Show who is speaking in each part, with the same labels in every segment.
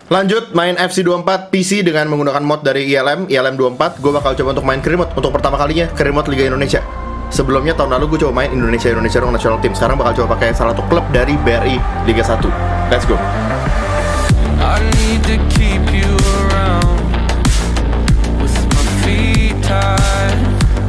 Speaker 1: Lanjut main FC24 PC dengan menggunakan mod dari ILM24. Gue bakal coba untuk main career mode untuk pertama kalinya, career mode Liga Indonesia. Sebelumnya tahun lalu gue coba main Indonesia dong National Team. Sekarang bakal coba pakai salah satu klub dari BRI Liga 1. Let's go.
Speaker 2: I need to keep you around with my feet tied,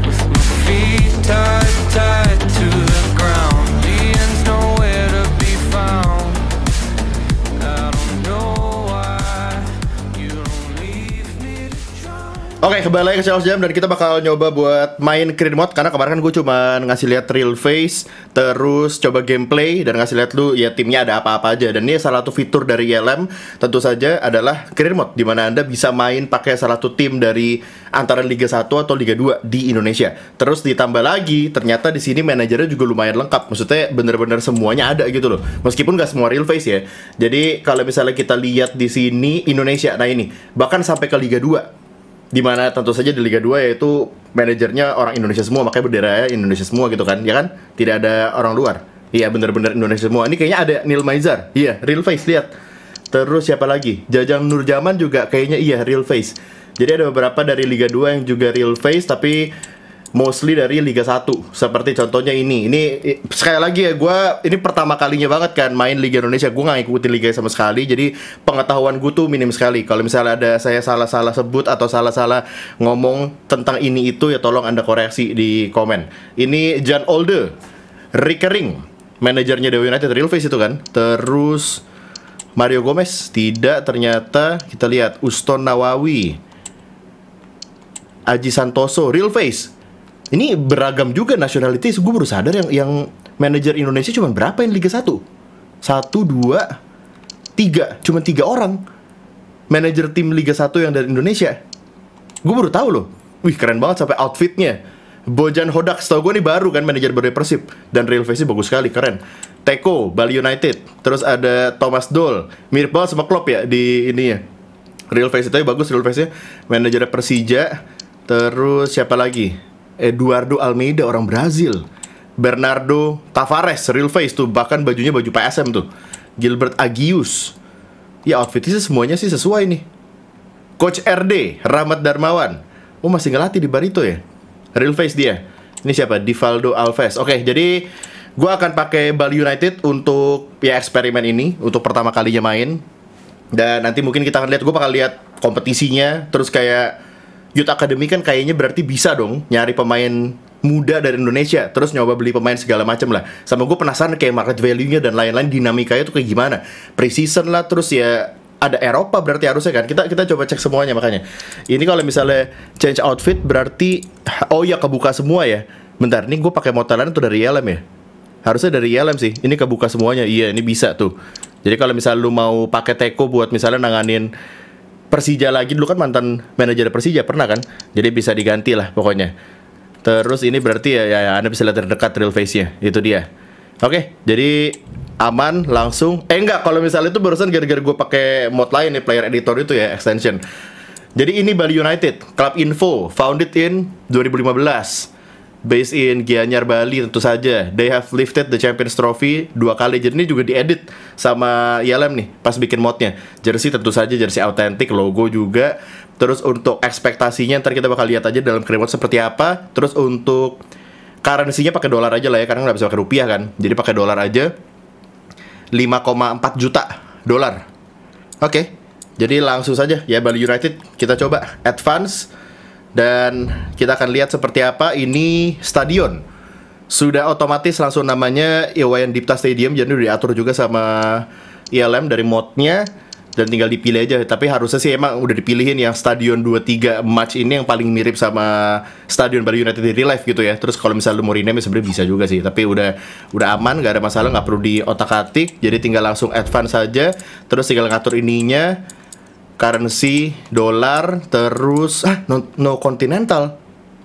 Speaker 2: tied to the ground. The end's nowhere to be found. I don't know why you don't leave me to drown.
Speaker 1: Oke, kembali lagi ke Channel Jam dan kita bakal nyoba buat main career mode. Karena kemarin kan gue cuma ngasih lihat real face, terus coba gameplay dan ngasih lihat lu ya timnya ada apa-apa aja. Dan ini salah satu fitur dari ILM tentu saja adalah career mode, dimana Anda bisa main pakai salah satu tim dari antara Liga 1 atau Liga 2 di Indonesia. Terus ditambah lagi, ternyata di sini manajernya juga lumayan lengkap. Maksudnya bener-bener semuanya ada gitu loh. Meskipun nggak semua real face ya. Jadi kalau misalnya kita lihat di sini Indonesia, nah ini bahkan sampai ke Liga 2. Dimana tentu saja di Liga 2 yaitu manajernya orang Indonesia semua, makanya benderanya Indonesia semua gitu kan, ya kan? Tidak ada orang luar. Iya, bener-bener Indonesia semua. Ini kayaknya ada Neil Maizar. Iya, real face, lihat. Terus siapa lagi? Jajang Nurjaman juga kayaknya iya real face. Jadi ada beberapa dari Liga 2 yang juga real face, tapi mostly dari Liga 1. Seperti contohnya ini. Ini sekali lagi ya, ini pertama kalinya banget kan main Liga Indonesia. Gue gak ngikutin Liga sama sekali, jadi pengetahuan gue tuh minim sekali. Kalau misalnya ada saya salah-salah sebut atau salah-salah ngomong tentang ini itu, ya tolong Anda koreksi di komen. Ini Jan Olde Rickering, manajernya Dewa United, real face itu kan. Terus Mario Gomez, tidak ternyata. Kita lihat Uston Nawawi, Aji Santoso, real face. Ini beragam juga nationalities. Gue baru sadar yang manajer Indonesia cuma berapa yang Liga 1? 1, 2, 3. Cuma 3 orang manajer tim Liga 1 yang dari Indonesia. Gue baru tahu loh. Wih, keren banget sampai outfitnya. Bojan Hodak, setahu gue nih baru kan, manajer baru Persib. Dan real face-nya bagus sekali, keren. Teko, Bali United. Terus ada Thomas Doll. Mirip banget sama Klopp ya di ini ya. Real face itu bagus, real face-nya. Manajer Persija. Terus siapa lagi? Eduardo Almeida, orang Brazil. Bernardo Tavares, real face tuh, bahkan bajunya baju PSM tuh. Gilbert Agius. Ya outfitnya semuanya sih sesuai nih. Coach RD, Rahmat Darmawan. Oh, masih ngelatih di Barito ya? Real face dia. Ini siapa? Divaldo Alves. Oke, jadi gue akan pakai Bali United untuk ya eksperimen ini, untuk pertama kalinya main. Dan nanti mungkin kita akan lihat, gue bakal lihat kompetisinya. Terus kayak Youth Academy kan kayaknya berarti bisa dong nyari pemain muda dari Indonesia, terus nyoba beli pemain segala macam lah. Sama gue penasaran kayak market value-nya dan lain-lain, dinamikanya tuh kayak gimana. Pre-season lah, terus ya ada Eropa berarti harusnya kan. Kita coba cek semuanya makanya. Ini kalau misalnya change outfit berarti oh ya kebuka semua ya. Bentar, ini gue pakai motelan tuh dari ILM ya. Harusnya dari ILM sih. Ini kebuka semuanya. Iya, ini bisa tuh. Jadi kalau misalnya lu mau pakai Teko buat misalnya nanganin Persija lagi, dulu kan mantan manajer Persija pernah kan, jadi bisa diganti lah pokoknya. Terus ini berarti ya Anda bisa lihat terdekat real face-nya, itu dia. Oke, jadi aman langsung. Enggak, kalau misalnya itu barusan gara-gara gue pakai mod lain nih, player editor itu ya, extension. Jadi ini Bali United, club info, founded in 2015. Based in Gianyar, Bali tentu saja. They have lifted the Champions Trophy 2 kali. Jadi ini juga diedit sama ILM nih pas bikin modnya. Jersey tentu saja jersey autentik, logo juga. Terus untuk ekspektasinya ntar kita bakal lihat aja dalam career mode seperti apa. Terus untuk currency-nya pakai dolar aja lah ya, karena nggak bisa pakai rupiah kan. Jadi pakai dolar aja. 5,4 juta dolar. Oke. Jadi langsung saja ya Bali United kita coba advance. Dan kita akan lihat seperti apa. Ini stadion sudah otomatis langsung namanya Iwayan Dipta Stadium. Jadi udah diatur juga sama ILM dari modnya. Dan tinggal dipilih aja. Tapi harusnya sih emang udah dipilihin yang stadion 2-3 match ini yang paling mirip sama stadion Bali United di real life gitu ya. Terus kalau misalnya lu mau rename sebenarnya bisa juga sih. Tapi udah aman, gak ada masalah, gak perlu di otak-atik. Jadi tinggal langsung advance saja. Terus tinggal ngatur ininya, currency, dolar, terus no continental.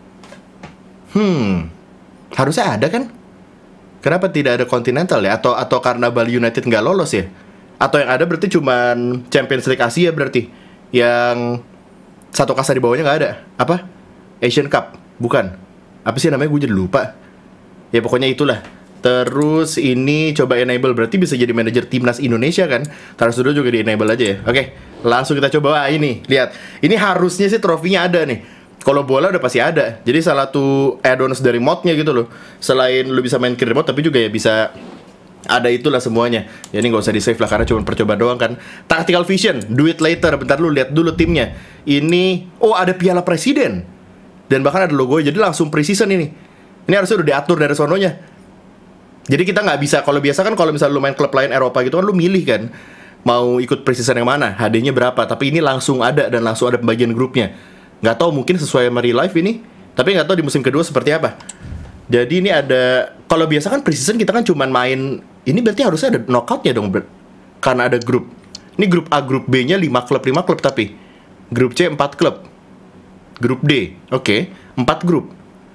Speaker 1: Harusnya ada kan? Kenapa tidak ada continental ya? Atau karena Bali United nggak lolos ya? Atau yang ada berarti cuman Champions League Asia berarti. Yang satu kasta di bawahnya nggak ada. Apa? Asian Cup? Bukan. Apa sih namanya? Gue jadi lupa. Ya pokoknya itulah. Terus ini coba enable, berarti bisa jadi manajer timnas Indonesia kan? Taruh dulu juga di enable aja ya. Oke, langsung kita coba. Wah, ini lihat. Ini harusnya sih trofinya ada nih. Kalau bola udah pasti ada. Jadi salah satu add-ons dari modnya gitu loh. Selain lu bisa main ke remote, tapi juga ya bisa ada itulah semuanya. Ya ini nggak usah di save lah karena cuma percobaan doang kan. Tactical Vision, do it later. Bentar lu lihat dulu timnya. Ini, oh ada Piala Presiden. Dan bahkan ada logo, jadi langsung pre-season ini. Ini harusnya udah diatur dari sononya. Jadi kita nggak bisa, kalau biasa kan kalau misalnya lu main klub lain Eropa gitu kan lu milih kan mau ikut pre-season yang mana, HD-nya berapa. Tapi ini langsung ada dan langsung ada pembagian grupnya. Nggak tahu mungkin sesuai sama real life ini, tapi nggak tahu di musim kedua seperti apa. Jadi ini ada, kalau biasa kan pre-season kita kan cuman main, ini berarti harusnya ada knockout-nya dong, karena ada grup. Ini grup A, grup B-nya 5 klub tapi. Grup C 4 klub. Grup D, oke, 4 grup.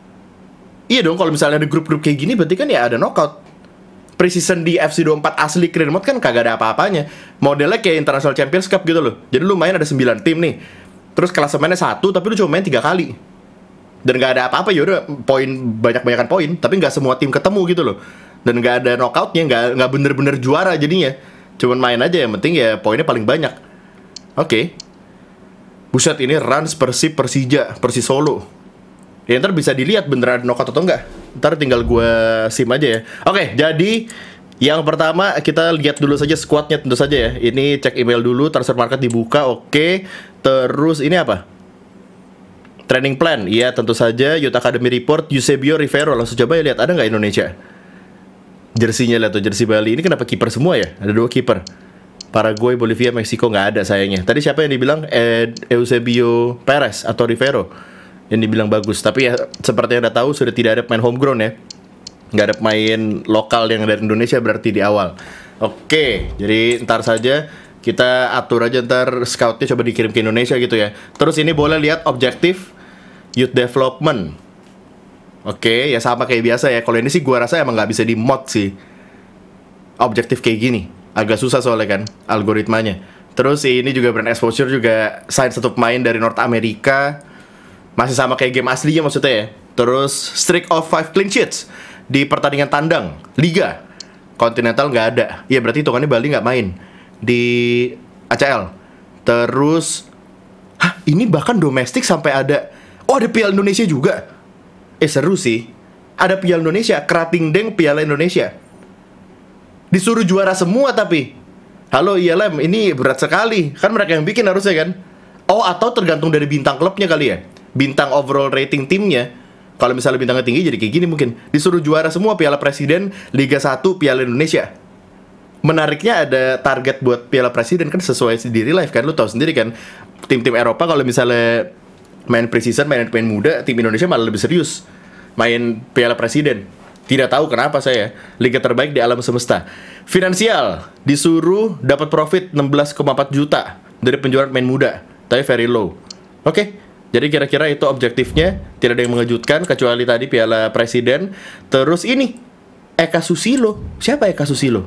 Speaker 1: Iya dong, kalau misalnya ada grup-grup kayak gini berarti kan ya ada knockout. Pre-season di FC24 asli Clear Mode kan kagak ada apa-apanya. Modelnya kayak International Champions Cup gitu loh. Jadi lu main ada 9 tim nih. Terus klasemennya 1, tapi lu cuma main 3 kali. Dan gak ada apa-apa, yaudah poin, banyak-banyakan poin, tapi gak semua tim ketemu gitu loh. Dan gak ada knockoutnya, gak bener-bener juara jadinya. Cuman main aja, yang penting ya poinnya paling banyak. Oke. Buset, ini Rans, Persib, Persija, Persis Solo. Ya ntar bisa dilihat beneran ada knockout atau enggak. Ntar tinggal gue sim aja ya. Oke, jadi yang pertama kita lihat dulu saja squadnya tentu saja ya. Ini cek email dulu, transfer market dibuka, oke. Terus ini apa? Training plan, iya tentu saja. Youth Academy Report, Eusebio Rivero. Langsung coba ya lihat, ada nggak Indonesia? Jersinya lihat tuh, jersey Bali. Ini kenapa kiper semua ya? Ada 2 kiper. Paraguay, Bolivia, Meksiko nggak ada sayangnya. Tadi siapa yang dibilang? Eusebio Perez atau Rivero yang dibilang bagus. Tapi ya seperti yang Anda tahu sudah tidak ada pemain homegrown ya. Nggak ada pemain lokal yang dari Indonesia berarti di awal. Oke, jadi ntar saja kita atur aja ntar scoutnya coba dikirim ke Indonesia gitu ya. Terus ini boleh lihat objektif youth development. Oke, ya sama kayak biasa ya. Kalau ini sih gua rasa emang nggak bisa di mod sih. Objektif kayak gini agak susah soalnya kan algoritmanya. Terus ini juga brand exposure juga sign satu pemain dari North America. Masih sama kayak game aslinya maksudnya ya. Terus streak of 5 clean sheets di pertandingan tandang Liga. Continental nggak ada. Ya berarti hitungannya Bali nggak main di ACL. Terus ini bahkan domestik sampai ada. Oh, ada Piala Indonesia juga. Seru sih. Ada Piala Indonesia, Krating Deng Piala Indonesia. Disuruh juara semua tapi. Halo ILM, ini berat sekali. Kan mereka yang bikin harusnya kan. Oh, atau tergantung dari bintang klubnya kali ya. Bintang overall rating timnya. Kalau misalnya bintangnya tinggi jadi kayak gini mungkin. Disuruh juara semua Piala Presiden, Liga 1, Piala Indonesia. Menariknya ada target buat Piala Presiden kan sesuai di real life kan. Lu tahu sendiri kan, tim-tim Eropa kalau misalnya main pre-season, main pemain muda, tim Indonesia malah lebih serius main Piala Presiden. Tidak tahu kenapa saya. Liga terbaik di alam semesta. Finansial, disuruh dapat profit 16,4 juta dari penjualan pemain muda, tapi very low. Oke. Jadi kira-kira itu objektifnya. Tidak ada yang mengejutkan kecuali tadi Piala Presiden. Terus ini Eka Susilo. Siapa Eka Susilo?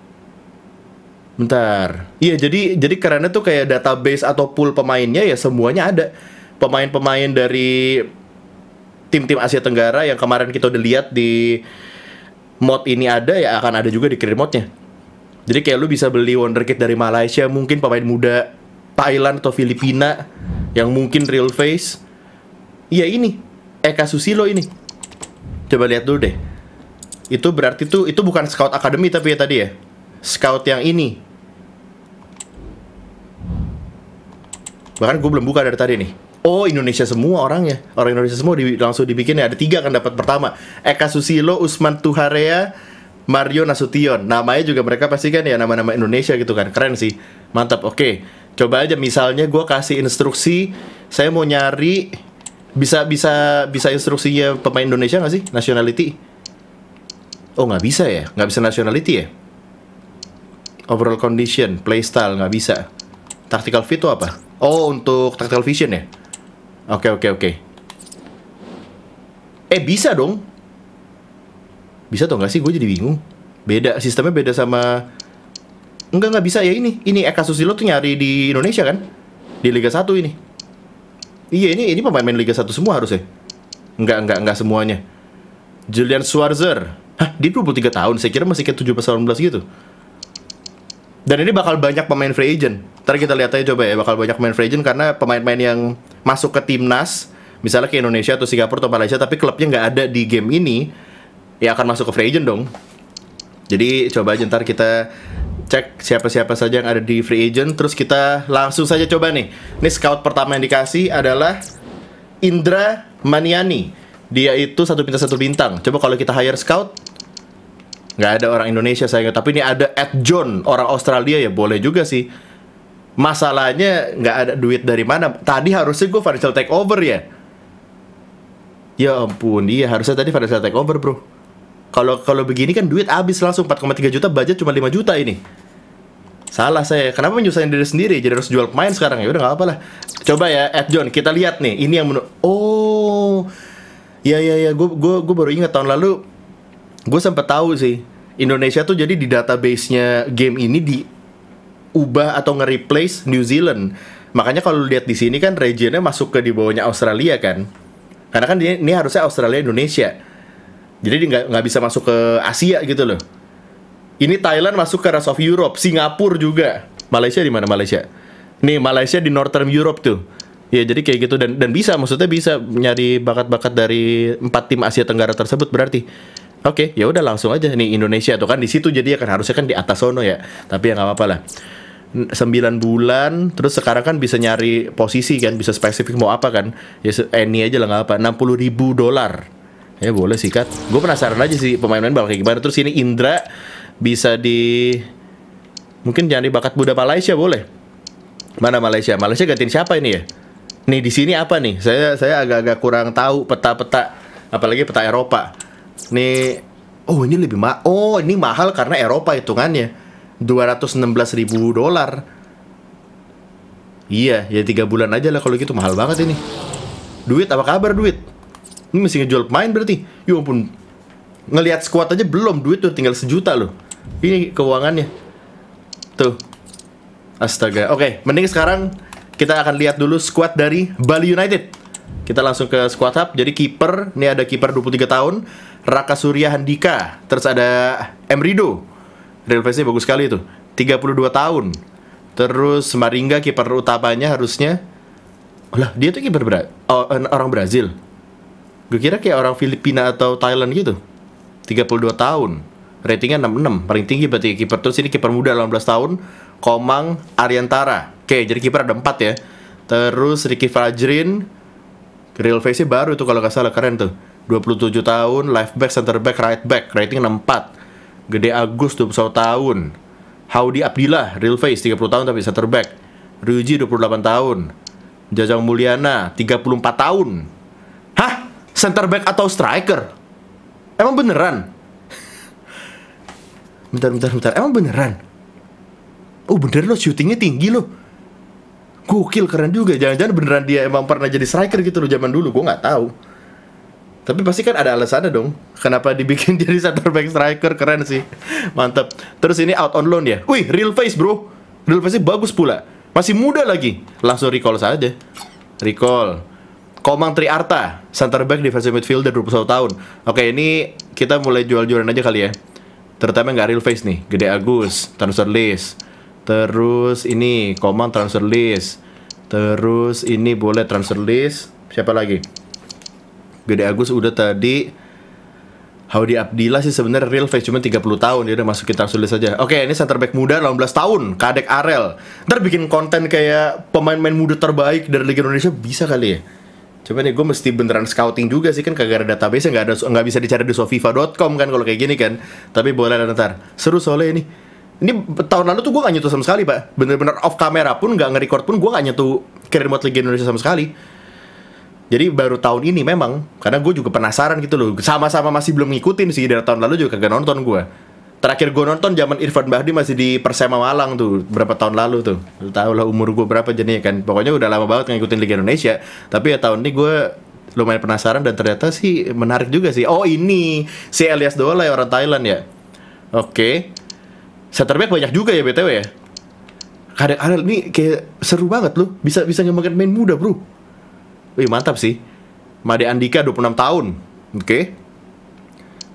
Speaker 1: Bentar. Iya, jadi karena tuh kayak database atau pool pemainnya ya semuanya ada. Pemain-pemain dari tim-tim Asia Tenggara yang kemarin kita udah lihat di mod ini ada, ya akan ada juga di career mode-nya. Jadi kayak lu bisa beli wonderkid dari Malaysia, mungkin pemain muda Thailand atau Filipina yang mungkin real face. Iya ini Eka Susilo ini. Coba lihat dulu deh. Itu berarti tuh itu bukan Scout Academy tapi ya tadi ya. Scout yang ini. Bahkan gue belum buka dari tadi nih. Oh, Indonesia semua orangnya. Orang Indonesia semua langsung dibikin ya. Ada 3 kan dapat pertama. Eka Susilo, Usman Tuharea, Mario Nasution. Namanya juga mereka pasti kan ya nama-nama Indonesia gitu kan. Keren sih. Mantap. Oke. Coba aja misalnya gue kasih instruksi, saya mau nyari bisa instruksinya pemain Indonesia nggak sih? Nationality? Oh, nggak bisa ya? Nggak bisa nationality ya? Overall condition, playstyle nggak bisa. Tactical fit itu apa? Oh, untuk tactical vision ya? Oke. Bisa dong. Bisa atau nggak sih? Gue jadi bingung. Beda, sistemnya beda sama. Enggak bisa ya ini. Ini Eka Susilo tuh nyari di Indonesia kan? Di Liga 1 ini. Iya, ini pemain Liga 1 semua harusnya. Enggak semuanya. Julian Schwarzer, Hah, dia 23 tahun, saya kira masih kayak 17-18 gitu. Dan ini bakal banyak pemain free agent. Ntar kita lihat aja coba ya, bakal banyak pemain free agent karena pemain-pemain yang masuk ke timnas, misalnya ke Indonesia atau Singapura atau Malaysia, tapi klubnya nggak ada di game ini, ya akan masuk ke free agent dong. Jadi coba aja ntar kita cek siapa-siapa saja yang ada di free agent, terus kita langsung saja coba nih. Ini scout pertama yang dikasih adalah Indra Maniani. Dia itu 1 bintang 1 bintang. Coba kalau kita hire scout, nggak ada orang Indonesia sayangnya. Tapi ini ada Ed John, orang Australia, ya boleh juga sih. Masalahnya nggak ada duit dari mana. Tadi harusnya gue financial takeover ya. Ya ampun, iya harusnya tadi financial takeover bro. Kalau begini kan duit habis langsung 4,3 juta, budget cuma 5 juta ini. Salah saya. Kenapa menyusahin diri sendiri? Jadi harus jual pemain sekarang. Ya udah nggak apa lah. Coba ya Ed John, kita lihat nih. Ini yang oh. Ya. Gue baru ingat tahun lalu gue sempat tahu sih. Indonesia tuh jadi di database-nya game ini diubah atau nge-replace New Zealand. Makanya kalau lihat di sini kan regionnya masuk ke di bawahnya Australia kan. Karena kan ini harusnya Australia Indonesia. Jadi dia nggak bisa masuk ke Asia gitu loh. Ini Thailand masuk ke rest of Europe, Singapura juga. Malaysia di mana Malaysia? Nih Malaysia di Northern Europe tuh. Ya jadi kayak gitu dan bisa, maksudnya bisa nyari bakat-bakat dari 4 tim Asia Tenggara tersebut berarti. Oke, ya udah langsung aja nih Indonesia tuh kan di situ, jadi kan harusnya kan di atas sono ya. Tapi ya nggak apa-apa lah. 9 bulan, terus sekarang kan bisa nyari posisi kan, bisa spesifik mau apa kan. Ya ini aja lah nggak apa, $60,000. Ya boleh sih Kat. Gue penasaran aja sih pemain-pemain bakal kayak gimana. Terus ini Indra bisa mungkin jadi bakat muda Malaysia boleh. Mana Malaysia? Malaysia gantiin siapa ini ya? Nih di sini apa nih? Saya agak-agak kurang tahu peta-peta, apalagi peta Eropa. Nih, oh ini lebih ini mahal karena Eropa hitungannya. $216,000. Iya, ya 3 bulan aja lah kalau gitu, mahal banget ini. Duit apa kabar duit? Ini mesti ngejual pemain berarti. Ya ampun. Ngelihat squad aja belum, duit tuh tinggal 1 juta loh. Ini keuangannya. Tuh. Astaga. Oke, mending sekarang kita akan lihat dulu squad dari Bali United. Kita langsung ke squad hub. Jadi kiper, ini ada kiper 23 tahun, Raka Surya Handika. Terus ada Emrido. Real face-nya bagus sekali itu. 32 tahun. Terus Maringa kiper utamanya harusnya. Lah, dia tuh kiper orang Brazil. Gue kira kayak orang Filipina atau Thailand gitu. 32 tahun. Ratingnya 66, paling tinggi berarti kiper. Terus ini kiper muda 18 tahun, Komang Ariantara. Oke, jadi kiper ada 4 ya. Terus Ricky Fajrin, real face-nya baru itu kalau nggak salah, keren tuh. 27 tahun, left back, center back, right back, rating 64. Gede Agus 21 tahun. Howdy Abdillah, real face 30 tahun tapi center back. Ryuji 28 tahun. Jajang Mulyana 34 tahun. Hah? Center back atau striker? Emang beneran? Bentar. Emang beneran? Oh bener loh, shootingnya tinggi loh. Gokil, keren juga. Jangan-jangan beneran dia emang pernah jadi striker gitu loh zaman dulu. Gue nggak tahu. Tapi pasti kan ada alasannya dong. Kenapa dibikin jadi center back striker, keren sih. Mantap. Terus ini out on loan ya. Wih, real face bro. Real face-nya bagus pula. Masih muda lagi. Langsung recall saja. Recall. Komang Triarta, center back defensive midfielder 21 tahun. Oke, ini kita mulai jual-jualan aja kali ya. Terutama nggak real face nih. Gede Agus, transfer list. Terus ini Komang transfer list. Terus ini boleh transfer list. Siapa lagi? Gede Agus udah tadi. Howdy Abdillah sih sebenarnya real face, cuma 30 tahun. Dia udah masukin transfer list aja. Oke, ini center back muda 18 tahun, Kadek Arel. Ntar bikin konten kayak pemain-pemain muda terbaik dari Liga Indonesia bisa kali ya. Coba nih, gue mesti beneran scouting juga sih, kan kagak ada database, nggak bisa dicari di sofifa.com kan kalau kayak gini kan. Tapi boleh lah ntar. Seru soalnya ini. Ini tahun lalu tuh gue gak nyentuh sama sekali pak. Bener-bener off kamera pun, gak nge-record pun, gue gak nyentuh career mode Liga Indonesia sama sekali. Jadi baru tahun ini memang, karena gue juga penasaran gitu loh. Sama-sama masih belum ngikutin sih, dari tahun lalu juga kagak nonton gue. Terakhir gue nonton zaman Irfan Bahdi masih di Persema Malang tuh, berapa tahun lalu tuh. Lu tau lah umur gue berapa jadinya kan. Pokoknya udah lama banget ngikutin Liga Indonesia. Tapi ya tahun ini gue lumayan penasaran dan ternyata sih menarik juga sih. Oh ini, si Elias Dolai orang Thailand ya. Oke. Center back banyak juga ya BTW ya. Kadek Arel ini kayak seru banget loh. Bisa ngembangin main muda bro. Wih mantap sih. Made Andika 26 tahun. Oke.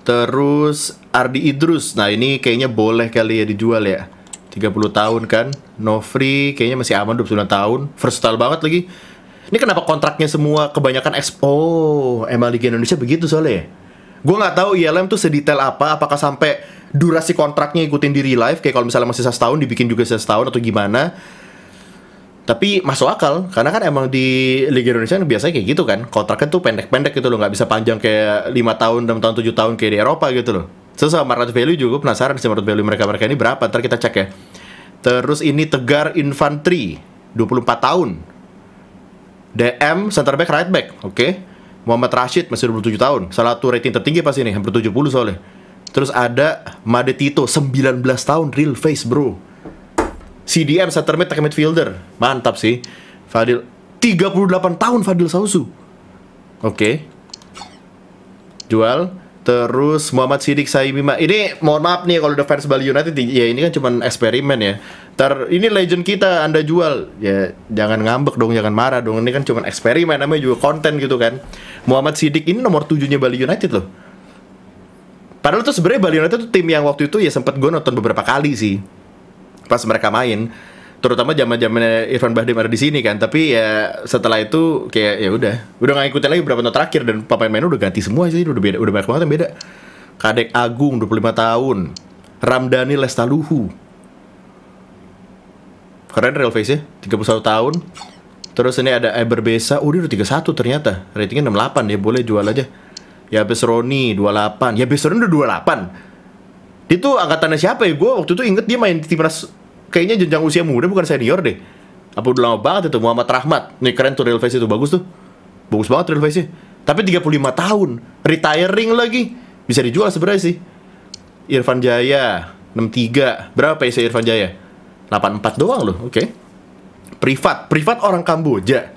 Speaker 1: Terus Ardi Idrus. Nah, ini kayaknya boleh kali ya dijual ya. 30 tahun kan. Nofri kayaknya masih aman 29 tahun. Versatile banget lagi. Ini kenapa kontraknya semua kebanyakan Oh, emang Liga Indonesia begitu soalnya ya. Gue nggak tahu ILM tuh sedetail apa. Apakah sampai durasi kontraknya ikutin di real life, kayak kalau misalnya masih setahun dibikin juga setahun atau gimana. Tapi masuk akal, karena kan emang di Liga Indonesia biasanya kayak gitu kan. Kontraknya tuh pendek-pendek gitu loh, nggak bisa panjang kayak 5 tahun, 6 tahun, 7 tahun kayak di Eropa gitu loh. Terus sama market value juga penasaran sih, market value mereka-mereka ini berapa, ntar kita cek ya. Terus ini Tegar Infantry, 24 tahun. DM, center back, right back, oke. Muhammad Rashid, masih 27 tahun. Salah satu rating tertinggi pas ini, hampir 70 soalnya. Terus ada Made Tito, 19 tahun, real face bro. CDM, center mid, midfielder. Mantap sih. Fadil 38 tahun, Fadil Sausu. Oke. Jual. Terus Muhammad Sidik Saimima. Ini mohon maaf nih kalau udah fans Bali United, ya ini kan cuman eksperimen ya. Ini legend kita Anda jual. Ya jangan ngambek dong, jangan marah dong. Ini kan cuman eksperimen, namanya juga konten gitu kan. Muhammad Sidik ini nomor 7-nya Bali United loh. Padahal tuh sebenarnya Bali United tuh tim yang waktu itu ya sempat gue nonton beberapa kali sih. Pas mereka main, terutama zaman-zamannya Irfan Bahdim ada di sini kan. Tapi ya setelah itu kayak ya udah nggak ngikutin lagi beberapa tahun terakhir, dan pemain-pemainnya udah ganti semua sih, udah beda, udah banyak banget yang beda. Kadek Agung 25 tahun, Ramdhani Lestaluhu, keren real face ya, 31 tahun. Terus ini ada Eberbesa, dia udah 31 ternyata, ratingnya 68 ya, boleh jual aja. Ya Besroni 28, ya Besroni udah 28. Dia tuh angkatannya siapa ya? Gue waktu itu inget dia main di timnas, kayaknya jenjang usia muda, bukan senior deh. Apa udah lama banget itu. Muhammad Rahmat, nih keren tuh real face itu, bagus tuh. Bagus banget real face-nya. Tapi 35 tahun, retiring lagi. Bisa dijual sebenarnya sih. Irfan Jaya 63. Berapa PC Irfan Jaya? 84 doang loh, oke. Privat orang Kamboja.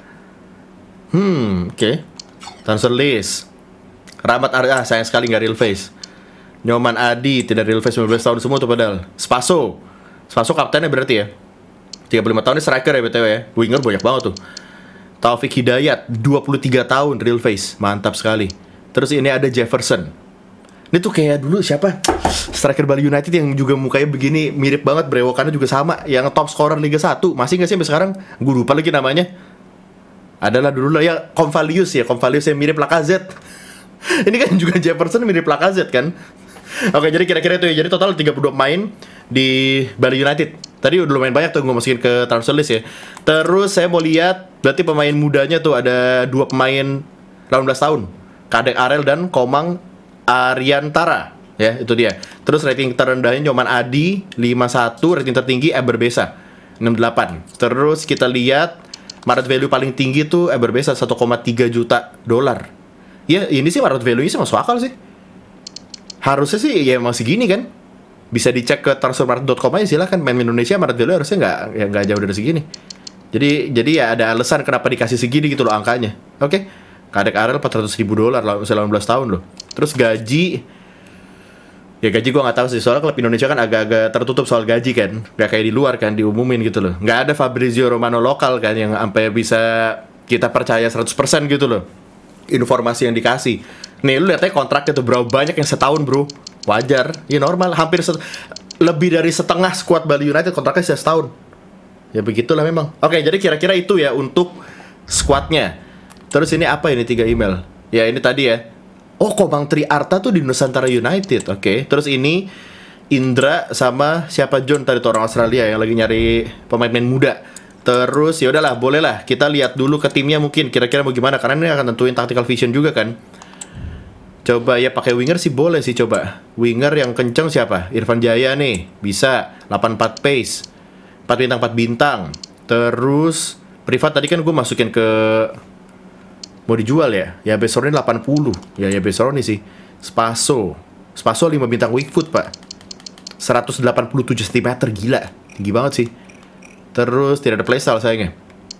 Speaker 1: Oke. Transfer list. Rahmat sayang sekali nggak real face. Nyoman Adi, tidak real face, 15 tahun semua tuh padahal. Spaso kaptennya berarti ya. 35 tahun, ini striker ya BTW ya. Winger banyak banget tuh. Taufik Hidayat, 23 tahun, real face. Mantap sekali. Terus ini ada Jefferson. Ini tuh kayak dulu siapa? Striker Bali United yang juga mukanya begini, mirip banget, berewokannya juga sama. Yang top scorer Liga 1. Masih nggak sih sampai sekarang? Gue lupa lagi namanya. Adalah dulu lah ya, Convalius yang mirip Lacazette. Ini kan juga Jefferson mirip Lacazette kan. Oke, jadi kira-kira itu ya. Jadi total 32 pemain di Bali United. Tadi udah lumayan banyak tuh gue masukin ke transfer list ya. Terus saya mau lihat, berarti pemain mudanya tuh ada 2 pemain 18 tahun. Kadek Arel dan Komang Ariantara. Ya, itu dia. Terus rating terendahnya Nyoman Adi 51, rating tertinggi Eberbesa 68. Terus kita lihat market value paling tinggi tuh Eberbesa 1,3 juta dolar. Ya, ini sih market value-nya sih masuk akal sih. Harusnya sih ya masih gini kan. Bisa dicek ke transfermarkt.com aja, silahkan. Main Indonesia market value harusnya nggak jauh dari segini. Jadi ya ada alasan kenapa dikasih segini gitu loh angkanya. Oke. Kadek Arel 400.000 dolar, 18 tahun loh. Terus gaji, ya gaji gue nggak tahu sih, soalnya klub Indonesia kan agak-agak tertutup soal gaji kan, nggak kayak di luar kan diumumin gitu loh. Nggak ada Fabrizio Romano lokal kan yang sampai bisa kita percaya 100% gitu loh informasi yang dikasih. Nih lu lihat aja kontraknya tuh berapa banyak yang setahun bro. Wajar, ya normal, hampir lebih dari setengah skuad Bali United kontraknya setahun. Ya begitulah memang. Oke, jadi kira-kira itu ya untuk skuadnya. Terus ini apa ini 3 email? Ya ini tadi ya. Oh, Komang Triarta tuh di Nusantara United. Oke. Terus ini Indra sama siapa John tadi tuh orang Australia yang lagi nyari pemain-pemain muda. Terus ya udahlah, bolehlah kita lihat dulu ke timnya mungkin kira-kira mau gimana, karena ini akan tentuin tactical vision juga kan. Coba ya pakai winger sih boleh sih coba. Winger yang kenceng siapa? Irfan Jaya nih, bisa 84 pace. 4 bintang 4 bintang. Terus privat tadi kan gue masukin ke mau dijual ya. Ya Besroni 80. Ya Besroni sih. Spaso 5 bintang weak foot, Pak. 187 cm, gila. Tinggi banget sih. Terus tidak ada playstyle sayangnya.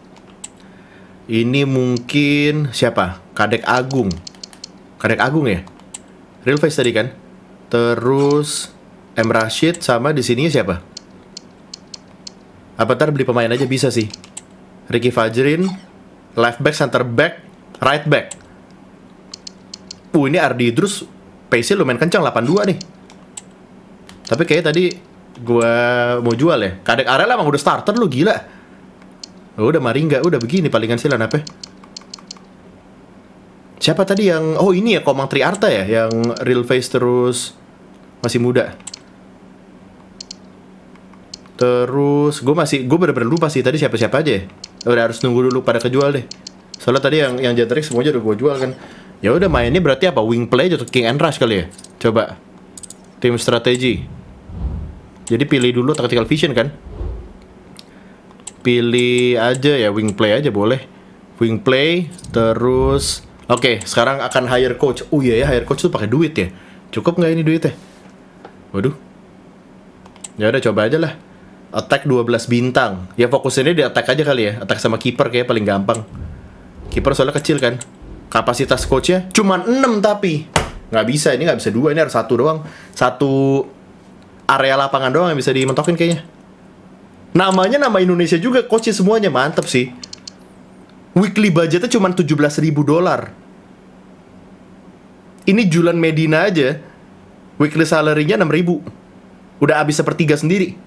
Speaker 1: Ini mungkin siapa? Kadek Agung ya. Real face tadi kan. Terus M Rashid sama di sini siapa? Apa ntar beli pemain aja bisa sih. Ricky Fajrin, left back, center back, right back. Ini Ardi Idrus pace-nya lumayan kencang 82 nih. Tapi kayak tadi gua mau jual ya. Kadek Arel emang udah starter lu, gila. Udah Maringga, udah begini palingan silan apa? Siapa tadi yang ini ya Komang Triarta ya, yang real face terus masih muda. Terus gue bener-bener lupa sih tadi siapa-siapa aja ya. Udah harus nunggu dulu pada kejual deh. Soalnya tadi yang Jetrix semuanya udah gue jual kan. Ya udah mainnya berarti apa? Wing play atau King and Rush kali ya? Coba. Tim strategi. Jadi pilih dulu tactical vision kan. Pilih aja ya wing play aja boleh. Wing play terus oke, sekarang akan hire coach. Oh iya ya, hire coach tuh pakai duit ya. Cukup nggak ini duitnya? Waduh. Ya udah coba aja lah. Attack 12 bintang. Ya fokusnya di attack aja kali ya. Attack sama keeper kayak paling gampang. Keeper soalnya kecil kan. Kapasitas coachnya cuman 6 tapi. Nggak bisa, ini nggak bisa 2. Ini harus 1 doang. 1 area lapangan doang yang bisa dimentokin kayaknya. Namanya nama Indonesia juga, coachnya semuanya. Mantep sih. Weekly budgetnya cuma $17.000. Ini Julian Medina aja weekly salary-nya 6.000. Udah habis sepertiga sendiri.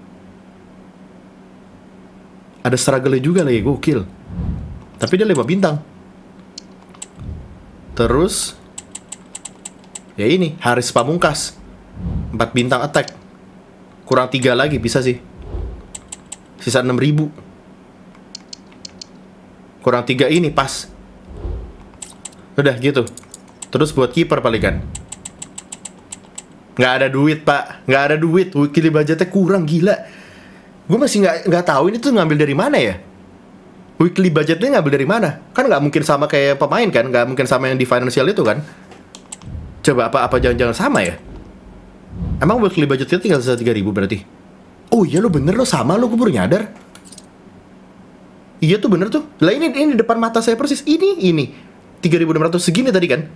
Speaker 1: Ada struggle-nya juga lagi, gokil. Tapi dia 5 bintang. Terus ya ini Haris Pamungkas 4 bintang attack. Kurang 3 lagi bisa sih. Sisa 6.000. Kurang 3 ini pas. Udah gitu. Terus buat kiper palingan. Nggak ada duit pak. Nggak ada duit. Weekly budgetnya kurang, gila. Gue masih nggak tahu ini tuh ngambil dari mana ya. Weekly budgetnya ngambil dari mana? Kan nggak mungkin sama kayak pemain kan. Nggak mungkin sama yang di financial itu kan. Coba apa jangan-jangan sama ya. Emang weekly budgetnya tinggal sisa 3.000 berarti. Oh iya lo bener lo sama lo. Gue baru nyadar. Iya tuh bener tuh. Lah ini depan mata saya persis. Ini 3.600 segini tadi kan.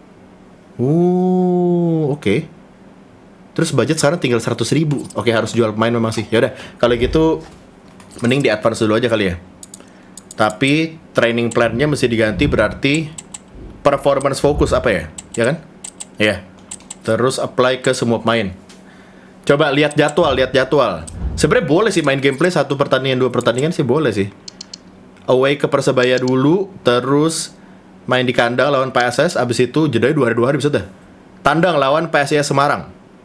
Speaker 1: Oke. Terus budget sekarang tinggal 100.000. Oke, harus jual pemain memang sih. Ya udah, kalau gitu mending di advance dulu aja kali ya. Tapi training plan-nya mesti diganti, berarti performance focus apa ya? Ya kan? Iya. Terus apply ke semua pemain. Coba lihat jadwal. Sebenarnya boleh sih main gameplay 1 pertandingan 2 pertandingan sih boleh sih. Away ke Persebaya dulu, terus main di kandang lawan PSS, abis itu jeda 2 hari bisa dah. Tandang lawan PSIS Semarang.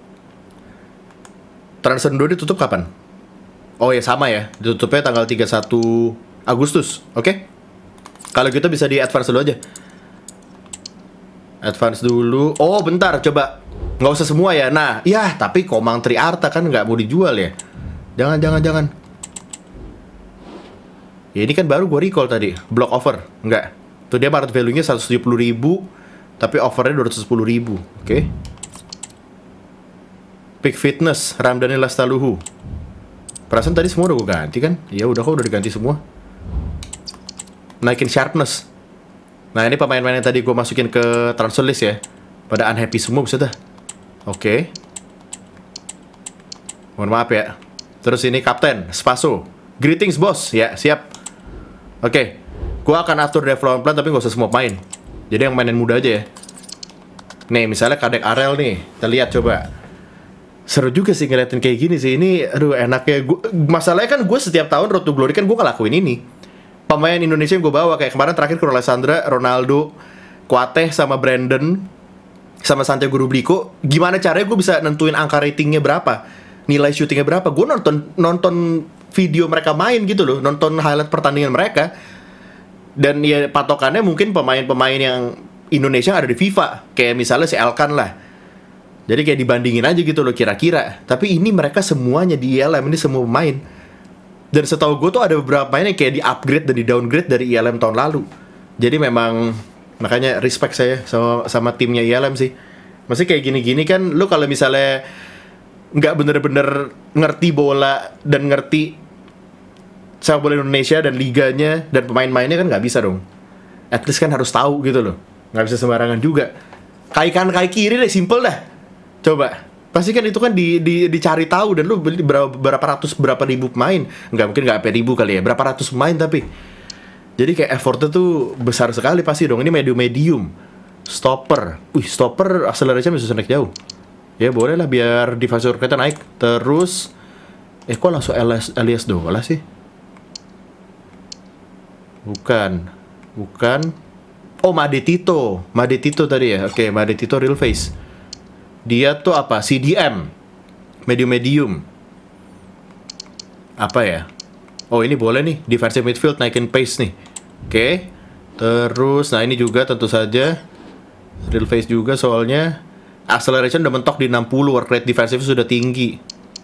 Speaker 1: Transfer 2 ditutup kapan? Oh ya sama ya, ditutupnya tanggal 31 Agustus. Oke? Kalau gitu bisa di advance dulu aja. Advance dulu. Oh bentar, coba. Nggak usah semua ya. Nah, ya tapi Komang Triarta kan nggak mau dijual ya. Jangan. Ya ini kan baru gue recall tadi. Block offer. Enggak. Tuh dia market value-nya 170.000, tapi offernya 210.000. Oke. Peak Fitness, Ramdhani Lastaluhu. Perasaan tadi semua udah gue ganti kan? Ya udah kok udah diganti semua. Naikin Sharpness. Nah ini pemain-pemain yang tadi gue masukin ke transfer list ya. Pada unhappy semua bisa dah. Oke. Mohon maaf ya. Terus ini Kapten Spaso. Greetings bos. Ya siap. Oke. Gue akan atur development plan tapi gak usah semua main. Jadi yang mainin muda aja ya. Nih misalnya Kadek Arel nih. Kita lihat coba. Seru juga sih ngeliatin kayak gini sih. Ini aduh enaknya. Masalahnya kan gue setiap tahun Road to Glory kan gue ngelakuin ini. Pemain Indonesia yang gue bawa. Kayak kemarin terakhir Kuro Alessandra, Ronaldo, Kuateh sama Brandon, sama Santiago Rubliko. Gimana caranya gue bisa nentuin angka ratingnya berapa, nilai shootingnya berapa. Gue nonton video mereka main gitu loh. Nonton highlight pertandingan mereka. Dan ya patokannya mungkin pemain-pemain yang Indonesia ada di FIFA. Kayak misalnya si Elkan lah. Jadi kayak dibandingin aja gitu loh kira-kira. Tapi ini mereka semuanya di ILM, ini semua pemain. Dan setahu gue tuh ada beberapa pemain yang kayak di upgrade dan di downgrade dari ILM tahun lalu. Jadi memang makanya respect saya sama timnya ILM sih. Masih kayak gini-gini kan, lu kalau misalnya nggak bener-bener ngerti bola dan ngerti sepak bola Indonesia dan liganya dan pemain-pemainnya kan nggak bisa dong. At least kan harus tahu gitu loh. Nggak bisa sembarangan juga. Kai kanan kai kiri deh, simple dah. Coba. Pasti kan itu kan dicari tahu. Dan lu beli berapa ribu pemain. Nggak mungkin nggak sampai ribu kali ya. Berapa ratus pemain tapi. Jadi kayak effortnya tuh besar sekali pasti dong. Ini medium-medium. Stopper. Wih, stopper acceleration bisa naik jauh. Ya boleh lah biar device kita naik. Terus kok langsung Elias Dola sih? Bukan. Oh, Madetito tadi ya. Oke, Madetito real face. Dia tuh apa? CDM. Medium. Apa ya? Oh, ini boleh nih, defensive midfield naikin pace nih. Oke. Terus, nah ini juga tentu saja real face juga soalnya acceleration udah mentok di 60, work rate defensive sudah tinggi.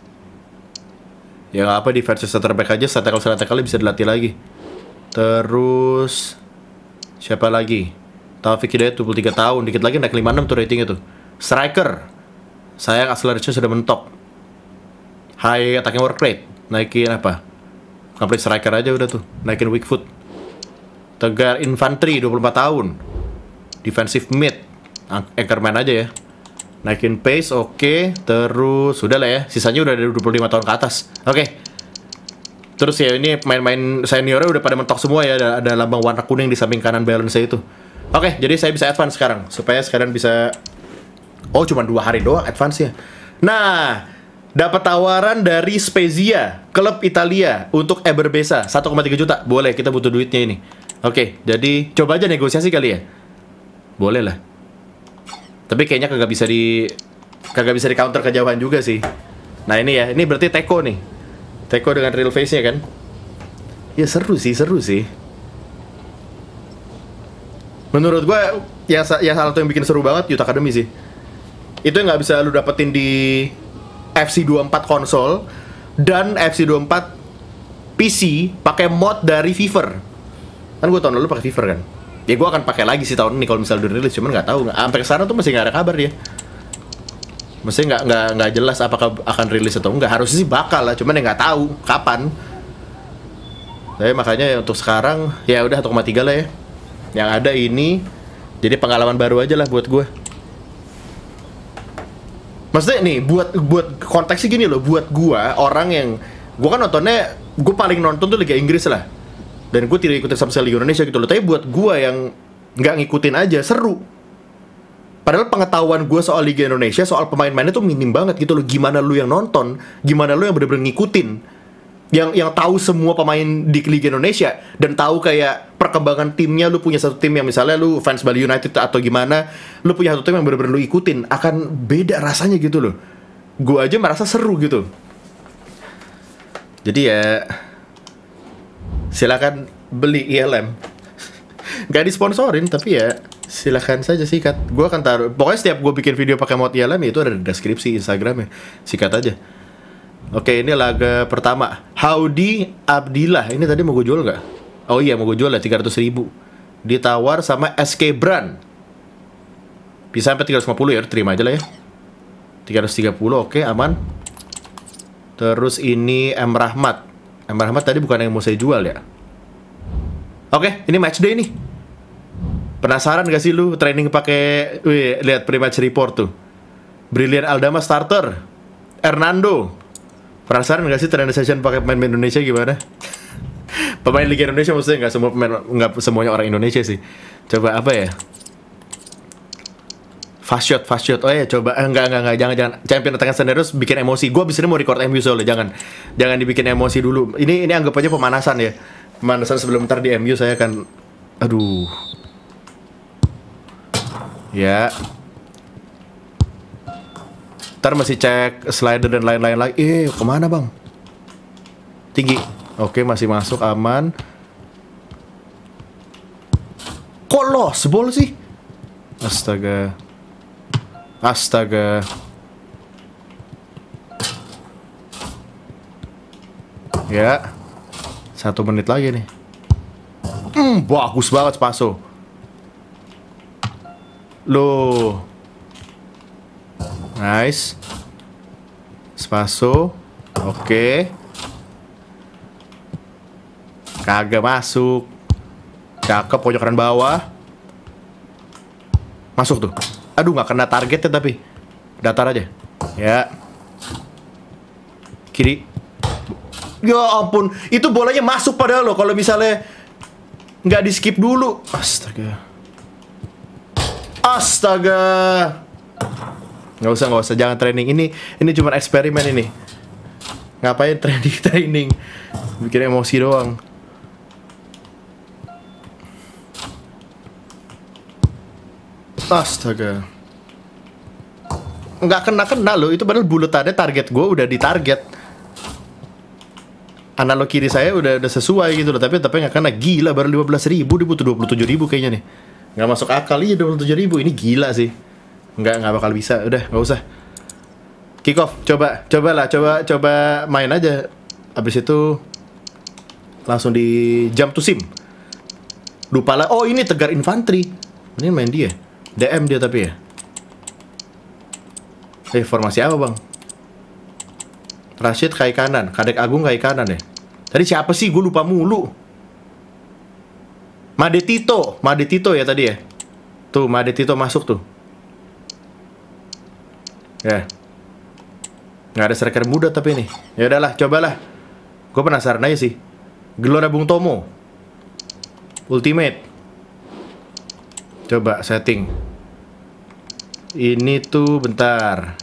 Speaker 1: Ya nggak apa, defensive center back aja, strat tackle bisa dilatih lagi. Terus siapa lagi? Taufik Hidayat 23 tahun, dikit lagi naik 56 tuh ratingnya tuh. Striker. Sayang acceleration sudah mentok. High attacking work rate, naikin apa? Complete striker aja udah tuh, naikin weak foot. Tegar Infantry 24 tahun. Defensive mid, anchorman aja ya. Naikin pace, oke. Terus, udah lah ya. Sisanya udah dari 25 tahun ke atas. Oke. Terus ya ini pemain-pemain seniornya udah pada mentok semua ya. Ada lambang warna kuning di samping kanan balance itu. Oke, jadi saya bisa advance sekarang. Supaya sekalian bisa... Oh, cuma 2 hari doang advance ya. Nah, dapat tawaran dari Spezia, klub Italia, untuk Eberbesa 1,3 juta. Boleh, kita butuh duitnya ini. Oke, jadi coba aja negosiasi kali ya. Boleh lah. Tapi kayaknya kagak bisa di counter kejauhan juga sih. Nah ini ya, ini berarti Teko nih. Teko dengan real face-nya kan. Ya seru sih. Menurut gue yang salah satu yang bikin seru banget Youth Academy sih. Itu yang nggak bisa lu dapetin di FC24 konsol dan FC24 PC pakai mod dari Fever. Kan gue tahun lalu pakai Fever kan. Ya gue akan pakai lagi sih tahun ini kalau misalnya udah rilis, cuman nggak tahu. Sampai sekarang tuh masih nggak ada kabar dia. Masih nggak jelas apakah akan rilis atau enggak. Harusnya sih bakal lah, cuman ya nggak tahu kapan. Tapi makanya untuk sekarang ya udah 1,3 lah ya. Yang ada ini jadi pengalaman baru aja lah buat gue. Maksudnya nih buat konteksnya gini loh, buat gue orang yang gue kan nontonnya, gue paling nonton tuh Liga Inggris lah. Dan gue tidak ikutin sama sekali Liga Indonesia gitu loh. Tapi buat gue yang nggak ngikutin aja, seru. Padahal pengetahuan gue soal Liga Indonesia, soal pemain-mainnya tuh minim banget gitu loh. Gimana lu yang nonton, gimana lu yang bener-bener ngikutin, yang tahu semua pemain di Liga Indonesia, dan tahu kayak perkembangan timnya. Lu punya satu tim yang misalnya lu fans Bali United atau gimana, lu punya satu tim yang bener-bener lu ikutin, akan beda rasanya gitu loh. Gue aja merasa seru gitu. Jadi ya silakan beli ILM. Gak disponsorin, tapi ya silakan saja sikat. Gue akan taruh, pokoknya setiap gue bikin video pakai mod ILM itu ada di deskripsi Instagramnya. Sikat aja. Oke, ini laga pertama. Howdy Abdillah. Ini tadi mau gue jual nggak? Oh iya, mau gue jual ya, 300.000. Ditawar sama SK Brand. Bisa sampai 350 ya, terima aja lah ya. 330, oke, aman. Terus ini M Rahmat. M Rahmat tadi bukan yang mau saya jual ya. Oke, ini match day nih. Penasaran gak sih lu training pakai, wih, lihat pre-match report tuh. Brilliant Aldama starter. Hernando. Penasaran gak sih training session pakai pemain Indonesia gimana? Pemain Liga Indonesia maksudnya, nggak semuanya orang Indonesia sih. Coba apa ya? Fast shot. Oh ya, coba enggak, jangan. Champion Attack Scenarios bikin emosi. Gua abis ini mau record MU soalnya, jangan dibikin emosi dulu. Ini anggap aja pemanasan ya. Pemanasan sebelum ntar di MU saya akan, aduh. Ya. Ntar masih cek slider dan lain-lain lagi. Kemana bang? Tinggi. Oke, masih masuk, aman. Kok lost ball sih? Astaga. Ya. 1 menit lagi nih. Bagus banget Spaso. Loh. Nice. Spaso. Oke. Kagak masuk. Cakep, pojok kanan bawah. Masuk tuh. Aduh, gak kena targetnya tapi. Datar aja. Ya. Kiri. Ya ampun, itu bolanya masuk padahal loh. Kalau misalnya nggak di skip dulu. Astaga. Astaga. Nggak usah, jangan training. Ini cuma eksperimen ini. Ngapain training? Bikin emosi doang. Astaga. Nggak kena loh. Itu padahal buletannya target gue udah ditarget. Analog kiri saya udah sesuai gitu loh. Tapi nggak kena. Gila, baru 15.000. Dia butuh 27.000 kayaknya nih. Nggak masuk akal. Iya 27.000. Ini gila sih. Nggak bakal bisa. Udah, nggak usah. Kick off. Coba main aja. Abis itu langsung di jump to sim. Lupa lah. Oh, ini Tegar Infanteri. Ini main dia. DM dia tapi ya. Formasi apa bang? Rashid kaki kanan, Kadek Agung kaki kanan ya. Tadi siapa sih? Gue lupa mulu. Made Tito ya tadi ya. Tuh Made Tito masuk tuh. Ya. Nggak ada striker muda tapi ini. Ya udahlah, cobalah. Gue penasaran aja sih. Gelora Bung Tomo. Ultimate. Coba setting. Ini tuh bentar.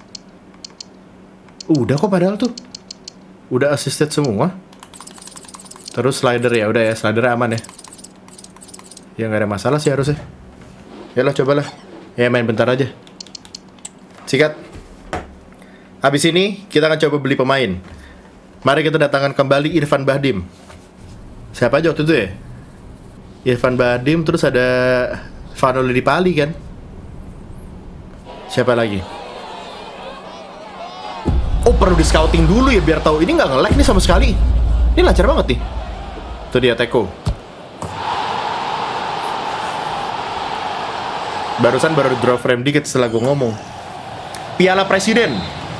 Speaker 1: Udah kok padahal tuh. Udah assisted semua. Terus slider ya, udah ya, slider aman ya. Ya nggak ada masalah sih harusnya. Yalah cobalah. Ya main bentar aja. Sikat. Habis ini kita akan coba beli pemain. Mari kita datangkan kembali Irfan Bahdim. Siapa aja waktu itu ya? Irfan Bahdim, terus ada Vanoli Dipali kan? Siapa lagi? Oh, perlu di scouting dulu ya biar tahu. Ini nggak nge-lag nih sama sekali. Ini lancar banget nih. Itu dia Teko. Barusan baru draw frame dikit setelah gue ngomong. Piala Presiden.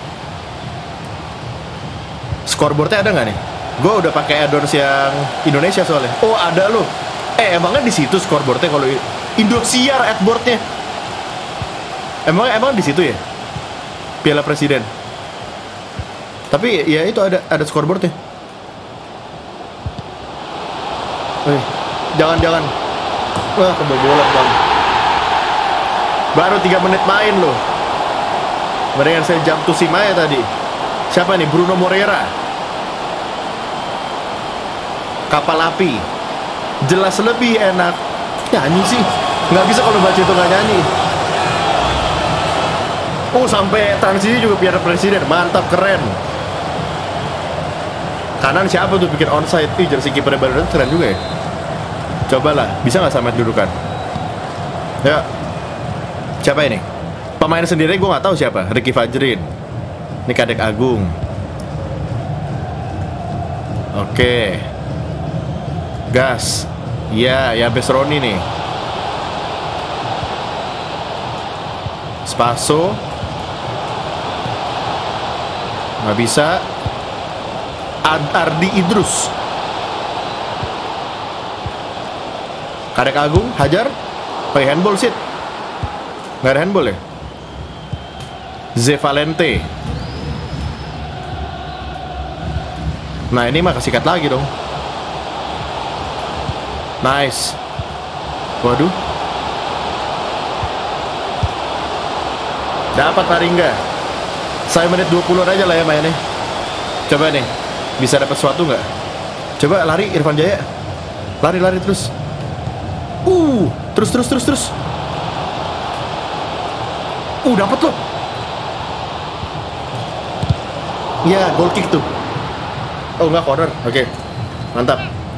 Speaker 1: Scoreboardnya ada nggak nih? Gue udah pakai add-ons yang Indonesia soalnya. Oh ada loh. Emangnya di situ scoreboardnya kalau Indosiar adboardnya? Emang di situ ya? Piala Presiden. Tapi ya itu ada scoreboardnya. Jangan. Wah, kebobolan bang. Baru 3 menit main loh. Mendingan saya jump to sim aja tadi. Siapa nih? Bruno Moreira. Kapal api. Jelas lebih enak. Nyanyi sih. Nggak bisa kalau baca itu nggak nyanyi. Oh, sampai transisi juga Piala Presiden. Mantap, keren. Kanan siapa tuh bikin onside? Jersey kipernya baru keren juga ya. Cobalah, bisa nggak sama dudukan? Ya. Siapa ini? Pemain sendiri gue nggak tahu siapa. Ricky Fajrin. Ini Kadek Agung. Oke. Gas. Iya, ya Besroni nih. Spaso. Nggak bisa. Ardi Idrus. Kadek Agung, hajar. Handball sit. Nggak ada handball ya? Z Valente. Nah ini mah kesikat lagi dong. Nice. Waduh. Dapat Maringga. Saya menit 20 aja lah ya mainnya. Coba nih, bisa dapat sesuatu nggak? Coba lari Irfan Jaya. Lari terus. Terus. Dapat loh. Ya, goal kick tuh. Oh, enggak, corner. Oke. Mantap.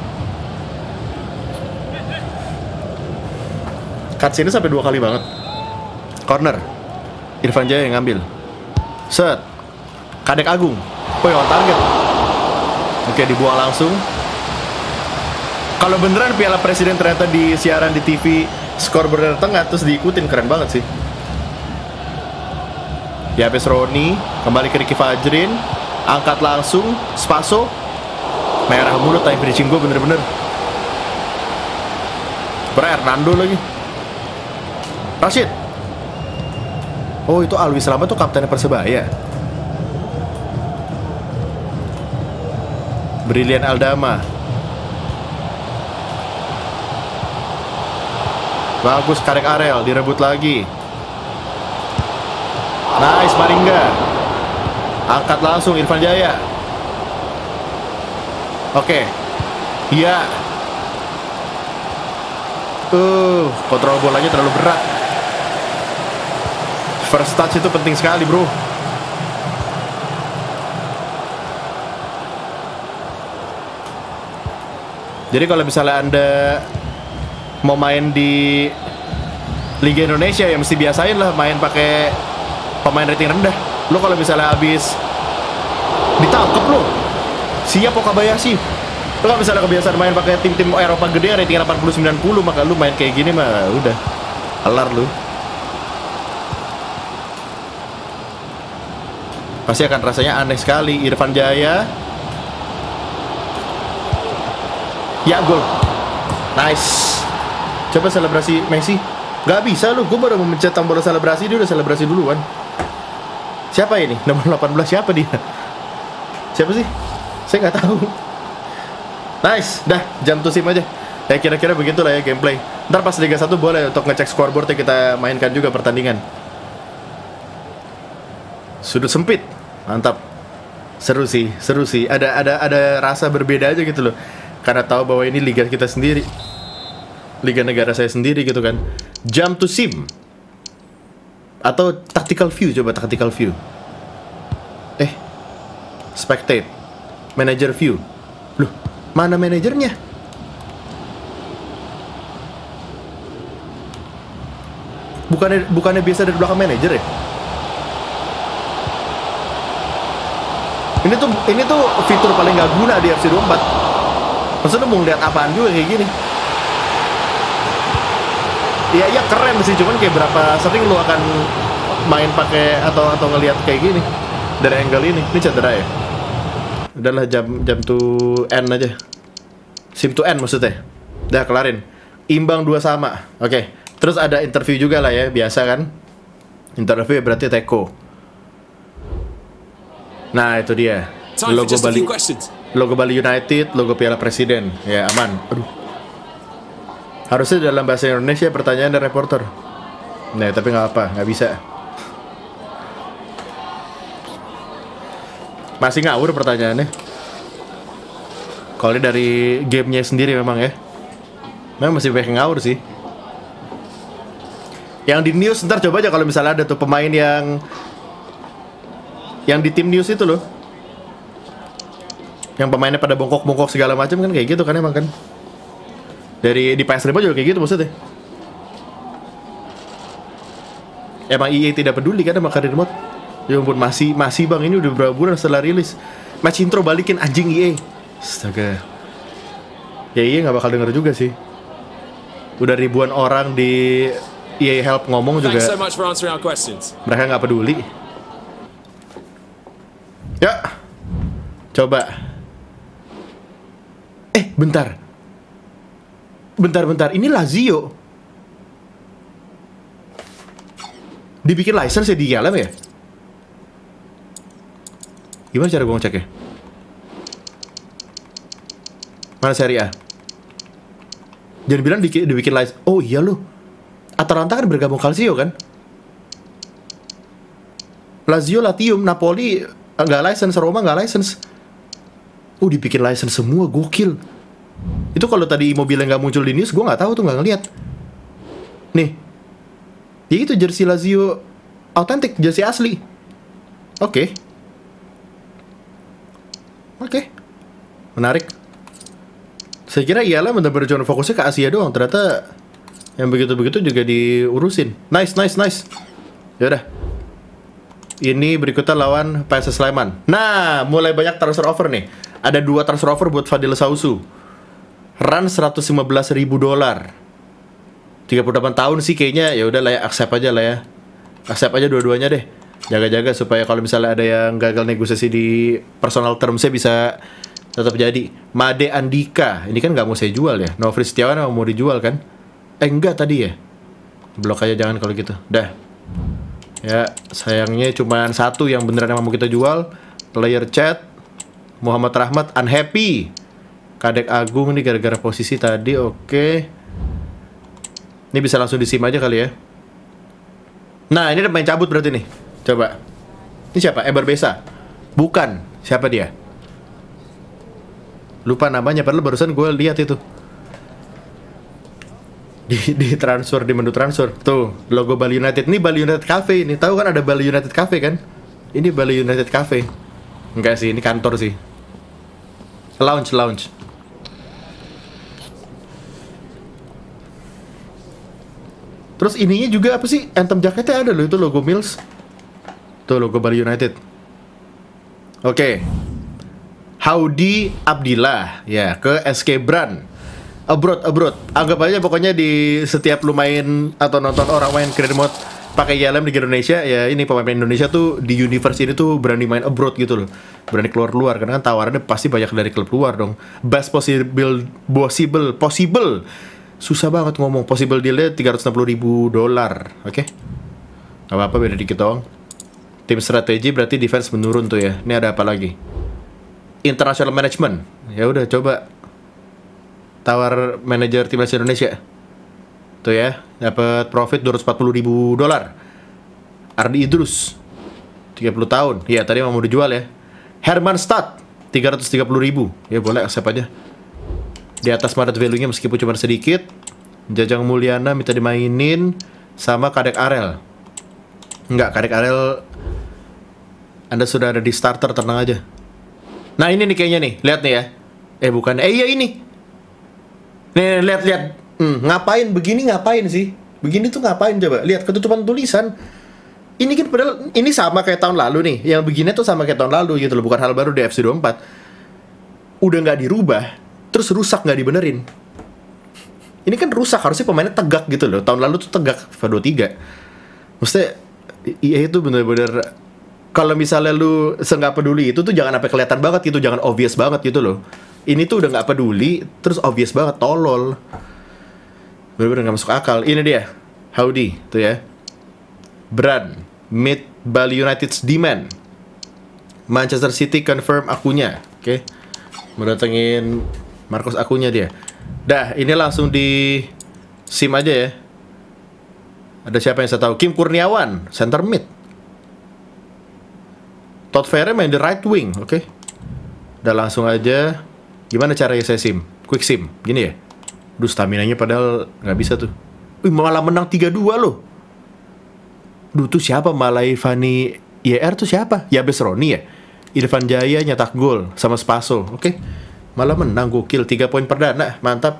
Speaker 1: Cutscene sampai 2 kali banget. Corner. Irfan Jaya yang ngambil. Set. Kadek Agung. On target. Oke, dibuang langsung. Kalau beneran Piala Presiden ternyata di siaran di TV scoreboard tengah terus diikutin, keren banget sih. Ya, Roni kembali ke Ricky Fajrin, angkat langsung, Spaso. Merah mulut, time finishing gue bener-bener. Hernando lagi. Rashid. Oh, itu Alwi Slamet tuh kapten Persebaya. Brilian Aldama. Bagus, Karek Arel, direbut lagi. Nice, Maringga. Angkat langsung, Irfan Jaya. Oke. Iya. Kontrol bolanya terlalu berat. First touch itu penting sekali, bro. Jadi kalau misalnya Anda mau main di Liga Indonesia, ya mesti biasain lah main pakai pemain rating rendah. Lo kalau misalnya habis ditangkep lo, siap Okabayashi. Lo kalau misalnya kebiasaan main pakai tim-tim Eropa gede yang rating 80-90, maka lu main kayak gini mah udah kelar lu. Pasti akan rasanya aneh sekali. Irfan Jaya. Ya, gol. Nice. Coba selebrasi Messi. Gak bisa lu, gue baru memencet tombol selebrasi, dia udah selebrasi duluan. Siapa ini? Nomor 18 siapa dia? Siapa sih? Saya gak tahu. Nice, dah jam to sim aja. Ya kira-kira begitulah ya gameplay. Ntar pas Liga 1 boleh untuk ngecek scoreboard ya, kita mainkan juga pertandingan. Sudut sempit, mantap. Seru sih. Ada rasa berbeda aja gitu loh. Karena tahu bahwa ini liga kita sendiri, liga negara saya sendiri gitu kan. Jump to sim atau tactical view, coba tactical view. Spectate, manager view. Loh, mana manajernya? Bukannya biasa dari belakang manajer ya? Ini tuh fitur paling gak guna di FC24. Maksudnya mau ngeliat apaan juga kayak gini. Iya keren sih, cuman kayak berapa sering lu akan main pakai atau ngelihat kayak gini dari angle ini. Ini cedera ya? Udahlah, jam to end aja. Sim to end maksudnya. Udah kelarin. Imbang 2 sama. Oke. Terus ada interview juga lah ya, biasa kan? Interview berarti teko. Nah, itu dia. Logo Bali United, logo Piala Presiden. Ya, aman. Aduh. Harusnya dalam bahasa Indonesia pertanyaan dari reporter. Nah, tapi nggak apa, nggak bisa. Masih ngawur pertanyaannya. Kalau ini dari gamenya sendiri memang ya. Memang masih banyak ngawur sih. Yang di news ntar coba aja kalau misalnya ada tuh pemain yang di tim news itu loh. Yang pemainnya pada bongkok-bongkok segala macam kan kayak gitu kan emang kan. Dari di PS5 juga kayak gitu maksudnya. Emang EA tidak peduli kan sama karir mode. Ya ampun, masih bang, ini udah berapa bulan setelah rilis. Match intro balikin anjing EA. Astaga. Ya EA gak bakal denger juga sih. Udah ribuan orang di EA Help ngomong juga. Mereka gak peduli. Ya. Coba. Bentar. Ini Lazio. Dibikin license ya di dalam ya? Gimana cara gue ngeceknya? Mana Serie A? Jangan bilang dibikin license. Oh iya loh, Atalanta kan bergabung Calcio kan? Lazio, Latium, Napoli nggak license, Roma nggak license. Dibikin license semua, gokil. Itu kalau tadi Immobile nggak muncul di news, gue nggak tahu tuh, nggak ngeliat. Nih, ya itu jersey Lazio autentik, jersey asli. Oke, menarik. Saya kira iyalah benar-benar cuma fokusnya ke Asia doang, ternyata yang begitu-begitu juga diurusin. Nice. Yaudah. Ini berikutnya lawan PSS Sleman. Nah, mulai banyak transfer offer nih. Ada 2 transfer offer buat Fadil Sausu. Run $115.000. 38 tahun sih kayaknya, ya udah lah ya, accept aja lah ya. Accept aja dua-duanya deh. Jaga-jaga supaya kalau misalnya ada yang gagal negosiasi di personal termsnya bisa tetap jadi. Made Andika, ini kan nggak mau saya jual ya. Nofri Setiawan mau dijual kan? Enggak tadi ya. Blok aja jangan kalau gitu. Dah. Ya, sayangnya cuma 1 yang beneran mau kita jual. Player chat Muhammad Rahmat unhappy. Kadek Agung nih gara-gara posisi tadi. Oke. Ini bisa langsung di sim aja kali ya. Nah, ini udah main cabut berarti nih. Coba. Ini siapa? Eber Besa? Bukan. Siapa dia? Lupa namanya, padahal barusan gue lihat itu. Di transfer, di menu transfer. Tuh, logo Bali United. Ini Bali United Cafe. Ini tahu kan ada Bali United Cafe kan? Ini Bali United Cafe. Enggak sih, ini kantor sih. Lounge. Terus ininya juga apa sih? Anthem jaketnya ada loh, itu logo Mills. Tuh logo Bali United. Oke. Howdy Abdillah ya ke SK Brand. Abroad. Anggap aja pokoknya di setiap lu main atau nonton orang main career mode pakai YLM di Indonesia, ya ini pemain Indonesia tuh di universe ini tuh berani main abroad gitu loh. Berani keluar karena kan tawarannya pasti banyak dari klub luar dong. Best possible. Susah banget ngomong. Possible dealnya $360,000. Oke? Gak apa-apa, beda dikit doang. Tim strategi berarti defense menurun tuh ya. Ini ada apa lagi? International management. Ya udah coba tawar manajer timnas Indonesia. Tuh ya, dapat profit $240,000. Ardi Idrus 30 tahun. Ya, tadi mau dijual ya. Herman Stad 330.000. Ya boleh, accept aja. Di atas market value-nya meskipun cuma sedikit. Jajang Mulyana minta dimainin sama Kadek Arel. Enggak, Kadek Arel Anda sudah ada di starter, tenang aja. Nah, ini nih kayaknya nih. Lihat nih ya. Bukan. Iya ini. Nih, lihat. Ngapain begini, ngapain sih? Begini tuh ngapain coba? Lihat ketutupan tulisan. Ini kan padahal ini sama kayak tahun lalu nih. Yang begini tuh sama kayak tahun lalu gitu loh, bukan hal baru di FC24. Udah nggak dirubah, terus rusak nggak dibenerin. Ini kan rusak, harusnya pemainnya tegak gitu loh. Tahun lalu tuh tegak FIFA 23. Maksudnya iya itu bener-bener, kalau misalnya lu nggak peduli itu tuh jangan sampai kelihatan banget gitu, jangan obvious banget gitu loh. Ini tuh udah nggak peduli, terus obvious banget, tolol. Bener-bener nggak masuk akal. Ini dia, Howdy tuh ya. Brand meet Bali United's demand. Manchester City confirm akunnya. Oke. Mendatengin Marcos akunnya dia. Dah, ini langsung di SIM aja ya. Ada siapa yang saya tahu? Kim Kurniawan, center mid. Todd Ferre main di right wing, oke. Udah langsung aja. Gimana caranya saya SIM? Quick SIM, gini ya. Duh, stamina-nya padahal nggak bisa tuh. Wih, malah menang 3-2 loh. Duh, tuh siapa? Malai Fani YR tuh siapa? Yabes Roni ya? Irfan Jaya nyetak gol sama Spaso, oke. Malah menang, gokil. 3 poin perdana, mantap.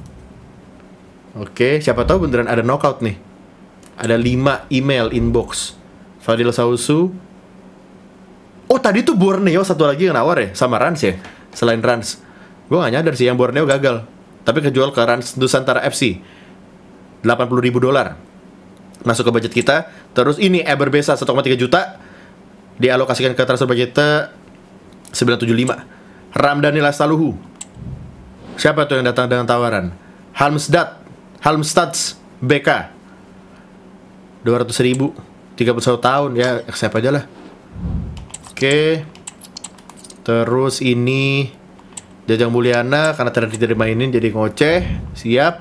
Speaker 1: Oke, siapa tahu beneran ada knockout nih. Ada 5 email inbox. Fadil Sausu. Oh, tadi tuh Borneo satu lagi yang nawar ya, sama Rans ya. Selain Rans, gue gak nyadar sih yang Borneo gagal, tapi kejual ke Rans Nusantara FC $80.000. Masuk ke budget kita. Terus ini Eber Besa 1,3 juta dialokasikan ke transfer budget kita 975. Ramdhani Lastaluhu. Siapa tuh yang datang dengan tawaran? Halmstads BK 200.000, 31 tahun ya, accept aja lah. Oke. Terus ini Jajang Mulyana karena tidak dimainin jadi ngoceh. Siap.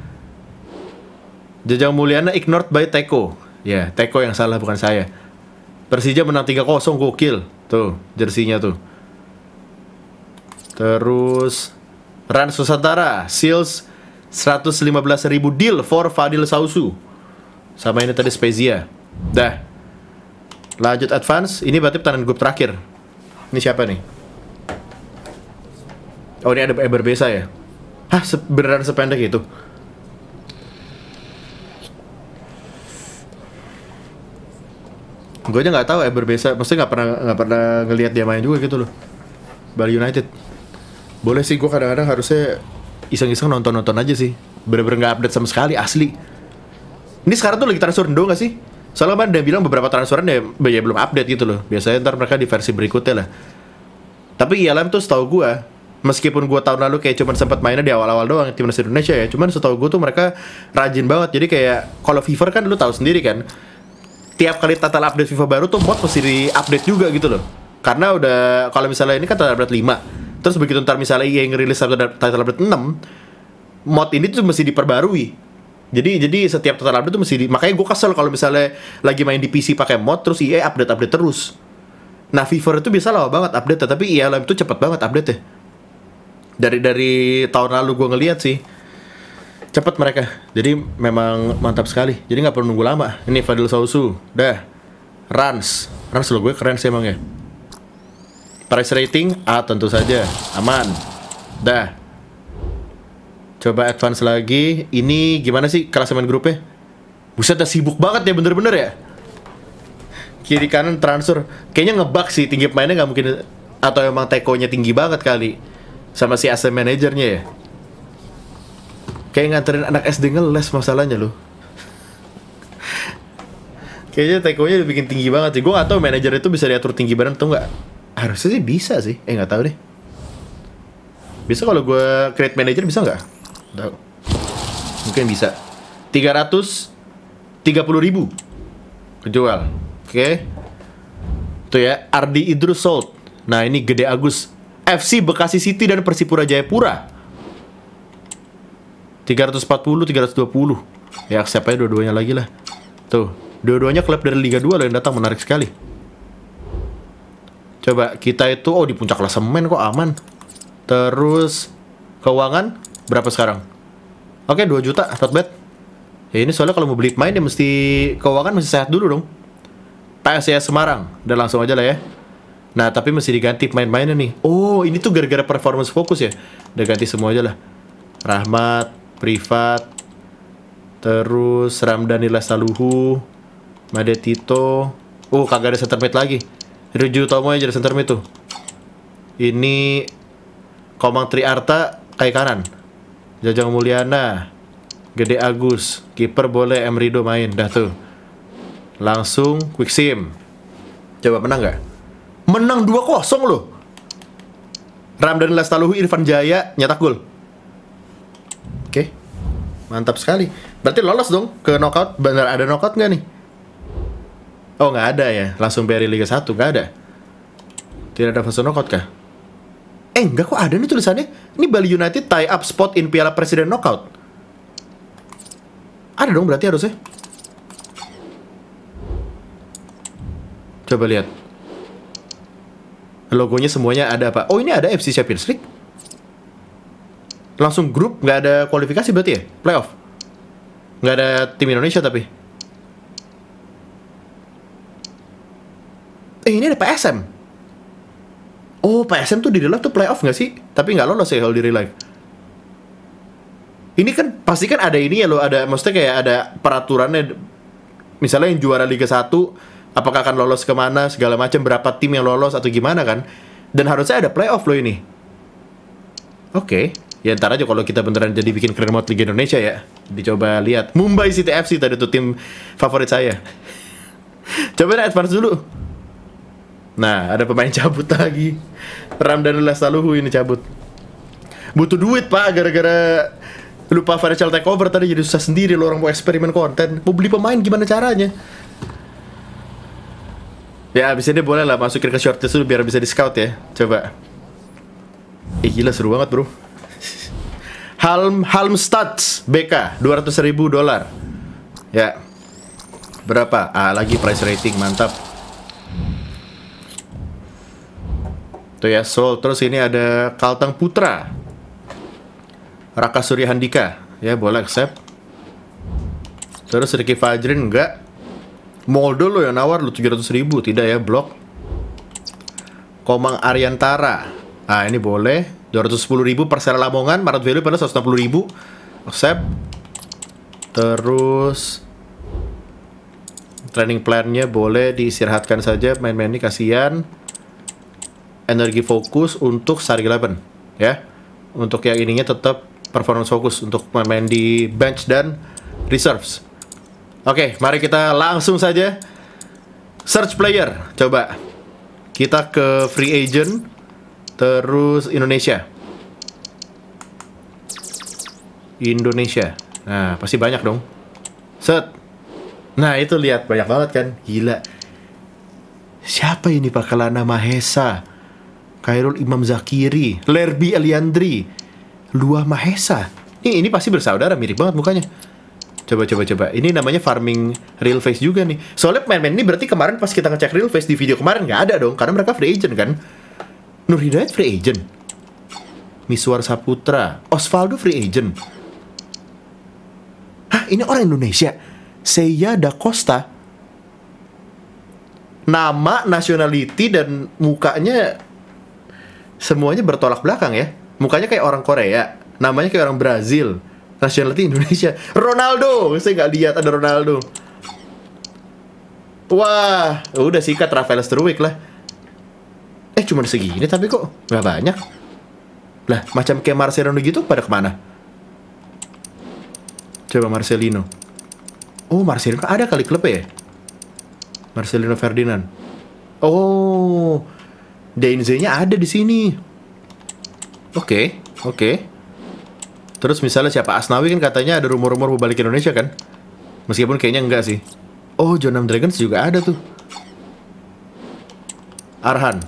Speaker 1: Jajang Mulyana ignored by Teko. Ya, Teko yang salah, bukan saya. Persija menang 3-0, gokil. Tuh, jersinya tuh. Terus Rans Nusantara Seals 115.000 deal for Fadil Sausu. Sama ini tadi Spezia. Dah. Lanjut advance. Ini berarti pertandingan grup terakhir. Ini siapa nih? Oh, ini ada Eber Besa ya? Hah, beneran sependek itu? Gue aja nggak tahu Eber Besa. Maksudnya nggak pernah ngelihat dia main juga gitu loh. Bali United. Boleh sih, gue kadang-kadang harusnya iseng-iseng nonton aja sih. Bener-bener nggak update sama sekali, asli. Ini sekarang tuh lagi transfer Indo nggak sih? Soalnya kan dia bilang beberapa transferan ya belum update gitu loh. Biasanya ntar mereka di versi berikutnya lah. Tapi ILM tuh setahu gue, meskipun gue tahun lalu kayak cuman sempat mainnya di awal-awal doang timnas Indonesia ya, cuman setahu gue tuh mereka rajin banget. Jadi kayak kalau FIFA kan lu tahu sendiri kan, tiap kali total update FIFA baru tuh mod mesti di-update juga gitu loh. Karena udah, kalau misalnya ini kan total update 5, terus begitu ntar misalnya EA ngerilis title update 6, mod ini tuh mesti diperbarui. Jadi setiap total update tuh mesti makanya gue kesel kalau misalnya lagi main di PC pakai mod terus EA update terus. Nah, FIFA itu bisa lama banget update, tapi EA itu cepet banget update ya. Dari tahun lalu gue ngeliat sih cepet mereka. Jadi memang mantap sekali. Jadi nggak perlu nunggu lama. Ini Fadil Sausu, dah. Rans lo gue keren sih emang ya. Price rating A tentu saja, aman. Dah. Coba advance lagi. Ini gimana sih klasemen grupnya? Buset, udah sibuk banget ya, bener-bener ya. Kiri kanan transfer. Kayaknya ngebug sih, tinggi pemainnya nggak mungkin. Atau emang tekonya tinggi banget kali. Sama si AC manajernya ya. Kayak nganterin anak SD ngeles masalahnya loh. Kayaknya tekonya udah bikin tinggi banget sih. Gue gak tau manajer itu bisa diatur tinggi badan atau nggak. Harusnya sih bisa sih. Gak tahu deh. Bisa kalau gue create manager bisa nggak? Tahu. Mungkin bisa. 330.000 kejual. Oke. Tuh ya, Ardi Idrus sold. Nah, ini Gede Agus. FC Bekasi City dan Persipura Jayapura. 340, 320. Ya, accept aja dua-duanya lagi lah. Tuh, dua-duanya klub dari Liga 2 loh yang datang, menarik sekali. Coba kita itu, di puncak klasemen kok aman. Terus keuangan berapa sekarang? Oke, 2 juta, not bad. Ya ini soalnya kalau mau beli pemain ya mesti keuangan mesti sehat dulu dong. PSIS Semarang, udah langsung aja lah ya. Nah, tapi mesti diganti pemain-pemainnya nih. Oh, ini tuh gara-gara performance fokus ya. Udah ganti semua aja lah. Rahmat, Privat, terus Ramdhani Lestaluhu, Made Tito. Kagak ada center mid lagi. Ryuju Tomo yang jadi center mid tuh. Ini Komang Triarta kayak kanan. Jajang Mulyana, Gede Agus, kiper boleh Emrido main. Dah tuh. Langsung quick sim. Coba menang nggak? Menang 2-0 loh. Ramdhani Lestaluhu, Irfan Jaya nyetak gol. Oke. Mantap sekali. Berarti lolos dong ke knockout. Bener ada knockout nggak nih? Oh, nggak ada ya. Langsung BRI Liga 1 nggak ada. Tidak ada fase knockout kah? Enggak, kok ada nih tulisannya. Ini Bali United tie up spot in Piala Presiden Knockout. Ada dong berarti harusnya. Coba lihat. Logonya semuanya ada apa? Oh, ini ada FC Champions League. Langsung grup, nggak ada kualifikasi berarti ya? Playoff. Nggak ada tim Indonesia tapi. Ini ada PSM. Oh, PSM tuh di real life tuh playoff nggak sih? Tapi nggak lolos ya kalau di real life. Ini kan pasti kan ada ini ya loh, ada maksudnya kayak ada peraturannya. Misalnya yang juara Liga 1, apakah akan lolos kemana, segala macam, berapa tim yang lolos atau gimana kan. Dan harusnya ada playoff loh ini. Oke. Ya ntar aja kalau kita beneran jadi bikin career mode Liga Indonesia ya. Dicoba lihat. Mumbai City FC tadi tuh tim favorit saya. Coba advance dulu. Nah, ada pemain cabut lagi. Ramdhani Lestaluhu ini cabut. Butuh duit, Pak, gara-gara lupa financial takeover tadi jadi susah sendiri lo orang mau eksperimen konten. Mau beli pemain gimana caranya? Ya, abis ini boleh lah masukin ke shortlist dulu biar bisa di-scout ya. Coba. Gila seru banget, bro. Halmstads BK $200.000. Ya. Berapa? Lagi price rating, mantap. Tuh ya, sold. Terus ini ada Kalteng Putra, Raka Surya Handika. Ya, boleh accept. Terus Ricky Fajrin enggak. Moldo lo yang nawar lo 700.000. Tidak ya, blok. Komang Ariantara. Ini boleh. 210.000 Persela Lamongan. Market value pada 160.000. Accept. Terus training plan-nya boleh diistirahatkan saja. Main-main ini kasihan. Energi fokus untuk Starting 11 ya. Untuk yang ininya tetap performance fokus untuk main di bench dan reserves. Oke, mari kita langsung saja search player. Coba kita ke free agent, terus Indonesia. Nah, pasti banyak dong. Set. Nah, itu lihat banyak banget kan. Gila. Siapa ini Pak? Kalana Mahesa, Khairul Imam Zakiri, Lerby Eliandri, Lua Mahesa. Ini pasti bersaudara, mirip banget mukanya. Coba. Ini namanya farming real face juga nih. Soalnya pemain-pemain ini berarti kemarin pas kita ngecek real face di video kemarin nggak ada dong, karena mereka free agent kan. Nur Hidayat free agent. Miswar Saputra, Osvaldo free agent. Hah, ini orang Indonesia. Seiya Da Costa. Nama, nationality, dan mukanya semuanya bertolak belakang ya. Mukanya kayak orang Korea, namanya kayak orang Brazil, nationality Indonesia. Ronaldo, saya nggak lihat ada Ronaldo. Wah, udah sikat Rafael Sterwijk lah. Cuma segini tapi kok nggak banyak. Lah, macam kayak Marcelino gitu pada kemana? Coba Marcelino. Oh, Marcelino ada kali klubnya ya? Marcelino Ferdinand. Oh, DNZ-nya ada di sini. Oke. Terus misalnya siapa, Asnawi kan katanya ada rumor-rumor mau balik ke Indonesia kan? Meskipun kayaknya enggak sih. Oh, Jonam Dragons juga ada tuh. Arhan.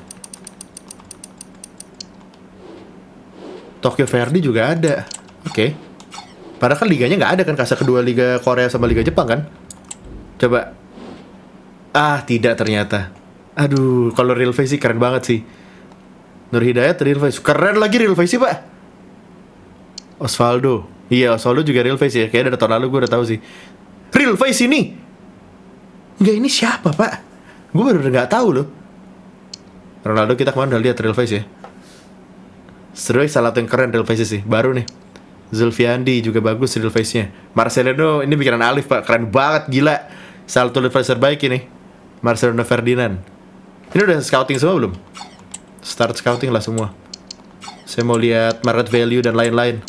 Speaker 1: Tokyo Verdy juga ada. Oke. Padahal kan liganya nggak ada kan, kasta kedua Liga Korea sama Liga Jepang kan? Coba. Tidak ternyata. Aduh, kalau real face sih keren banget sih. Nur Hidayat real face. Keren lagi real face sih, Pak. Osvaldo. Iya, Osvaldo juga real face ya. Kayaknya dari tahun lalu gue udah tahu sih. Real face ini. Enggak, ini siapa, Pak? Gue baru nggak tahu loh. Ronaldo kita kemarin udah lihat real face ya. Sterwijk salah satu yang keren real face sih. Baru nih. Zulfiandi juga bagus real face-nya. Marcelino ini bikinan Alif, Pak. Keren banget, gila. Salah satu real face terbaik ini. Marcelino Ferdinand. Ini udah scouting semua belum? Start scouting lah semua. Saya mau lihat market value dan lain-lain.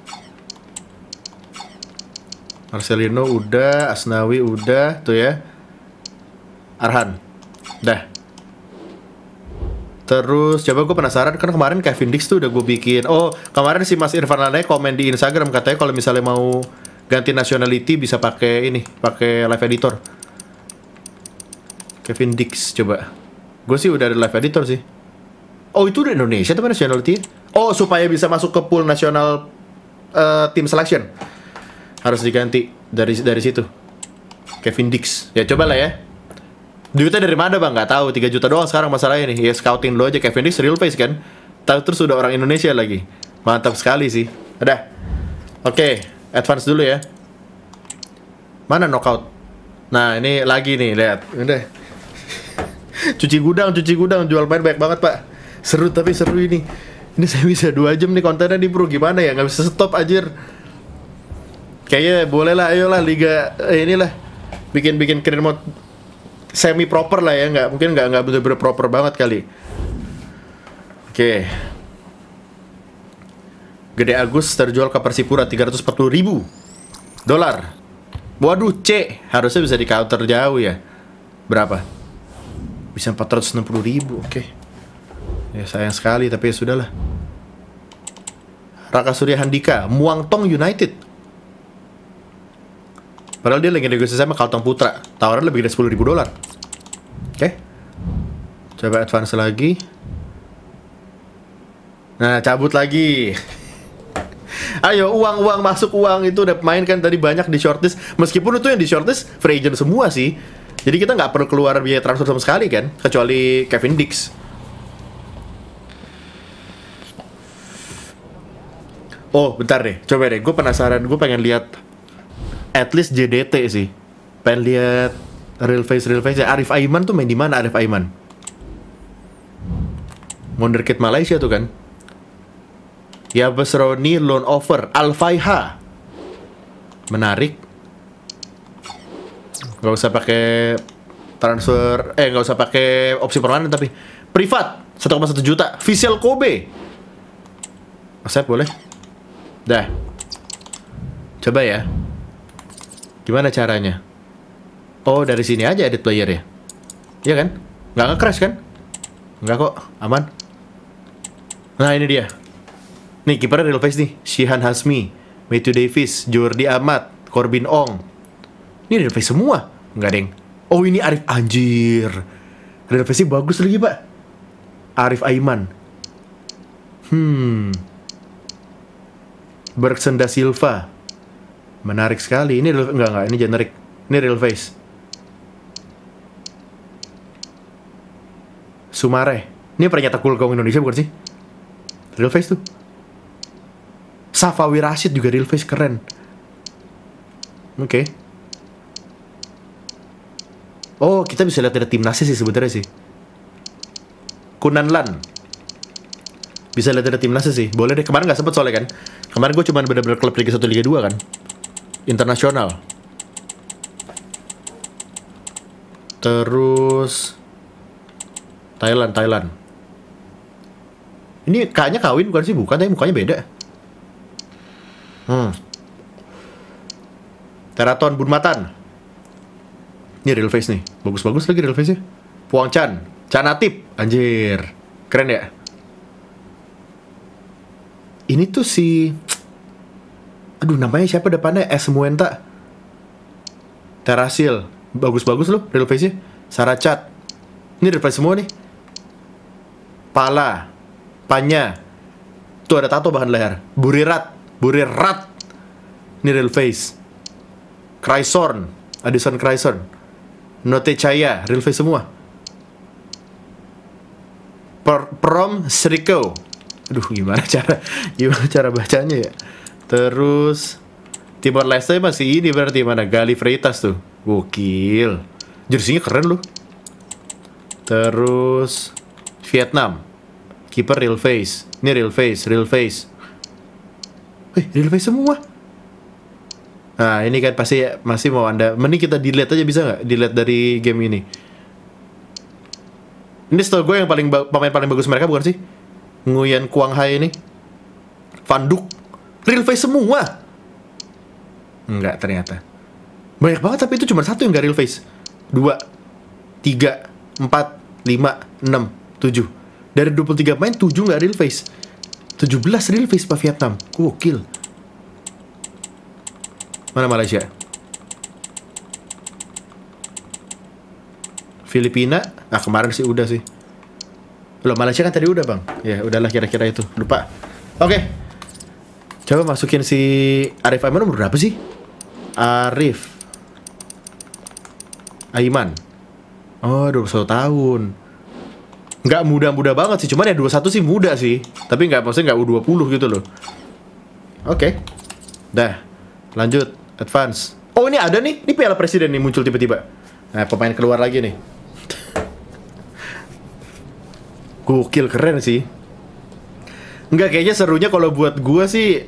Speaker 1: Marcelino udah, Asnawi udah, tuh ya. Arhan. Dah. Terus coba gue penasaran, kan kemarin Kevin Dix tuh udah gue bikin. Oh, kemarin si Mas Irfan Lanai komen di Instagram katanya kalau misalnya mau ganti nationality bisa pakai ini, pakai live editor. Kevin Dix coba. Gue sih udah ada live editor sih. Oh, itu udah Indonesia tapi nationality. Oh, supaya bisa masuk ke pool nasional team selection. Harus diganti dari situ. Kevin Dix. Ya coba lah ya. Duitnya dari mana bang? Nggak tahu. 3 juta doang sekarang masalahnya nih. Ya scouting dulu aja. Kevin Dix real face kan. Terus udah orang Indonesia lagi. Mantap sekali sih. Udah. Oke, advance dulu ya. Mana knockout? Nah ini lagi nih, lihat. Udah. Cuci gudang jual main banyak banget pak. Seru tapi seru ini. Ini saya bisa 2 jam nih kontennya nih bro. Gimana ya? Nggak bisa stop anjir. Kayaknya boleh lah, ayolah liga inilah bikin career mode semi proper lah ya, mungkin nggak bener-bener proper banget kali. Oke. Gede Agus terjual ke Persipura $340.000. Waduh, C harusnya bisa di counter jauh ya. Berapa? Bisa 460.000. Oke. Ya sayang sekali tapi ya sudahlah. Raka Surya Handika, Muangtong United. Padahal dia lagi negosiasi sama Kalteng Putra. Tawaran lebih dari $10.000. Oke. Coba advance lagi. Nah, cabut lagi. Ayo, uang masuk uang. Itu udah main kan tadi banyak di shortlist. Meskipun itu yang di shortlist free agent semua sih. Jadi kita nggak perlu keluar biaya transfer sama sekali kan. Kecuali Kevin Dix. Oh, bentar deh. Coba deh. Gue penasaran. Gue pengen lihat at least JDT sih. Pengen lihat real face ya. Arif Aiman tuh main di mana Arif Aiman? Wonderkid Malaysia tuh kan. Ya Besroni loan offer Al-Faiha. Menarik. Gak usah pakai transfer, gak usah pakai opsi permanen tapi privat 1,1 juta. Visual Kobe. Accept boleh. Dah. Coba ya. Gimana caranya? Oh, dari sini aja edit player ya? Iya kan? Nggak nge-crash kan? Nggak kok, aman. Nah, ini dia. Nih, kipernya real face nih. Shihan Hasmi, Matthew Davis, Jordi Amat, Corbin Ong. Ini real face semua. Nggak, deng. Oh, ini Arif. Anjir. Real face-nya bagus lagi, Pak. Arif Aiman. Bergson da Silva. Menarik sekali. Ini enggak, ini generic. Ini real face. Sumare. Ini pernah nyetak gol gawang Indonesia bukan sih? Real face tuh. Safawi Rashid juga real face, keren. Oke. Oh, kita bisa lihat ada timnasnya sih sebenarnya sih. Kunanlan. Bisa lihat ada timnasnya sih. Boleh deh. Kemarin nggak sempet soalnya kan. Kemarin gue cuma bener-bener klub Liga 1, Liga 2 kan. Internasional. Terus Thailand. Ini kayaknya kawin bukan sih? Bukan, tapi mukanya beda. Teraton Bunmatan. Ini real face nih. Bagus-bagus lagi real face-nya. Puang Chan. Canatip. Anjir. Keren ya? Ini tuh si... Aduh, namanya siapa depannya? S. Muenta. Terasil. Bagus-bagus loh real face-nya. Saracat. Ini real face semua nih. Pala. Panya. Tuh ada tato bahan leher. Burirat. Ini real face. Chrysorn. Addison Chrysorn. Note Chaya. Real face semua. Prom Sriko. Aduh, gimana cara bacanya ya? Terus Timor Leste masih ini berarti mana? Gali Freitas tuh. Gokil. Jersinya keren loh. Terus Vietnam. Kiper real face. Ini real face. Real face semua. Nah, ini kan pasti masih mau Anda. Mending kita delete aja, bisa nggak? Delete dari game ini. Ini setahu gue yang pemain paling bagus mereka bukan sih? Nguyen Quang Hai ini. Van Duk. Real face semua. Enggak ternyata. Banyak banget tapi itu cuma satu yang gak real face. 2, 3, 4, 5, 6, 7. Dari 23 pemain 7 gak real face. 17 real face Pak Vietnam. Gokil. Mana Malaysia? Filipina? Ah, kemarin sih udah sih. Loh, Malaysia kan tadi udah bang. Ya udahlah kira-kira itu. Lupa. Oke. Coba masukin si Arif Aiman umur berapa sih? Arif Aiman. Oh, 21 tahun. Nggak muda-muda banget sih. Cuman ya 21 sih muda sih. Tapi maksudnya nggak U20 gitu loh. Oke. Dah. Lanjut. Advance. Oh, ini ada nih. Ini Piala Presiden nih muncul tiba-tiba. Nah, pemain keluar lagi nih. Gokil, keren sih. Enggak, kayaknya serunya kalau buat gua sih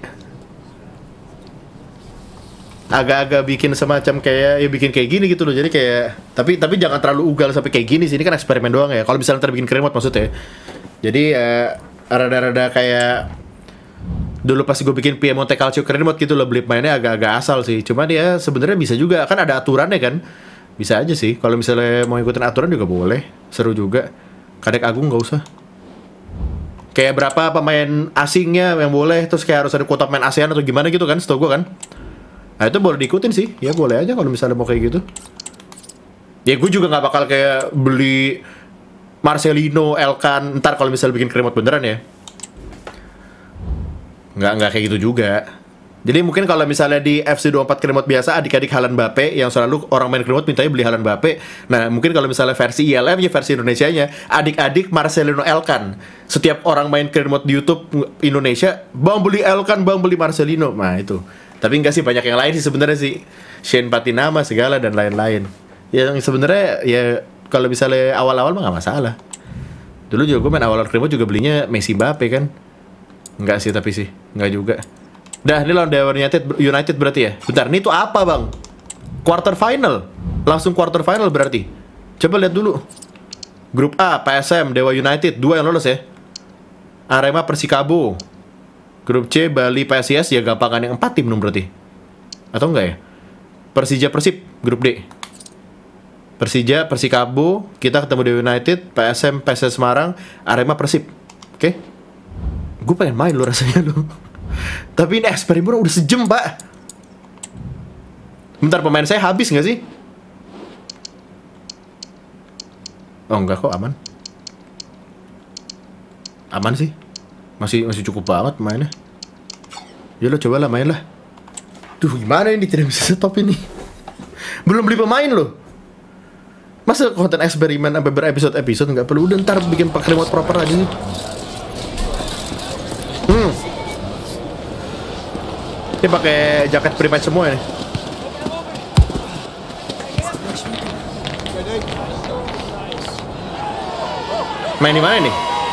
Speaker 1: agak-agak bikin semacam kayak bikin kayak gini gitu loh. Jadi kayak tapi jangan terlalu ugal sampai kayak gini sih. Ini kan eksperimen doang ya. Kalau misalnya ntar bikin keren maksudnya. Jadi rada-rada kayak dulu pas gue bikin Piemonte Calcio keren banget gitu loh, beli mainnya agak-agak asal sih. Cuman ya sebenarnya bisa juga, kan ada aturannya kan. Bisa aja sih. Kalau misalnya mau ikutin aturan juga boleh. Seru juga. Kadek Agung nggak usah. Kayak berapa pemain asingnya yang boleh, terus kayak harus ada kuota pemain ASEAN atau gimana gitu kan, setahu gue kan. Nah itu boleh diikutin sih. Ya boleh aja kalau misalnya mau kayak gitu. Ya gue juga nggak bakal kayak beli Marcelino, Elkan ntar kalau misalnya bikin kremot beneran ya. Nggak kayak gitu juga. Jadi mungkin kalau misalnya di FC24 kremot biasa adik-adik Haaland Mbappe yang selalu orang main kremot mintanya beli Haaland Mbappe. Nah mungkin kalau misalnya versi ILM ya versi Indonesianya adik-adik Marcelino Elkan. Setiap orang main kremot di YouTube Indonesia, bang beli Elkan, bang beli Marcelino. Nah itu. Tapi enggak sih, banyak yang lain sih sebenarnya sih. Shane Patinama segala dan lain-lain. Ya yang sebenarnya ya kalau misalnya awal-awal mah nggak masalah. Dulu juga gue main awal-awal kremot juga belinya Messi Mbappe kan. Enggak sih tapi sih, enggak juga. Dah, ini lawan Dewa United berarti ya. Bentar, ini tuh apa bang? Quarter final. Langsung quarter final berarti. Coba lihat dulu. Grup A, PSM, Dewa United, 2 yang lolos ya. Arema Persikabo. Grup C, Bali PSIS, ya gampangan yang 4 tim dong berarti. Atau enggak ya? Persija Persib, grup D. Persija, Persikabo, kita ketemu Dewa United, PSM, PSS Semarang, Arema Persib. Oke? Gue pengen main lo rasanya lo. Tapi ini eksperimen udah sejam pak. Bentar, pemain saya habis gak sih? Oh enggak kok, aman. Aman sih. Masih cukup banget mainnya. Ya lo cobalah main lah. Duh, gimana ini tidak bisa stop ini. Belum beli pemain loh. Masa konten eksperimen sampai berepisode-episode nggak perlu, udah ntar bikin pakai remote proper aja sih. Ini pakai jaket prepaid semua nih. Main di mana nih?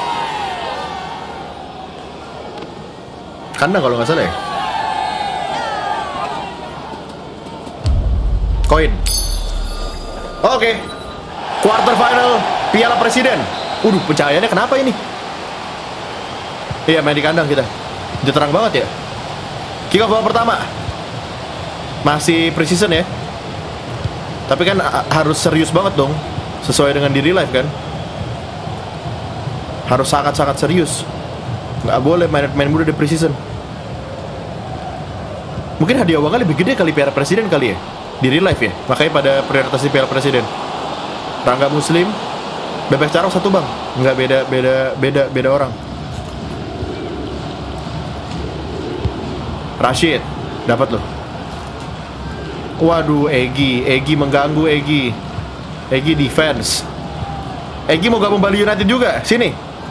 Speaker 1: Kandang kalau nggak salah ya. Koin. Oke. Quarter final Piala Presiden. Pencahayaannya kenapa ini? Iya, main di kandang kita. Udah terang banget ya. Kick off babak pertama. Masih preseason ya. Tapi kan harus serius banget dong. Sesuai dengan di real life kan. Harus sangat-sangat serius. Nggak boleh main muda di preseason. Mungkin hadiah uangnya lebih gede kali Piala Presiden kali ya. Di real life ya, makanya pada prioritas di Piala Presiden. Rangga Muslim, Bebek Carok satu bang, nggak beda orang. Rashid, dapat loh. Waduh, Egy mengganggu Egy defense. Egy mau gabung Bali United juga, sini.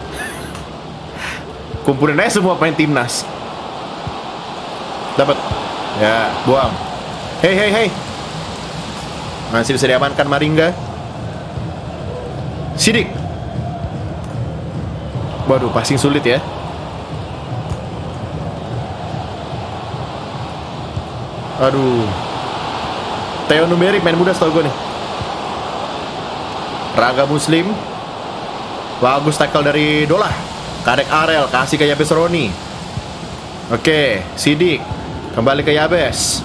Speaker 1: Kumpulin aja semua pemain timnas. Dapat, ya buang. Hey. Masih bisa diamankan Maringga. Sidik. Waduh, passing sulit ya. Aduh. Theo Numberi main muda setahu gue nih. Rangga Muslim. Bagus tackle dari Dolah. Kadek Arel kasih ke Yabes Roni. Oke, Sidik kembali ke Yabes.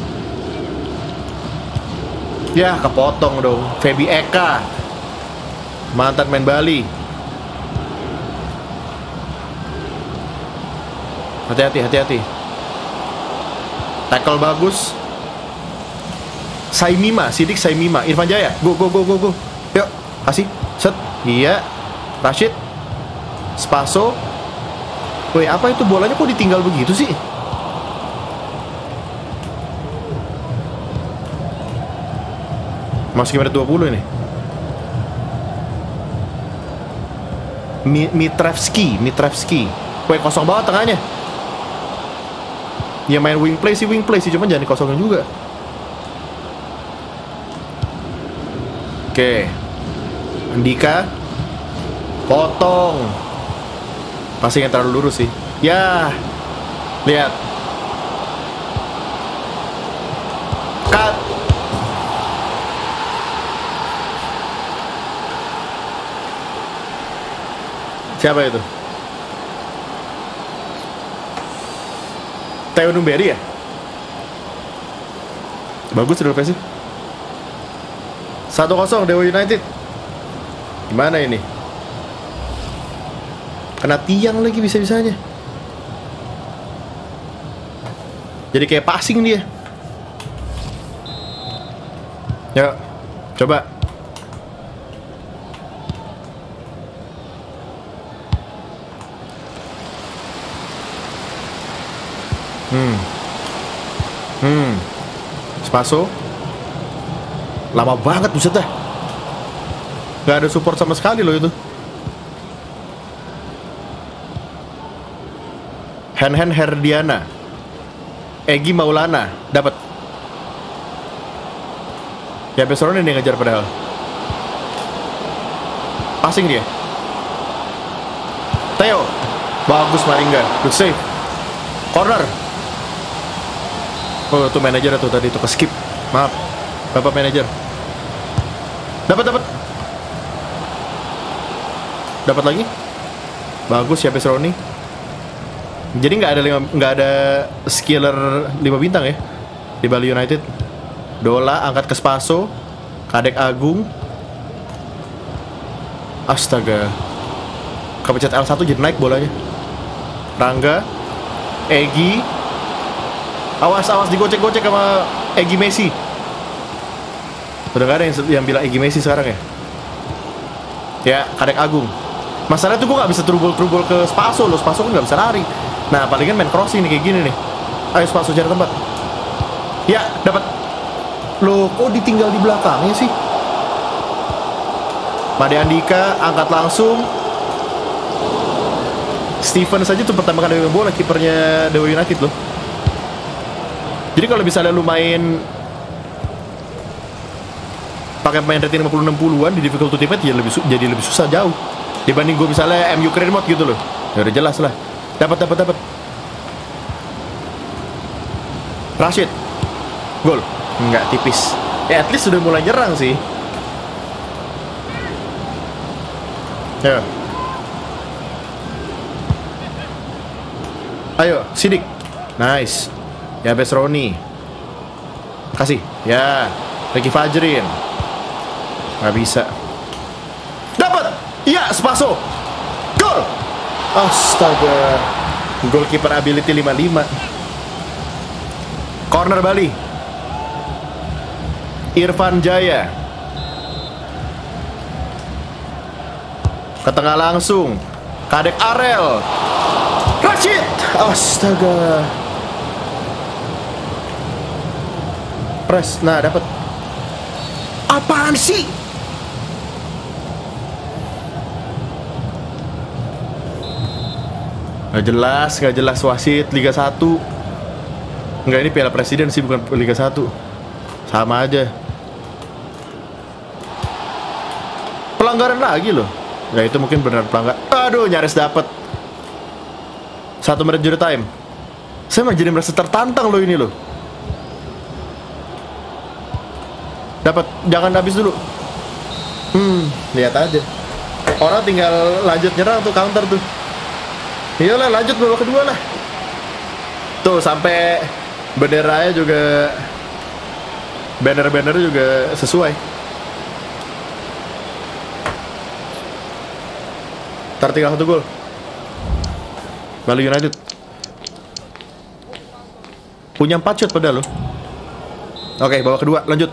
Speaker 1: Ya, kepotong dong. Feby Eka, mantan main Bali. Hati-hati. Tackle bagus. Saimima, Sidik Saimima. Irfan Jaya, go. Yuk, kasih. Set. Iya. Rashid. Spaso. Woi, apa itu bolanya kok ditinggal begitu sih? Masih menit 20 ini. Mitrevski. Woi, kosong banget tengahnya. Ya main wing play sih, cuman jangan dikosongin juga. Oke. Andika. Potong. Passing yang terlalu lurus sih. Ya. Lihat. Cut. Siapa itu? Theo Numberi ya? Bagus udah sih. 1-0 Dewa United. Gimana ini? Kena tiang lagi bisa-bisanya. Jadi kayak passing dia. Yuk, coba. Spaso. Lama banget buset dah. Gak ada support sama sekali loh itu. Hen Herdiana. Egy Maulana dapat. Ya Besron ini ngejar padahal. Passing dia. Theo. Bagus Maringga. Good save. Corner. Oh, tuh manajer tuh tadi tuh ke skip. Maaf. Bapak manajer. Dapat. Dapat lagi. Bagus ya Besroni. Jadi nggak ada skiller 5 bintang ya di Bali United. Dola angkat ke Spaso. Kadek Agung. Astaga. Kepencet L1 jadi naik bolanya. Rangga. Egy. Awas digocek-gocek sama Egy Messi. Udah gak ada yang bilang Egy Messi sekarang ya. Ya, Kadek Agung. Masalahnya tuh gue gak bisa terubul ke Spaso loh. Spaso kan gak bisa lari. Nah, palingan main crossing nih kayak gini nih. Ayo Spaso cari tempat. Ya, dapat. Loh, kok ditinggal di belakangnya sih? Made Andika angkat langsung. Steven saja tuh pertama kali main bola, kipernya Dewa United loh. Jadi kalau misalnya lu main pakai pemain rating 50-60-an di difficulty mode ya jadi lebih susah jauh dibanding gue misalnya MU Career Mode gitu loh. Ya udah jelas lah. Dapat. Rashid. Gol. Enggak, tipis. Ya at least sudah mulai nyerang sih. Ya. Ayo, Sidik. Nice. Ya Besroni. Kasih. Ya. Ricky Fajrin. Nggak bisa. Dapat. Iya, Spaso. Gol. Astaga. Goalkeeper ability 55. Corner Bali. Irfan Jaya. Ke tengah langsung. Kadek Arel. Rashid. Astaga. Press. Nah, dapat. Apaan sih? Gak jelas wasit Liga 1. Enggak, ini Piala Presiden sih, bukan Liga 1. Sama aja. Pelanggaran lagi loh. Ya itu mungkin benar pelanggaran. Aduh, nyaris dapat. 1 menit jeda time. Saya mah jadi merasa tertantang loh ini loh. Dapat, jangan habis dulu. Lihat aja. Orang tinggal lanjut nyerang tuh, counter tuh. Iyalah, lanjut babak kedua lah. Tuh sampai bannernya juga, banner juga sesuai. Tinggal 1 gol. Bali United punya 4 shot padahal loh. Oke, babak kedua lanjut.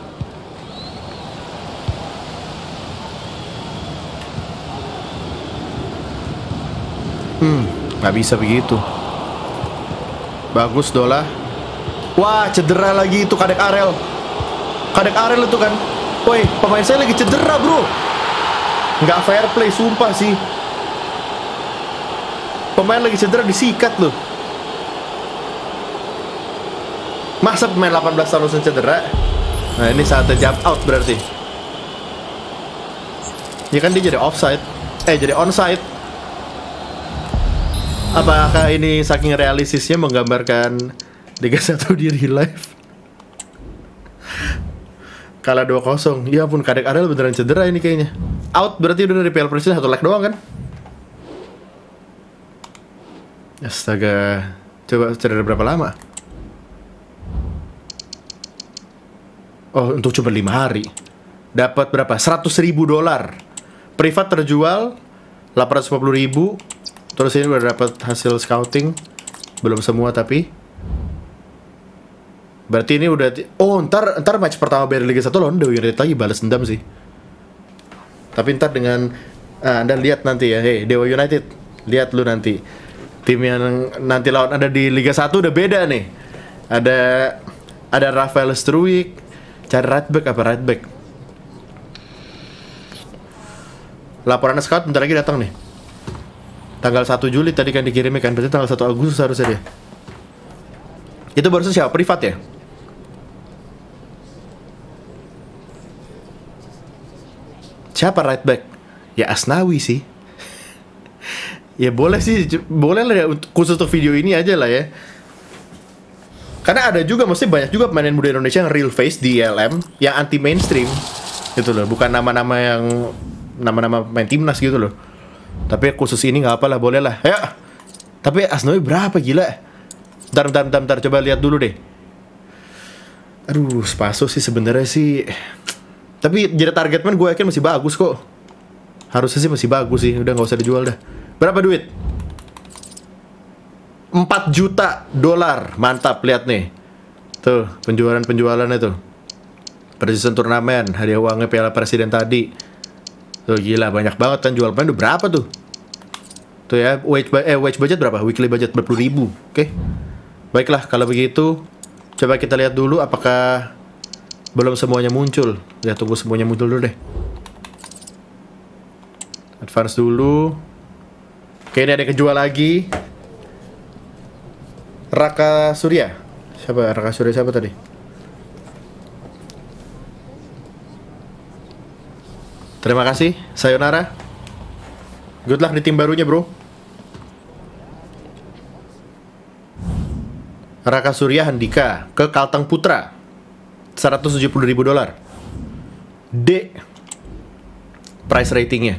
Speaker 1: Nggak bisa begitu. Bagus Dola. Wah, cedera lagi itu Kadek Arel. Kadek Arel itu kan. Woi, pemain saya lagi cedera bro. Nggak fair play, sumpah sih. Pemain lagi cedera disikat loh. Masa pemain 18 tahun langsung cedera? Nah ini saatnya jump out berarti. Ya kan dia jadi offside. Jadi onside. Apakah ini saking realistisnya menggambarkan Liga 1 di real life? Kalah 2-0. Ya ampun, Kadek Arel beneran cedera ini kayaknya. Out berarti udah dari Piala Presiden 1 leg doang kan? Astaga. Coba cedera berapa lama? Oh, untuk cuma 5 hari. Dapat berapa? $100.000. Privat terjual 850.000. Terus ini udah dapat hasil scouting. Belum semua tapi. Berarti ini udah ntar match pertama dari Liga 1 lawan Dewa United lagi, balas dendam sih. Tapi ntar dengan Anda lihat nanti ya, Dewa United, lihat lu nanti. Tim yang nanti lawan Anda di Liga 1 udah beda nih. Ada Rafael Struijk, cari right back. Laporan scout bentar lagi datang nih. Tanggal 1 Juli tadi kan dikirimnya kan, berarti tanggal 1 Agustus harusnya dia. Itu barusan siapa? Privat ya? Siapa right back? Ya Asnawi sih. Ya boleh sih, boleh lah ya, khusus untuk video ini aja lah ya. Karena ada juga, maksudnya banyak juga pemain muda Indonesia yang real face di LM, yang anti mainstream gitu loh, bukan nama-nama pemain timnas gitu loh. Tapi khusus ini nggak apa lah, boleh lah. Ya. Tapi Asnawi berapa gila? Bentar, coba lihat dulu deh. Aduh, Spaso sih sebenarnya sih. Tapi jadi target man gue yakin masih bagus kok. Harusnya sih masih bagus sih, udah nggak usah dijual dah. Berapa duit? $4 juta. Mantap, lihat nih. Tuh, penjualannya tuh. Preseason turnamen, hadiah uangnya Piala Presiden tadi. Tuh gila, banyak banget kan, jual pemain udah berapa tuh? Tuh ya, wage budget berapa? Weekly budget 40.000. Oke. Baiklah, kalau begitu Coba kita lihat dulu apakah belum semuanya muncul. Ya, tunggu semuanya muncul dulu deh. Advance dulu. Oke, ini ada yang kejual lagi. Raka Surya. Siapa? Raka Surya siapa tadi? Terima kasih, sayonara. Good luck di tim barunya, bro. Raka Surya Handika ke Kalteng Putra, $170.000. D. Price ratingnya.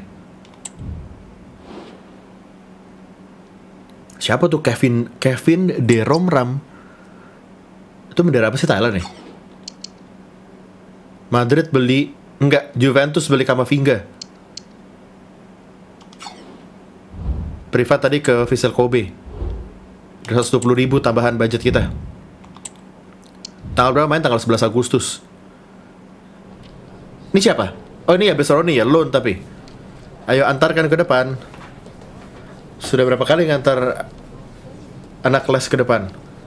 Speaker 1: Siapa tuh Kevin De Romram? Itu bendera apa sih, Thailand nih? Madrid beli, enggak, Juventus beli Kamavinga. Privat tadi ke Vissel Kobe. 120.000 tambahan budget kita. Tanggal berapa main? Tanggal 11 Agustus. Ini siapa? Oh, ini ya Besaroni ya, loan tapi. Ayo antarkan ke depan. Sudah berapa kali ngantar anak kelas ke depan?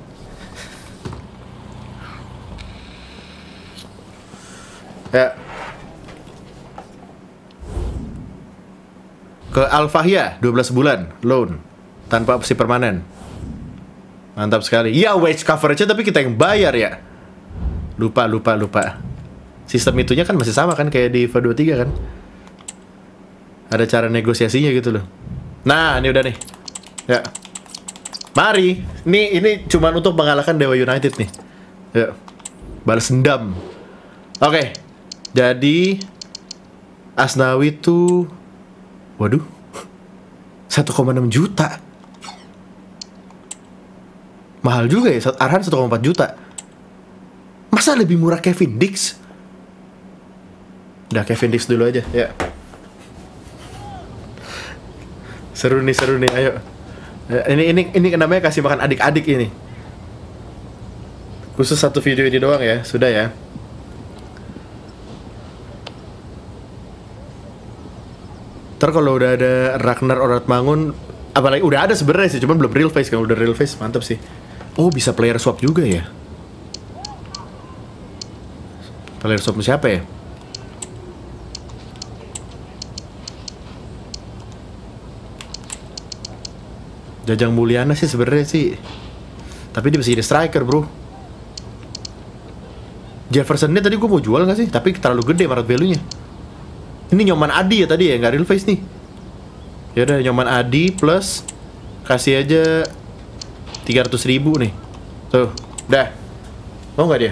Speaker 1: Ya. Ke Al-Fahya 12 bulan loan tanpa opsi permanen. Mantap sekali. Iya, wage coverage tapi kita yang bayar ya. Lupa. Sistem itunya kan masih sama kan kayak di FIFA 23 kan. Ada cara negosiasinya gitu loh. Nah, ini udah nih. Ya. Mari. Ini cuma untuk mengalahkan Dewa United nih. Ya. Balas dendam. Oke. Jadi Asnawi tuh, waduh, 1,6 juta. Mahal juga ya, Arhan 1,4 juta. Masa lebih murah Kevin Dix? Udah Kevin Dix dulu aja, ya. Seru nih, ayo. Ini namanya kasih makan adik-adik ini. Khusus satu video ini doang ya, sudah ya. Ntar kalau udah ada Ragnar Oratmangun, apalagi udah ada sebenarnya sih, cuman belum real face. Kalau udah real face mantap sih. Oh, bisa player swap juga ya. Player swap siapa ya? Jajang Mulyana sih sebenarnya sih. Tapi dia bisa jadi striker, bro. Jefferson ini tadi gue mau jual nggak sih? Tapi terlalu gede market value-nya. Ini Nyoman Adi ya tadi ya, nggak real face nih. Ya udah Nyoman Adi plus kasih aja 300.000 nih. Tuh, dah. Mau nggak dia?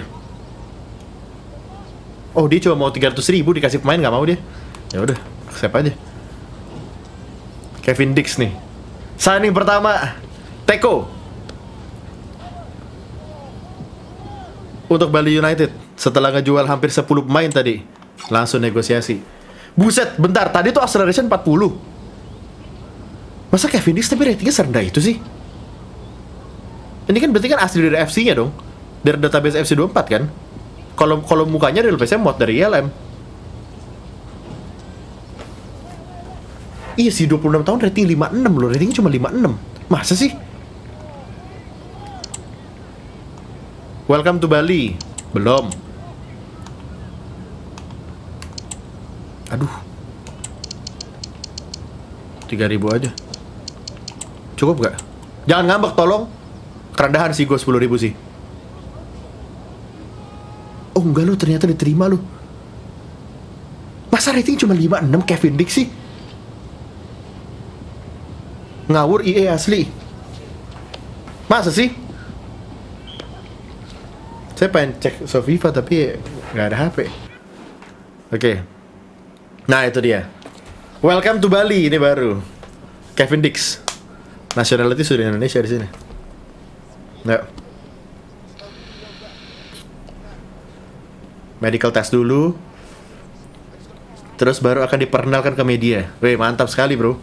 Speaker 1: Oh, dia cuma mau 300.000 dikasih pemain, nggak mau dia. Ya udah, accept aja. Kevin Dix nih. Signing pertama, Teko. Untuk Bali United setelah ngejual hampir 10 pemain tadi, langsung negosiasi. Buset, bentar, tadi tuh acceleration 40. Masa Kevin Dix tapi ratingnya serendah itu sih? Ini kan berarti kan asli dari FC-nya dong. Dari database FC24 kan? Kalau mukanya real face-nya mod dari ILM. Iya sih, 26 tahun rating 56 loh. Ratingnya cuma 56. Masa sih? Welcome to Bali. Belum. Aduh. 3.000 aja. Cukup gak? Jangan ngambek tolong. Kerendahan sih gue 10.000 sih. Oh enggak lu, ternyata diterima lu. Masa rating cuma 56 Kevin Dix sih? Ngawur EA asli. Masa sih? Saya pengen cek Sofifa tapi nggak ada HP. Oke. Nah itu dia. Welcome to Bali, ini baru. Kevin Dix. Nationality sudah Indonesia di sini. Nggak. Medical test dulu. Terus baru akan diperkenalkan ke media. Wih, mantap sekali, bro.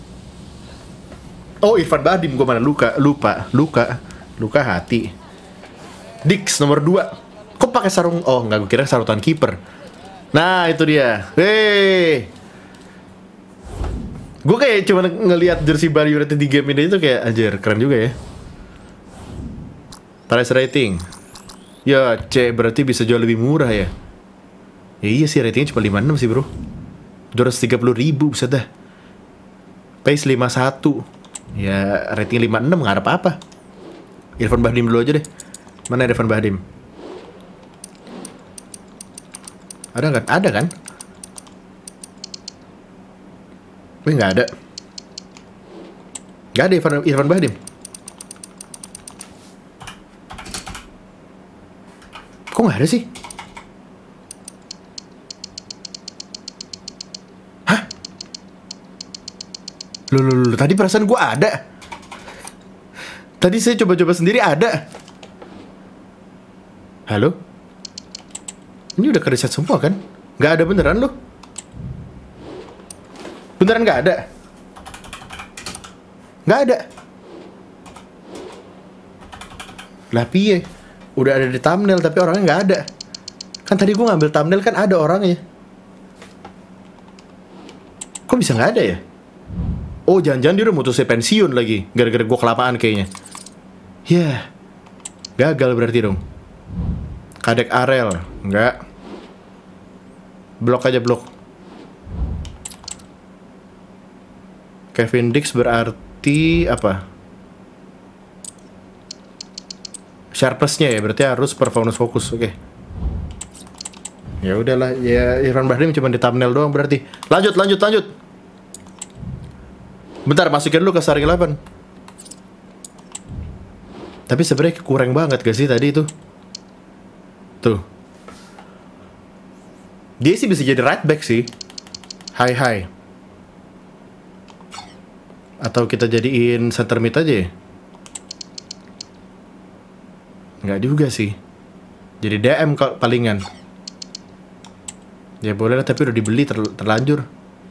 Speaker 1: Oh, Irfan Bahdim, gue mana luka hati. Dix nomor 2. Kok pakai sarung? Oh, enggak, gue kira sarutan kiper. Nah, itu dia. Hei. Gue kayak cuma ngelihat jersey Bali United di game ini itu kayak anjir, keren juga ya. Price rating. Ya, C berarti bisa jual lebih murah ya. Ya iya sih, ratingnya cuma 56 sih bro. 230.000 bisa dah. Pace 51. Ya rating 56 nggak ada apa-apa. Irfan Bahdim dulu aja deh. Mana Irfan Bahdim? Ada kan? Ada kan? Wih nggak ada. Nggak ada Irfan Bahdim. Kok nggak ada sih? Hah? Loh, tadi perasaan gue ada. Tadi saya coba-coba sendiri ada. Halo? Ini udah kereset semua kan? Nggak ada beneran loh. Beneran nggak ada. Nggak ada. Lah piye? Udah ada di thumbnail tapi orangnya nggak ada. Kan tadi gue ngambil thumbnail kan ada orangnya. Kok bisa nggak ada ya? Oh jangan-jangan dia udah mutusnya pensiun lagi. Gara-gara gue kelamaan kayaknya. Yah, gagal berarti dong. Kadek Arel, nggak. Blok aja blok. Kevin Dix berarti apa? Sharpness-nya ya, berarti harus performance fokus. Oke. Ya udahlah, ya Irfan Bahdim cuma di thumbnail doang berarti. Lanjut. Bentar, masukin dulu ke Starring Eleven. Tapi sebenarnya kurang banget gak sih tadi itu? Tuh. Dia sih bisa jadi right back sih. Hai. Atau kita jadiin center mid aja ya? Nggak juga sih. Jadi DM palingan. Ya boleh lah, tapi udah dibeli terlanjur.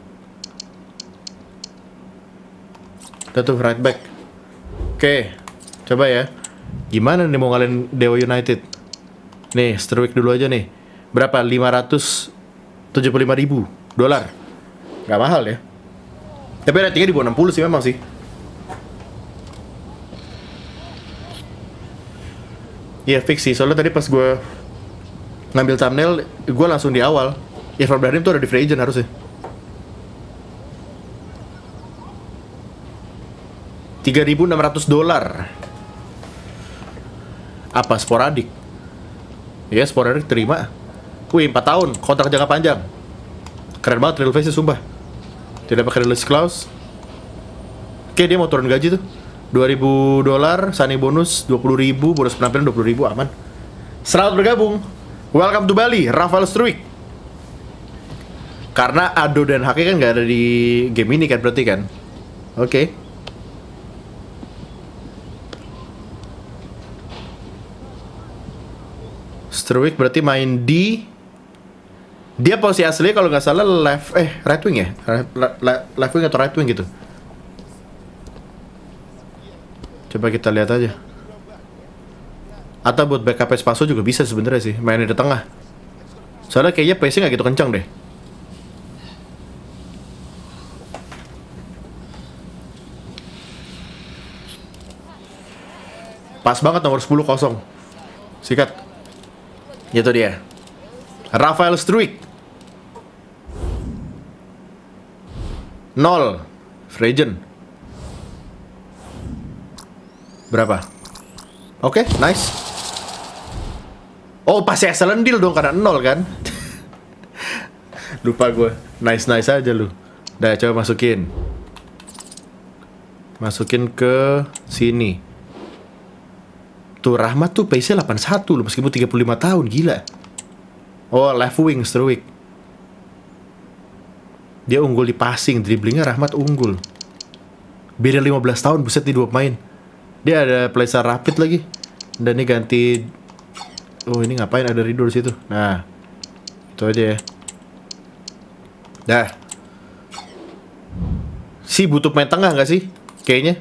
Speaker 1: Udah tuh right back. Oke, coba ya. Gimana nih mau ngalahin Dewa United? Nih, Sterwick dulu aja nih. Berapa? 575.000 dolar. Gak mahal ya. Tapi ratingnya di bawah 60 sih memang sih. Iya fix sih, soalnya tadi pas gue ngambil thumbnail, gue langsung di awal Irfan Bahdim tuh ada di free agent harusnya. 3.600 dolar. Apa sporadik? Ya sporadik terima. Wih 4 tahun, kontrak jangka panjang. Keren banget real face-nya sumpah. Tidak pakai release clause. Oke, dia mau turun gaji tuh. 2.000 dolar, signing bonus 20.000, bonus penampilan 20.000, aman. Selamat bergabung. Welcome to Bali, Rafael Struik. Karena Ado dan Haki kan nggak ada di game ini kan berarti kan. Oke. Struik berarti main di. Dia posisi asli kalau nggak salah right wing ya, left wing atau right wing gitu. Coba kita lihat aja. Atau buat backup Spaso juga bisa sebenarnya sih, mainnya di tengah. Soalnya kayaknya pace-nya nggak gitu kencang deh. Pas banget nomor 10 kosong. Sikat. Itu dia. Rafael Struik. 0 free agent. Berapa? Oke, nice. Oh, pasti excellent deal dong karena 0 kan? Lupa gue. Nice aja lu. Udah, coba masukin. Masukin ke sini. Tuh, Rahmat tuh pace-nya 81 loh, meskipun 35 tahun, gila. Oh, left wing, Struik. Dia unggul di passing, dribblingnya Rahmat unggul. Beda 15 tahun, buset nih 2 pemain. Dia ada playstyle rapid lagi. Dan ini ganti. Oh, ini ngapain ada Ridho di situ? Nah, itu aja ya. Dah. Si butuh main tengah nggak sih? Kayaknya.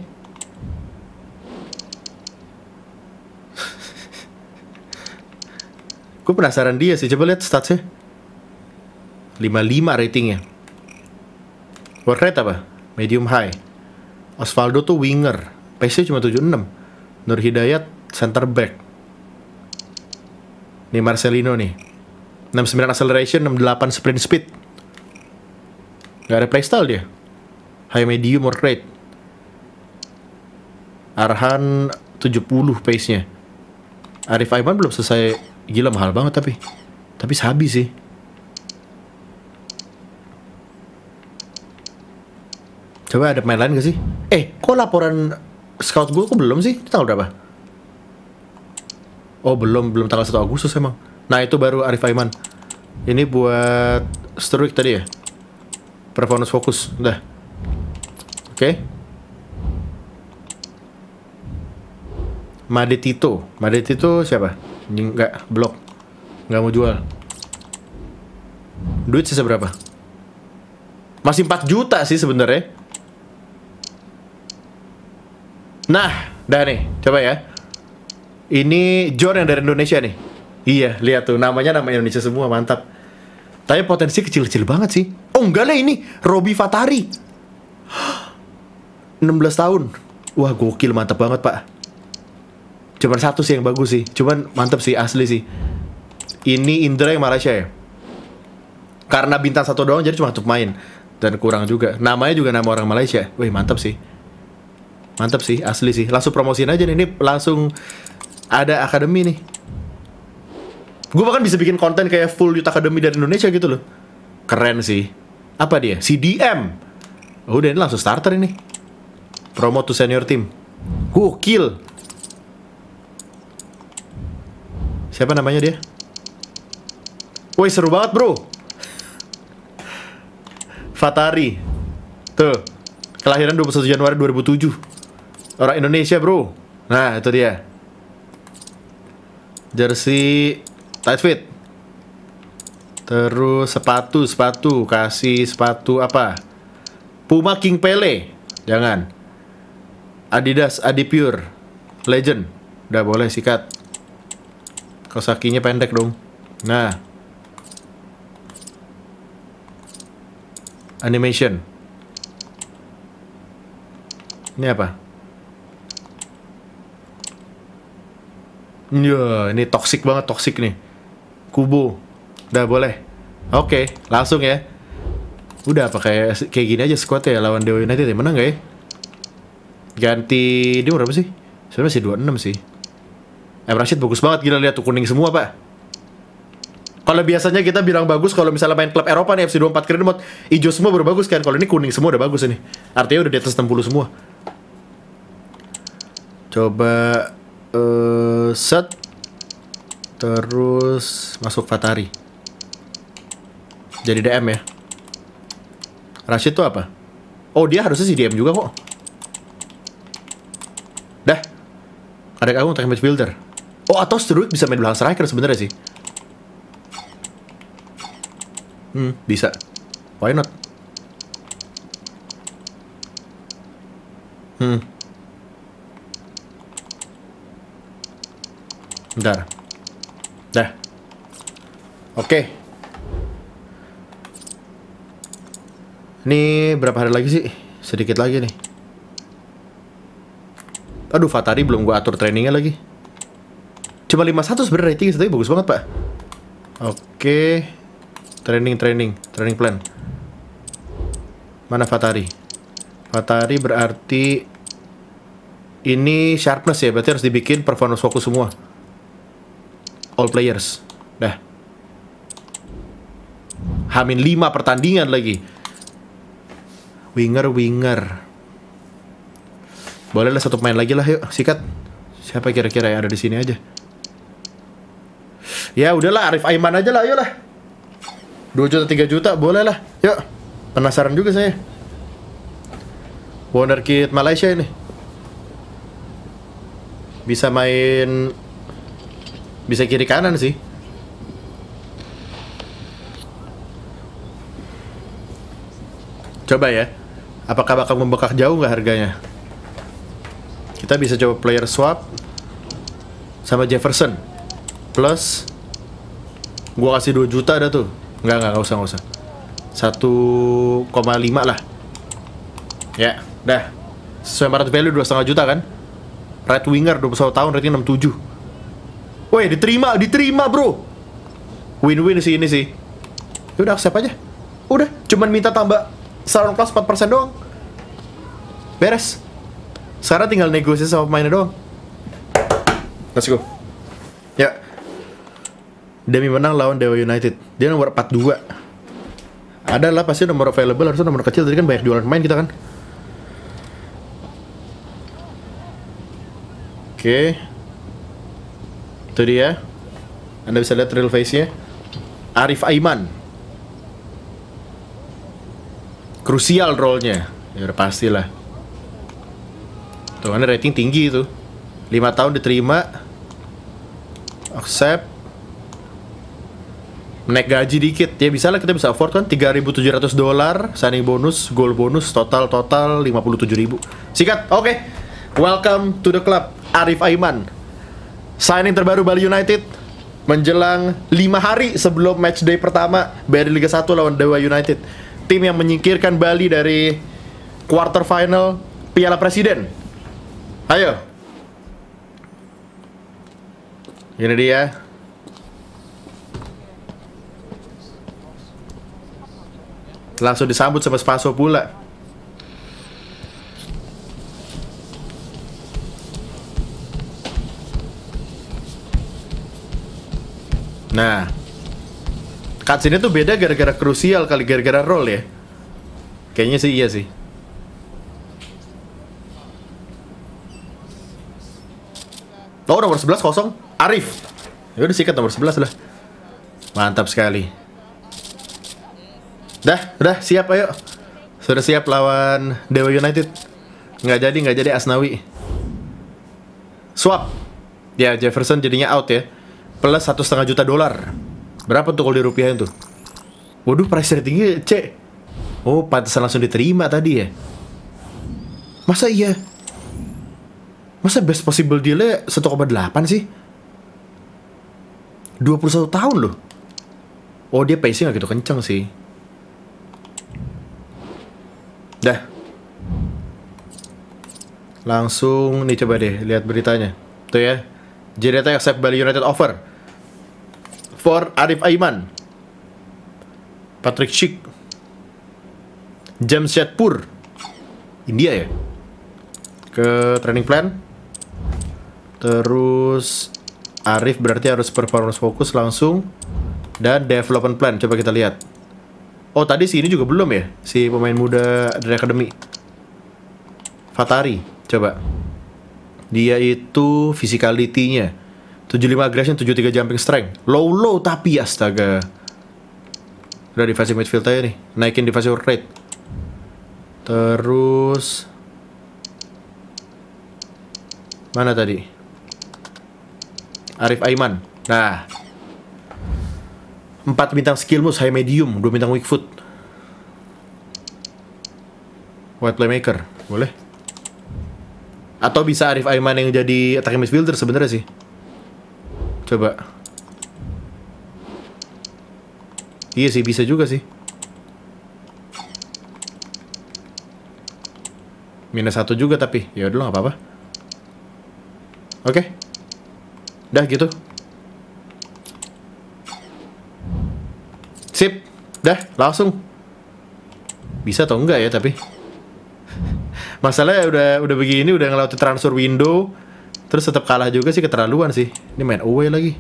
Speaker 1: Gue penasaran dia sih. Coba lihat statsnya. 55 ratingnya. Work rate apa? Medium high. Osvaldo tuh winger. Pace-nya cuma 76. Nur Hidayat center back. Nih Marcelino nih. 69 acceleration, 68 sprint speed. Gak ada playstyle dia. High medium work rate. Arhan 70 pace-nya. Arif Aiman belum selesai. Gila mahal banget tapi. Tapi sabi sih. Coba ada pemain lain gak sih? Kok laporan scout gue kok belum sih? Itu tanggal berapa? Oh belum tanggal 1 Agustus emang. Nah itu baru Arif Aiman. Ini buat Sturridge tadi ya. Performance fokus. Udah. Oke. Madetito siapa? Enggak, blok. Enggak mau jual. Duit sisa berapa? Masih 4 juta sih sebenarnya. Nah, dah nih, coba ya. Ini John yang dari Indonesia nih. Iya, lihat tuh, namanya nama Indonesia semua, mantap. Tapi potensi kecil-kecil banget sih. Oh enggak lah ini, Robby Fatari 16 tahun. Wah gokil, mantap banget pak. Cuman satu sih yang bagus sih. Cuman mantap sih, asli sih. Ini Indra yang Malaysia ya. Karena bintang 1 doang jadi cuma satu main. Dan kurang juga. Namanya juga nama orang Malaysia. Wih mantap sih. Mantap sih, asli sih. Langsung promosiin aja nih. Ini langsung ada akademi nih. Gue bahkan bisa bikin konten kayak full youth academy dari Indonesia gitu loh. Keren sih. Apa dia? CDM. Udah ini langsung starter ini. Promote to senior team. Gokil. Siapa namanya dia? Woi seru banget bro. Fatari. Tuh. Kelahiran 21 Januari 2007. Orang Indonesia bro. Nah itu dia. Jersey tight fit. Terus sepatu. Kasih sepatu apa? Puma King Pele. Jangan. Adidas Adipure Legend. Udah boleh sikat. Kaos kakinya pendek dong. Nah. Animation. Ini apa? Ya, ini toxic banget, toxic nih. Kubo. Udah boleh. Oke, langsung ya. Udah apa kayak gini aja squad ya lawan Dewa United ya, menang gak ya? Ganti dia berapa sih? Sebenarnya masih 26 sih. Rashid bagus banget, gila lihat tuh kuning semua, Pak. Kalau biasanya kita bilang bagus kalau misalnya main klub Eropa nih FC 24 Green Mode, hijau semua baru bagus kan. Kalau ini kuning semua udah bagus ini. Artinya udah di atas 60 semua. Coba set. Terus masuk Fatari. Jadi DM ya. Rashid tuh apa? Oh dia harusnya si DM juga kok. Dah. Ada kamu tag match builder. Oh atau Sturridge bisa main belakang striker sebenarnya sih. Bisa. Why not? Bentar. Dah. Oke. Ini berapa hari lagi sih? Sedikit lagi nih. Aduh, Fatari belum gua atur trainingnya lagi. Cuma 51 sebenarnya rating, tapi bagus banget, Pak. Oke. Training plan. Mana Fatari? Fatari berarti ini sharpness ya, berarti harus dibikin performance fokus semua. All players. Dah. Hamin 5 pertandingan lagi. Winger. Bolehlah satu pemain lagi lah, yuk, sikat. Siapa kira-kira yang ada di sini aja? Ya udahlah, Arif Aiman aja lah, ayolah. 2 juta, 3 juta, boleh lah. Yuk, penasaran juga saya. Wonderkid Malaysia ini. Bisa main, bisa kiri kanan sih. Coba ya, apakah bakal membekak jauh nggak harganya? Kita bisa coba player swap sama Jefferson. Plus gua kasih 2 juta ada tuh. Enggak usah. 1,5 lah. Ya, dah. Sesuai market value 2,5 juta kan? Right winger 21 tahun, rating 67. Woi, diterima bro. Win-win sih ini sih. Udah accept aja. Udah, cuman minta tambah salon kelas 4% doang. Beres. Sekarang tinggal negosiasi sama pemainnya doang. Let's go. Ya. Demi menang lawan Dewa United. Dia nomor 42. Ada lah pasti nomor available, harusnya nomor kecil. Tadi kan banyak jualan pemain kita kan. Oke. Itu dia. Anda bisa lihat real face-nya. Arif Aiman. Krusial role-nya. Ya udah pastilah. Tuh kan rating tinggi itu. 5 tahun diterima. Accept. Naik gaji dikit. Ya bisa lah, kita bisa afford kan. $3.700. Signing bonus, goal bonus, total 57.000. Sikat. Oke. Welcome to the club, Arif Aiman. Signing terbaru Bali United menjelang 5 hari sebelum matchday pertama BRI Liga 1 lawan Dewa United. Tim yang menyingkirkan Bali dari quarter final Piala Presiden. Ayo. Ini dia. Langsung disambut sama Spaso pula. Nah, cutscene tuh beda gara-gara krusial kali, gara-gara role ya. Kayaknya sih iya sih. Oh, nomor 11 kosong. Arif. Ya udah sikat nomor 11 lah. Mantap sekali. Udah siap ayo. Sudah siap lawan Dewa United. Nggak jadi Asnawi. Swap. Ya, Jefferson jadinya out ya. Plus $1,5 juta. Berapa tuh kalau dirupiahin tuh? Waduh, price ratingnya C. Oh, pantesan langsung diterima tadi ya. Masa iya? Masa best possible deal-nya 1,8 sih? 21 tahun loh. Oh, dia pacing gak gitu kenceng sih. Dah. Langsung nih, coba deh lihat beritanya. Tuh ya. JDT accept Bali United offer for Arif Aiman, Patrick Schick, Jamshedpur, India ya. Ke training plan. Terus Arif berarti harus performance fokus langsung. Dan development plan, coba kita lihat. Oh, tadi si ini juga belum ya, si pemain muda dari Academy, Fatari. Coba. Dia itu physicality-nya 75 aggression, 73 jumping strength. Low tapi astaga. Udah defensive midfield aja nih. Naikin defensive rate. Terus mana tadi? Arif Aiman. Nah, 4 bintang skill moves high medium, 2 bintang weak foot. Wide playmaker, boleh. Atau bisa Arif Aiman yang jadi attacking midfielder sebenarnya sih. Coba. Iya sih, bisa juga sih. -1 juga tapi ya udah nggak apa-apa. Oke. Dah gitu. Sip. Dah, langsung. Bisa atau enggak ya tapi. Masalahnya udah begini, udah ngelewatin transfer window, terus tetap kalah juga sih, keterlaluan sih. Ini main away lagi.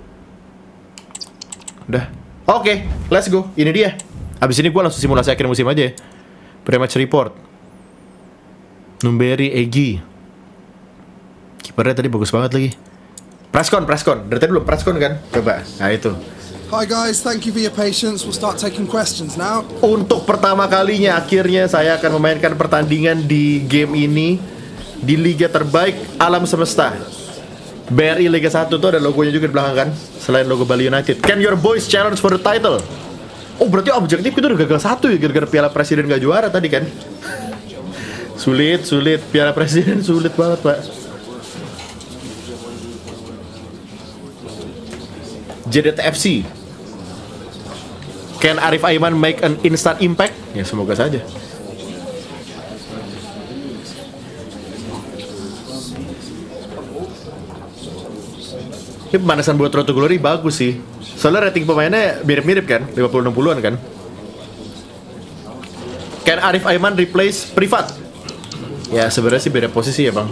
Speaker 1: Udah. Oke, let's go. Ini dia. Habis ini gue langsung simulasi akhir musim aja ya. Pre-match report. Numberi Egi. Kipernya tadi bagus banget lagi. Presscon. Dari tadi belum presscon kan? Coba. Nah itu.
Speaker 3: Hi guys, thank you for your patience. We'll start taking questions now.
Speaker 1: Untuk pertama kalinya akhirnya saya akan memainkan pertandingan di game ini di liga terbaik alam semesta. BRI Liga 1 tuh ada logonya juga di belakang kan, selain logo Bali United. Can your boys challenge for the title? Oh, berarti objektif kita udah gagal 1 ya, gara-gara Piala Presiden gak juara tadi kan. Sulit Piala Presiden sulit banget, Pak. JDTFC. Can Arif Aiman make an instant impact? Ya semoga saja. Ini pemanasan buat Road to Glory bagus sih. Soalnya rating pemainnya mirip-mirip kan, 50-60an kan. Can Arif Aiman replace Privat? Ya sebenarnya sih beda posisi ya bang.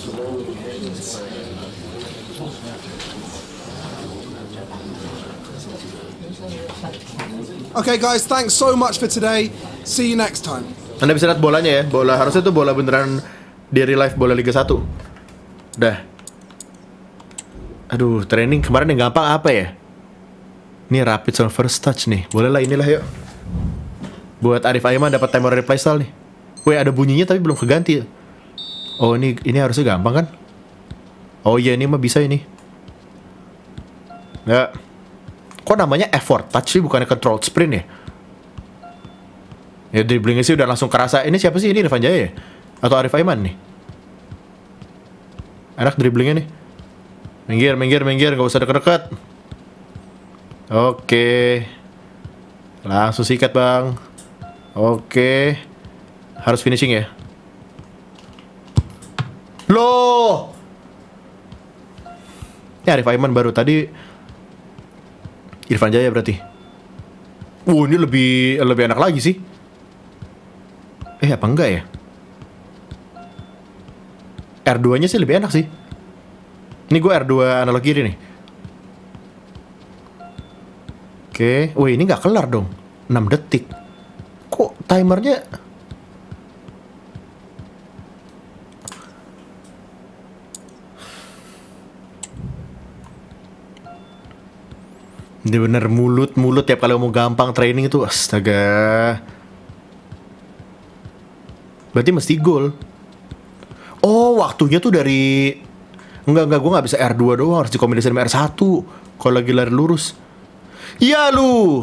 Speaker 3: Okay, guys, thanks so much for today. See you next time.
Speaker 1: Anda bisa lihat bolanya ya, bola harusnya tuh bola beneran di real life bola Liga 1. Dah. Aduh, training kemarin yang gampang apa ya? Ini rapid on first touch nih. Boleh lah inilah yuk. Buat Arif Aiman dapat timer replay style nih. Weh, ada bunyinya tapi belum keganti ya. Oh, ini harusnya gampang kan? Oh iya, ini mah bisa ini. Ya. Kok namanya effort touch sih bukannya control sprint ya? Ya dribblingnya sih udah langsung kerasa. Ini siapa sih? Ini Irfan Jaya ya? Atau Arif Aiman nih? Enak dribblingnya nih. Minggir, gak usah deket-deket. Oke. Langsung sikat bang. Oke. Harus finishing ya. Loh. Ini Arif Aiman baru tadi. Irfan Jaya berarti. Ini lebih enak lagi sih. Apa enggak ya? R2 nya sih lebih enak sih. Ini gue R2 analog kiri nih. Oke. Ini nggak kelar dong. 6 detik. Kok timernya? Ini bener mulut ya kalau mau gampang training itu. Astaga. Berarti mesti gol. Oh, waktunya tuh dari... Enggak, gue gak bisa R2 doang. Harus dikombinasi sama R1 kalau lagi lari lurus. Iya lu.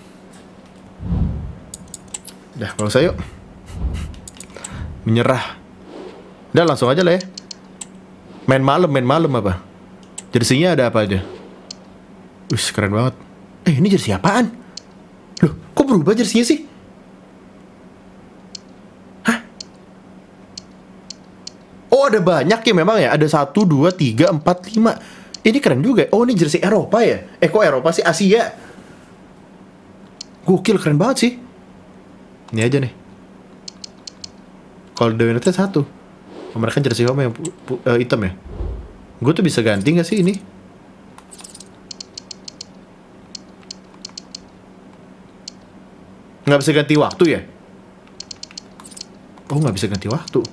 Speaker 1: Udah, kalau saya yuk. Menyerah. Udah, langsung aja lah ya. Main malam apa? Jersinya ada apa aja? Wih, keren banget. Ini jersey apaan? Loh, kok berubah jersinya sih? Hah? Oh, ada banyak ya memang ya. Ada 1, 2, 3, 4, 5. Ini keren juga. Oh, ini jersey Eropa ya? Kok Eropa sih? Asia. Gokil, keren banget sih. Ini aja nih. Kalau The United 1. Mereka jersey home yang hitam ya. Gue tuh bisa ganti gak sih ini? Nggak bisa ganti waktu ya? Oh, nggak bisa ganti waktu.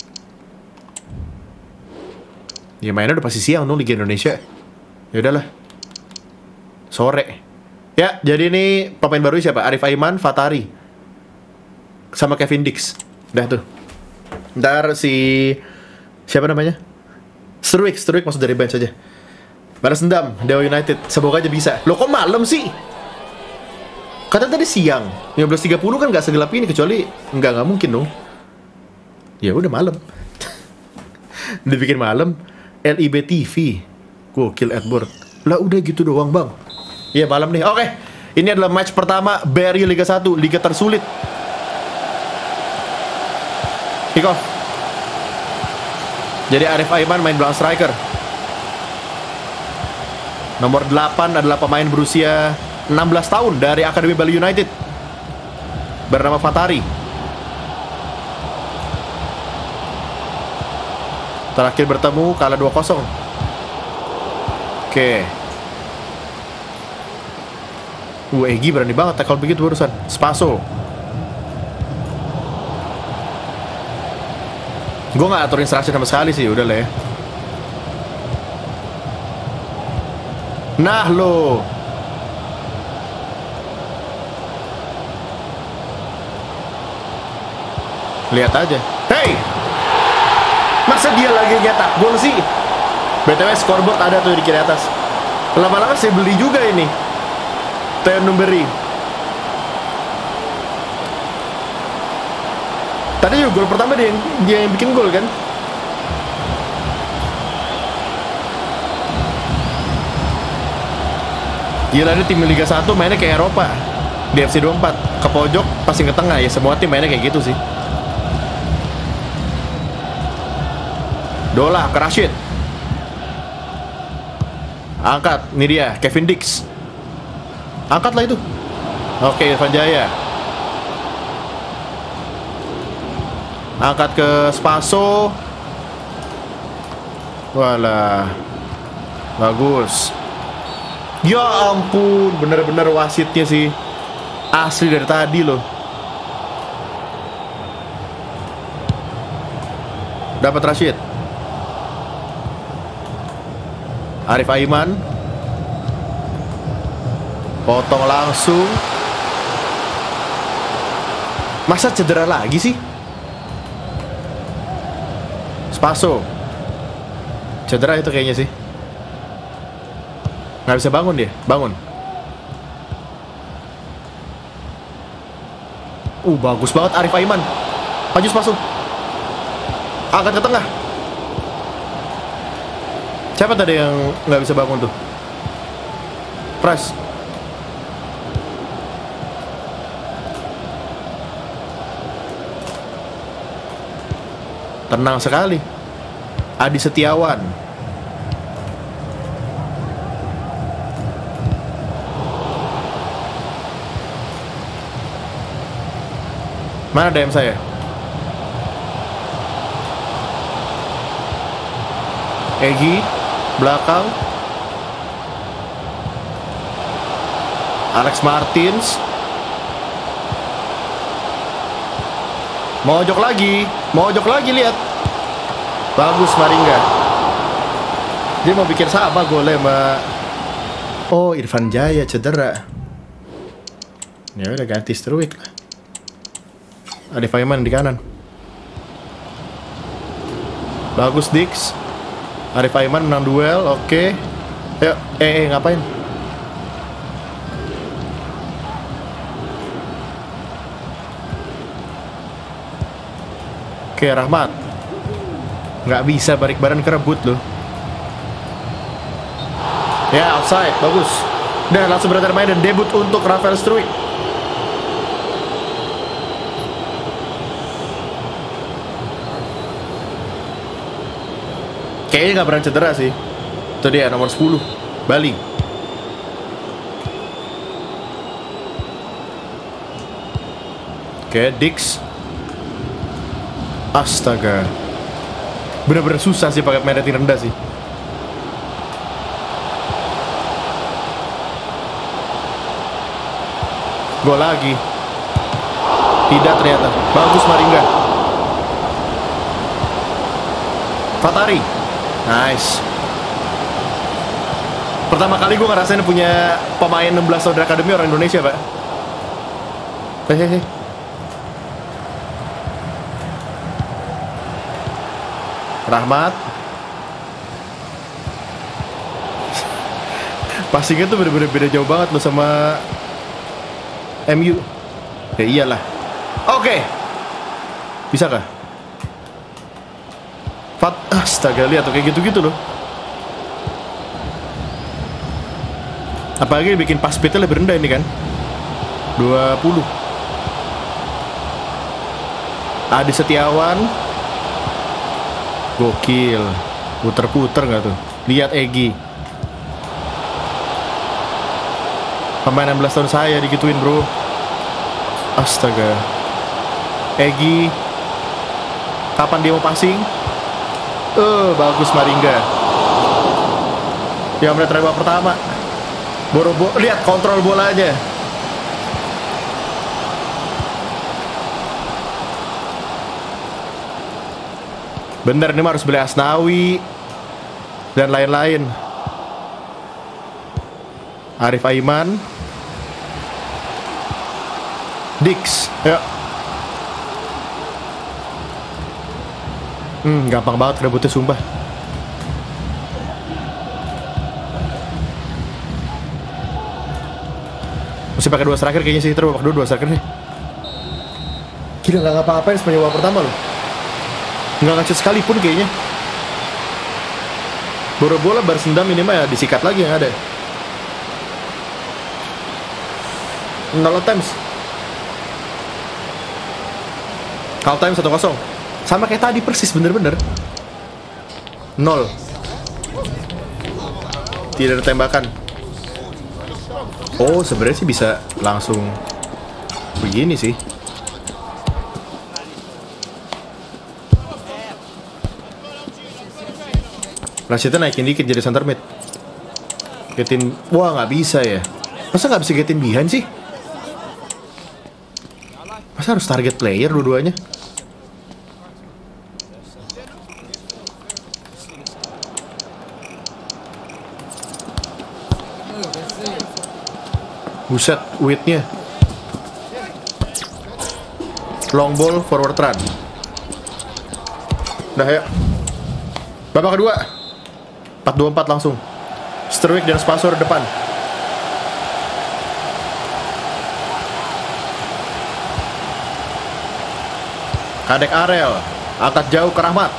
Speaker 1: Ya mainnya udah pasti siang dong Liga Indonesia. Ya udahlah. Sore. Ya, jadi ini pemain baru siapa? Arif Aiman, Fatari. Sama Kevin Dix. Udah tuh. Ntar si... Siapa namanya? Struik masuk dari bench aja. Balas dendam, Dewa United. Semoga aja bisa. Loh, kok malam sih? Kata tadi siang, 15.30 kan gak segelap ini, kecuali nggak mungkin dong. Ya udah malam. Dibikin malam. LIB TV. Gokil Edward. Lah udah gitu doang bang. Iya malam nih. Oke. Ini adalah match pertama Barry Liga 1, Liga tersulit. Kick off. Jadi Arif Aiman main belakang striker. Nomor 8 adalah pemain berusia 16 tahun dari Akademi Bali United bernama Fatari. Terakhir bertemu kalah 2-0. Oke. Egi berani banget tackle begitu barusan. Spaso. Gue gak atur instruksi sama sekali sih, udah lah ya. Nah lo. Lihat aja. Hey! Masa dia lagi nyetak gol sih? BTW scoreboard ada tuh di kiri atas. Lama-lama saya beli juga ini. Theo Numberi. Tadi juga gol pertama dia yang bikin gol kan? Gila, ada tim Liga 1 mainnya kayak Eropa. Di FC 24 ke pojok passing ke tengah, ya semua tim mainnya kayak gitu sih. Dola ke Rashid. Angkat, ini dia, Kevin Dix. Angkatlah itu. Oke, Irfan Jaya. Angkat ke Spaso. Walah. Bagus. Ya ampun, bener-bener wasitnya sih asli dari tadi loh. Dapat Rashid. Arif Aiman. Potong langsung. Masa cedera lagi sih? Spaso. Cedera itu kayaknya sih. Nggak bisa bangun dia. Bangun. Bagus banget Arif Aiman. Maju Spaso. Angkat ke tengah. Siapa tadi yang nggak bisa bangun tuh? Pras. Tenang sekali. Adi Setiawan. Mana DM saya? Egi belakang. Alex Martins. Mojok lagi lihat. Bagus Maringga. Dia mau bikin sama golnya, Mbak. Oh, Irfan Jaya cedera. Ya udah ganti Struik lah. Arif Aiman di kanan. Bagus Dix. Arif Aiman menang duel, oke. Ayo, ngapain? Oke, Rahmat. Nggak bisa balik badan kerebut loh. Ya, offside, bagus. Dan langsung berada main dan debut untuk Rafael Struik. Kayaknya nggak pernah cedera sih. Itu dia nomor 10 Bali. Oke, Dix. Astaga. Bener-bener susah sih pakai main rating rendah sih. Gol lagi. Tidak ternyata. Bagus Maringga. Fatari. Nice. Pertama kali gue ngerasain punya pemain 16 tahun akademi orang Indonesia, Pak. Hehehe. Rahmat. Passingnya tuh bener-bener beda jauh banget loh sama MU. Ya iyalah. Oke. Bisa kah? Astaga, lihat tuh kayak gitu-gitu loh. Apalagi bikin pass speednya lebih rendah ini kan. 20. Adi Setiawan. Gokil. Puter-puter gak tuh? Lihat Egi. Pemain 16 tahun saya digituin bro. Astaga. Egi. Kapan dia mau passing? Bagus Maringga. Yang menit babak pertama. Boro-boro, lihat kontrol bolanya. Bener, ini harus beli Asnawi dan lain-lain. Arif Aiman. Dix. Ya. Gampang banget rebutnya sumpah. Mesti pakai 2 striker kayaknya sih, terus pakai 2 striker nih. Gila, nggak ngapa-ngapain sepanjang babak pertama loh. Nggak ngecet sekalipun kayaknya. Bola-bola baris dendam minimal ya disikat lagi yang ada. 0 times. Call time 1-0. Sama kayak tadi persis, bener-bener 0. Tidak ada tembakan. Oh, sebenarnya sih bisa langsung begini sih. Rashidnya naikin dikit jadi center mid. Getin, wah nggak bisa ya. Masa nggak bisa getin behind sih? Masa harus target player dua-duanya? Buset, width-nya. Long ball, forward run. Udah ya. Babak kedua. 4-2-4 langsung. Sterwick dan Spasor depan. Kadek Arel. Angkat jauh ke Rahmat.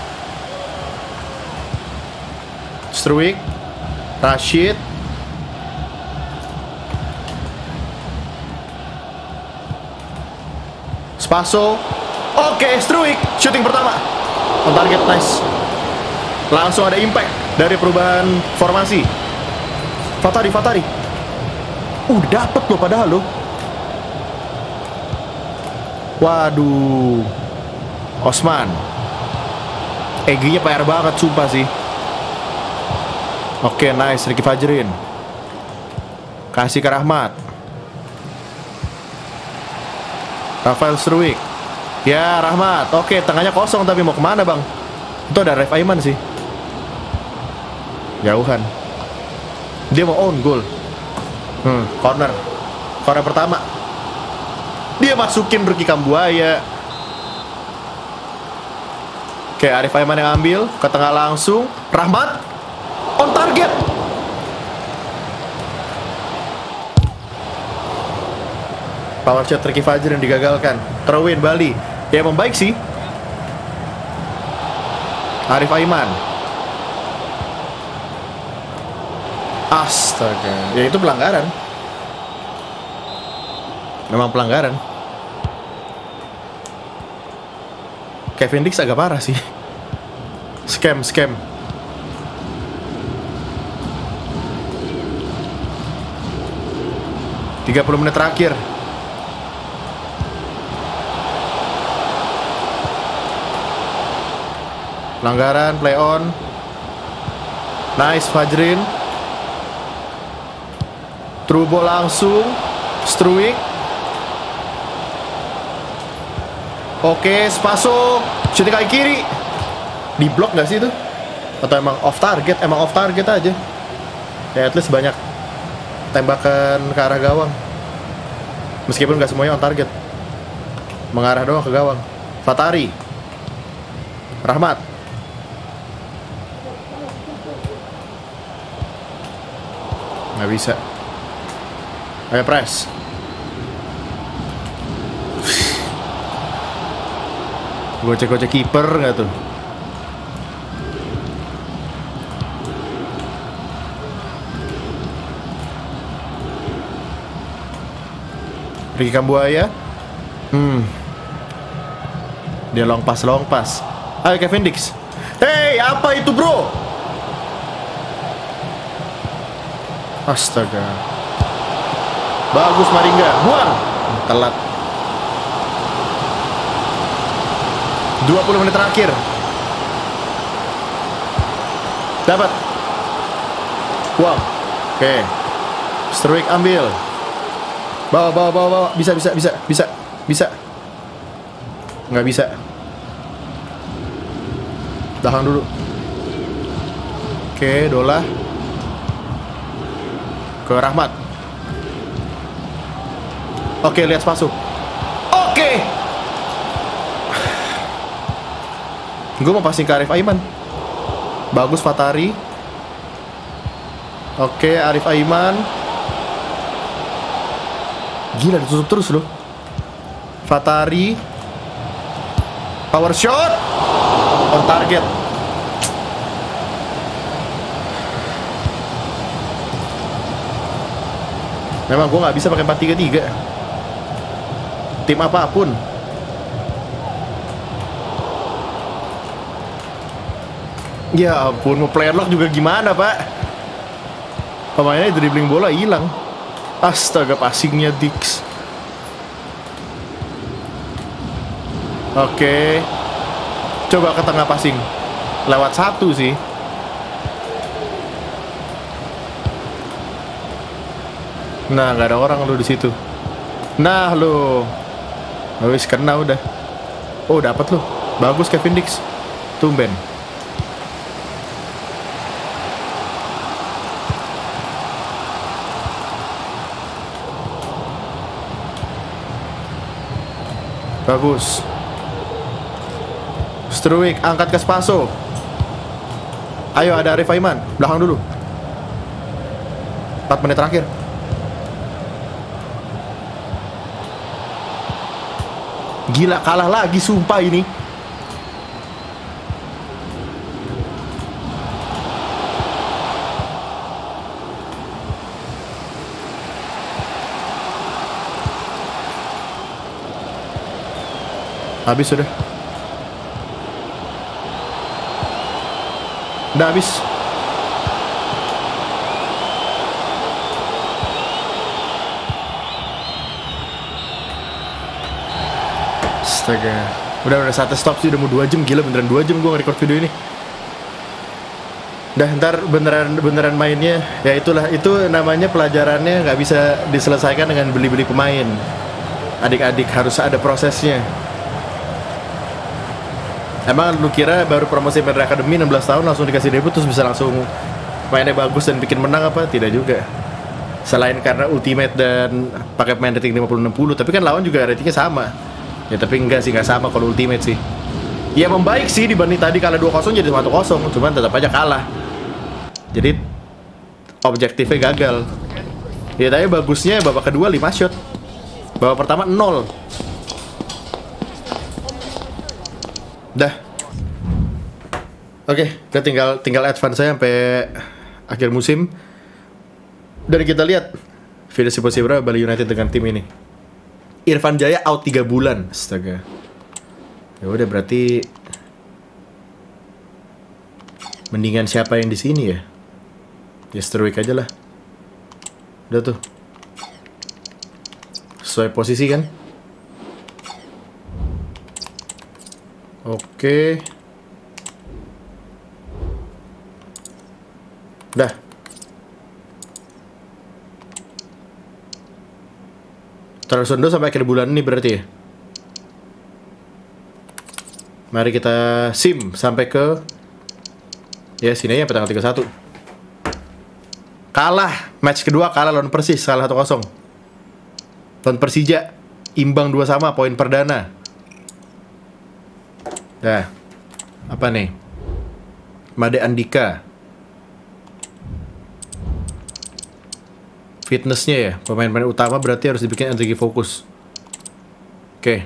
Speaker 1: Sterwick. Rashid. Spaso. Oke, Struik. Shooting pertama. On target, nice. Langsung ada impact dari perubahan formasi. Fatari. Dapet loh padahal loh. Waduh. Osman. Egy-nya PR banget sumpah sih. Oke, nice. Ricky Fajrin. Kasih ke Rahmat. Rafael Struik. Ya, Rahmat. Oke, tengahnya kosong tapi mau kemana bang? Itu ada Ref Aiman sih. Jauhan. Dia mau own goal. Corner pertama. Dia masukin Ricky Kambuaya. Oke, Arif Aiman yang ambil. Ke tengah langsung. Rahmat. On target. Power shot Ricky Fajr yang digagalkan. Throw in Bali. Ya membaik sih. Arif Aiman. Astaga. Ya itu pelanggaran. Memang pelanggaran. Kevin Dix agak parah sih. Scam. 30 menit terakhir. Pelanggaran, play on. Nice, Fajrin. True ball langsung. Struik. Oke, Spaso. Shooting kaki kiri. Di blok gak sih itu? Atau emang off target? Emang off target aja. Ya at least banyak tembakan ke arah gawang. Meskipun gak semuanya on target. Mengarah doang ke gawang. Fatari. Rahmat. Nggak bisa. Ayo press. Gocek-gocek kiper nggak tuh? Ricky Kambuaya. Dia long pass. Ayo Kevin Dix. Hey, apa itu bro? Astaga. Bagus Maringga. Buang. Telat. 20 menit terakhir. Dapat. Buang. Oke. Struik ambil. Bawa. Bisa. Nggak bisa. Tahan dulu. Oke, Dola. Ke Rahmat. Oke, lihat Spaso. Oke. Gue mau passing ke Arif Aiman. Bagus Fatari. Oke, Arif Aiman. Gila, ditutup terus loh. Fatari. Power shot. On target. Memang gue gak bisa pakai 4-3-3. Tim apapun. Ya ampun, mau player lock juga gimana pak? Pemainnya dribbling bola hilang. Astaga, passingnya Dix. Oke. Coba ke tengah passing. Lewat satu sih. Nah, nggak ada orang lu di situ. Nah, lu. Wis kena udah. Oh, dapat lu. Bagus Kevin Dix. Tumben. Bagus. Struik angkat ke Spaso. Ayo, ada Arif Aiman. Belakang dulu. 4 menit terakhir. Gila, kalah lagi sumpah ini. Habis sudah. Udah habis. Astaga. Udah satu stop sih, udah mau 2 jam. Gila, beneran 2 jam gue nge-record video ini. Dah, ntar beneran mainnya. Ya itulah, itu namanya pelajarannya nggak bisa diselesaikan dengan beli-beli pemain. Adik-adik harus ada prosesnya. Emang lu kira baru promosi Madrid Academy 16 tahun langsung dikasih debut terus bisa langsung mainnya bagus dan bikin menang apa? Tidak juga. Selain karena ultimate dan pakai main rating 50-60, tapi kan lawan juga ratingnya sama. Ya tapi enggak sih, nggak sama kalau ultimate sih. Ya membaik sih dibanding tadi, kalah 2-0 jadi 1-0, cuman tetap aja kalah. Jadi objektifnya gagal. Ya tapi bagusnya babak kedua 5 shot. Babak pertama 0. Dah. Oke, kita tinggal advance saya sampai akhir musim. Dan kita lihat finishing posisi berapa Bali United dengan tim ini. Irfan Jaya out 3 bulan. Astaga. Ya udah, berarti mendingan siapa yang di sini ya? Ya Struik aja lah. Udah tuh. Sesuai posisi kan? Oke. Dah. Transferndo sampai akhir bulan ini berarti ya. Mari kita sim sampai ke ya sini ya, tanggal 31. Kalah match kedua, kalah lawan Persis, kalah 1-0. Lawan Persija imbang 2 sama, poin perdana. Dah. Apa nih? Made Andika. Fitnessnya ya, pemain-pemain utama berarti harus dibikin energi fokus. Oke.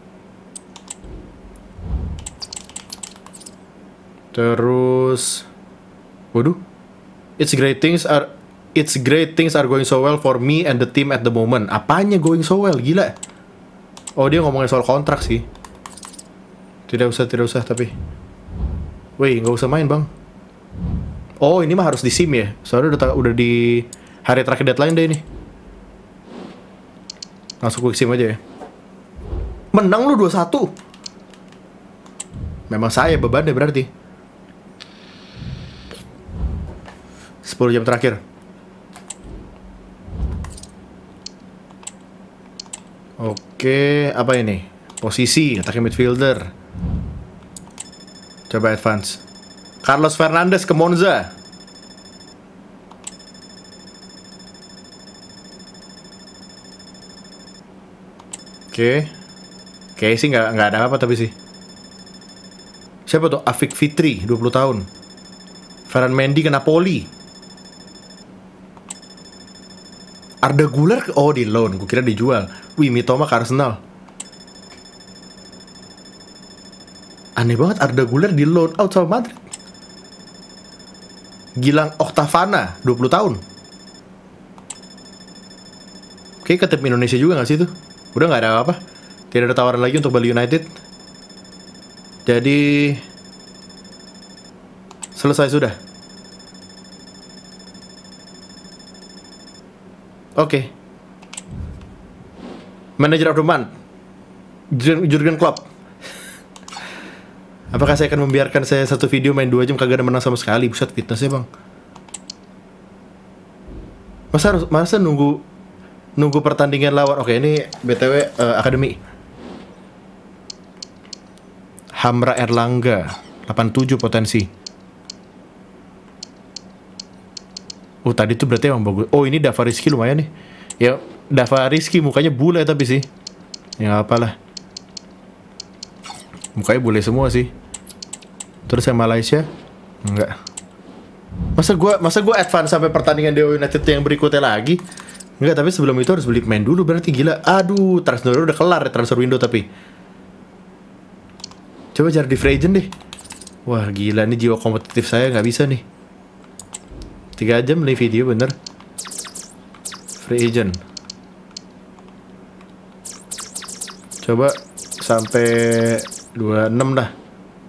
Speaker 1: Terus, waduh, it's great things are going so well for me and the team at the moment. Apanya going so well? Gila. Oh, dia ngomongin soal kontrak sih. Tidak usah tapi. Wih, nggak usah main bang. Oh, ini mah harus di sim ya. Soalnya udah di hari terakhir deadline deh ini. Langsung quick sim aja ya. Menang lu 2-1. Memang saya beban deh berarti. 10 jam terakhir. Oke, apa ini? Posisi, attacking midfielder. Coba advance. Carlos Fernandes ke Monza. Oke. Oke sih nggak ada apa tapi sih. Siapa tuh? Afik Fitri, 20 tahun. Ferran Mendy ke Napoli. Arda Güler oh di loan, gue kira dijual. Wih, Mitoma ke Arsenal. Aneh banget Arda Güler di loan out sama Madrid. Gilang Oktavana, 20 tahun. Oke, ke tim Indonesia juga gak sih itu? Udah gak ada apa-apa. Tidak ada tawaran lagi untuk Bali United. Jadi selesai sudah. Oke. Manager of the month, Jurgen Klopp. Apakah saya akan membiarkan saya satu video main 2 jam kagak ada menang sama sekali? Buset, fitness ya bang. Masa nunggu pertandingan lawan. Oke, ini BTW akademi. Hamra Erlangga 87 potensi. Oh tadi tuh berarti emang bagus. Oh ini Dava Rizky lumayan nih. Ya Dava Rizky mukanya bule tapi sih. Ya apalah. Mukanya bule semua sih. Terus yang Malaysia enggak. Masa gua advance sampai pertandingan Dewa United yang berikutnya lagi? Enggak, tapi sebelum itu harus beli pemain dulu berarti gila. Aduh, transfer udah kelar ya, transfer window tapi. Coba cari di free agent deh. Wah gila, nih jiwa kompetitif saya nggak bisa nih. 3 jam nih video bener. Free agent. Coba sampai 26 dah.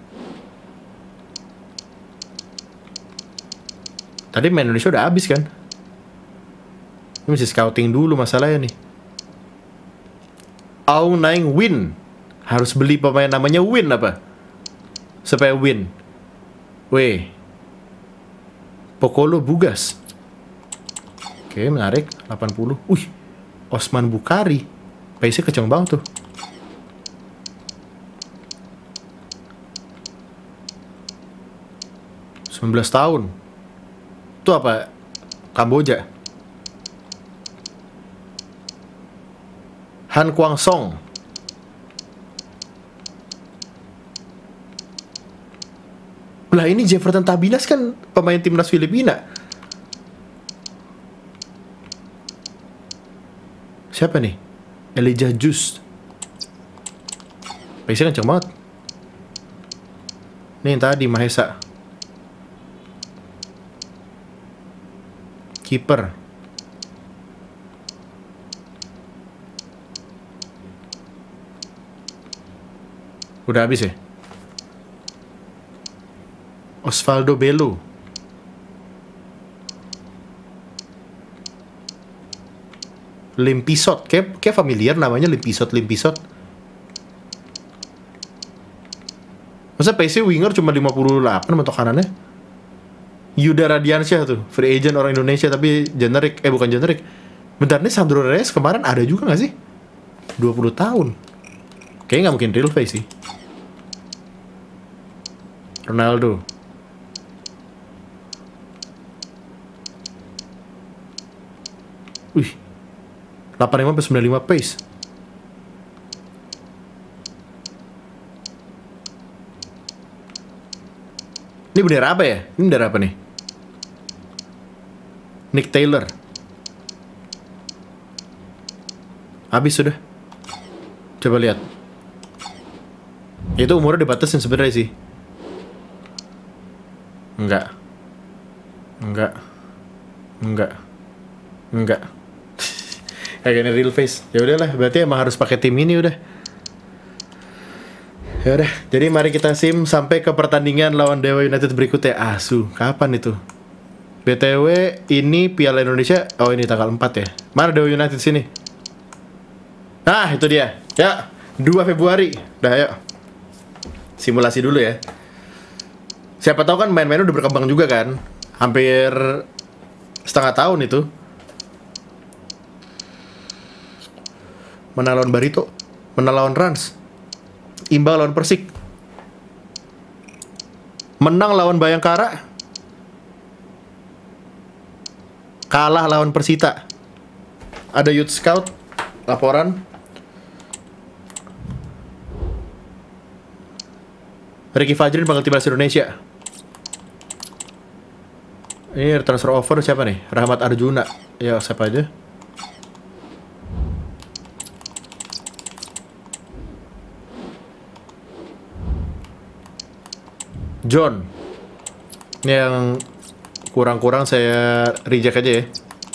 Speaker 1: Tadi main Indonesia udah habis kan? Ini masih scouting dulu masalahnya nih. Aung Naing Win. Harus beli pemain namanya Win apa? Supaya win. Weh. Pokolo Bugas. Oke, menarik. 80. Wih. Osman Bukari. Pace-nya kenceng banget tuh. $19 tahun. Itu apa? Kamboja. Han Kwang Song. Lah ini Jefferson Tabinas kan pemain timnas Filipina. Siapa nih? Elijah Just. Pace-nya kenceng banget. Nih yang tadi Mahesa. Kiper. Udah habis ya? Osvaldo Belo. Limpisot. Kayak familiar namanya Limpisot. Masa PC winger cuma 58 mentok kanannya? Yuda Radiansyah tuh, free agent orang Indonesia tapi generik. Bukan generik. Bentar nih, Sandro Reyes kemarin ada juga gak sih? 20 tahun. Kayaknya gak mungkin real face sih. Ronaldo. Wih, 85/95 pace. Ini bendera apa ya? Ini bendera apa nih? Nick Taylor. Habis sudah. Coba lihat. Itu umurnya dibatasin sebenarnya sih. Enggak. Kayaknya real face. Ya udahlah, berarti emang harus pakai tim ini udah. Ya udah, jadi mari kita sim sampai ke pertandingan lawan Dewa United berikutnya. Asu, kapan itu? BTW ini Piala Indonesia. Oh, ini tanggal 4 ya. Mana Dewa United sini? Nah, itu dia. Ya, 2 Februari. Udah, ayo. Simulasi dulu ya. Siapa tahu kan main-main udah berkembang juga kan. Hampir setengah tahun itu. Menang lawan Barito, menang lawan Rans, imbang lawan Persik, menang lawan Bayangkara, kalah lawan Persita. Ada Youth Scout laporan. Ricky Fajrin panggil timnas Indonesia. Ini transfer offer siapa nih? Rahmat Arjuna. Ya siapa aja. John. Ini yang kurang-kurang saya reject aja ya.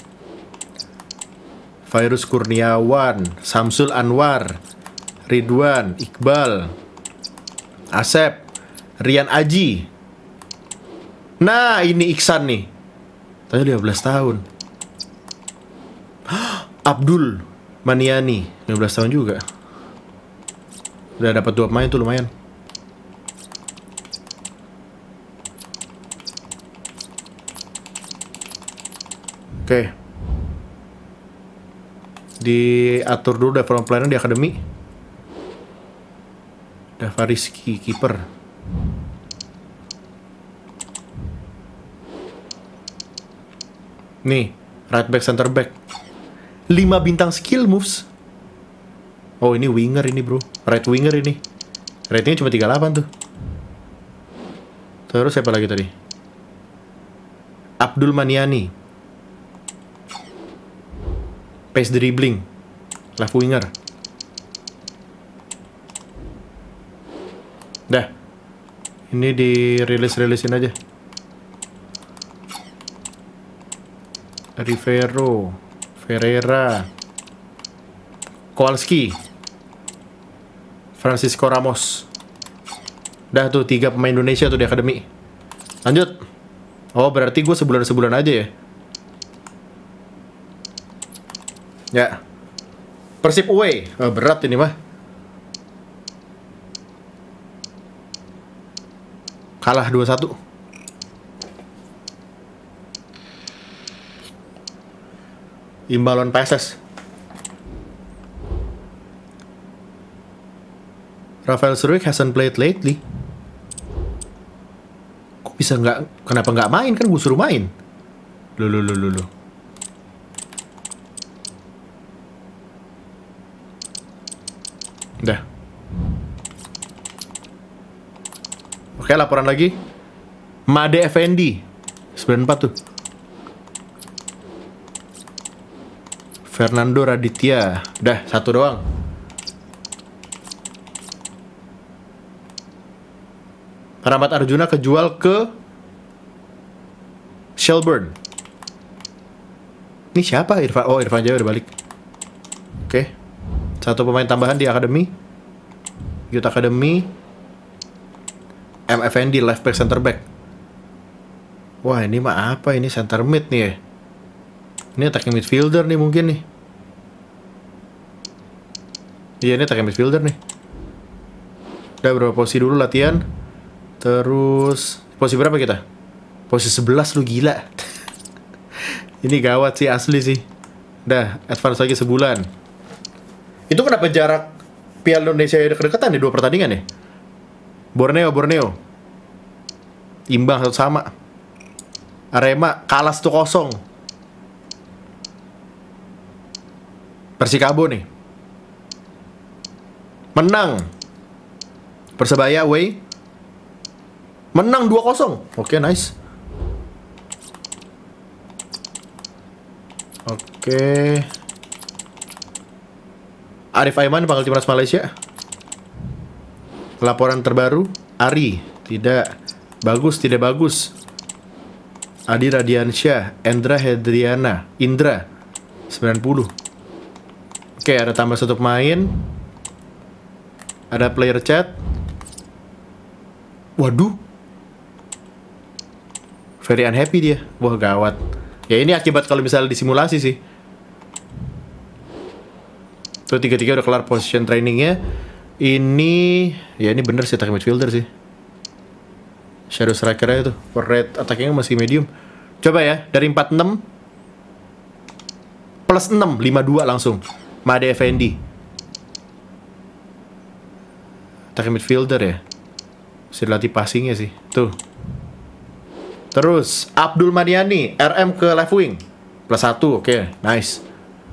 Speaker 1: Virus Kurniawan, Samsul Anwar, Ridwan, Iqbal, Asep, Rian Aji. Nah, ini Iksan nih. Tanya 15 tahun. Abdul Maniani, 15 tahun juga. Udah dapat 2 pemain tuh lumayan. Oke. Diatur dulu development plan di akademi. Davariski kiper. Nih, right back, center back. 5 bintang skill moves. Oh, ini winger ini, bro. Right winger ini. Ratingnya cuma 38 tuh. Terus siapa lagi tadi? Abdul Maniani. Pace dribbling. Left winger. Dah. Ini dirilis-rilisin aja. Rivero, Ferreira, Kowalski, Francisco Ramos. Dah tuh 3 pemain Indonesia tuh di akademi. Lanjut. Oh, berarti gue sebulan-sebulan aja ya. Ya. Persib away. Oh, berat ini mah. Kalah 2-1. Imbal lawan PSS. Rafael Struijk hasn't played lately. Kok bisa nggak? Kenapa nggak main? Kan gue suruh main. Loh. Udah. Oke, laporan lagi. Made Effendi 94 tuh. Fernando Raditya. Udah, 1 doang. Rahmat Arjuna kejual ke Shelburne. Ini siapa? Irfan. Oh, Irfan Jaya udah balik. Oke. 1 pemain tambahan di akademi. Youth Academy. MFND left back, center back. Wah, ini mah apa? Ini center mid nih ya. Ini attacking midfielder nih mungkin nih. Iya, ini attacking midfielder nih. Udah berapa posisi dulu latihan. Terus posisi berapa kita? Posisi 11 lu, gila. Ini gawat sih, asli sih. Udah, advance lagi sebulan. Itu kenapa jarak Piala Indonesia deket-deketan nih 2 pertandingan ya? Borneo. Imbang 1 sama. Arema kalah 1-0. Persikabo nih. Menang. Persebaya away. Menang 2-0. Oke, nice. Oke. Arif Aiman panggil timnas Malaysia. Laporan terbaru, Ari, tidak bagus. Adi Radiansyah, Indra Hedriana, Indra 90. Oke, ada tambah 1 pemain. Ada player chat. Waduh. Very unhappy dia. Wah, gawat. Ya ini akibat kalau misalnya disimulasi sih. Tuh 3-3 udah kelar position trainingnya. Ini ya ini bener sih attacking midfielder sih. Shadow striker-nya tuh. Rate attackingnya masih medium. Coba ya, dari 46 plus 6, 52 langsung. Made Effendi. Attacking midfielder ya. Bisa dilatih passingnya sih. Tuh. Terus Abdul Maniani, RM ke left wing. Plus 1, oke, nice.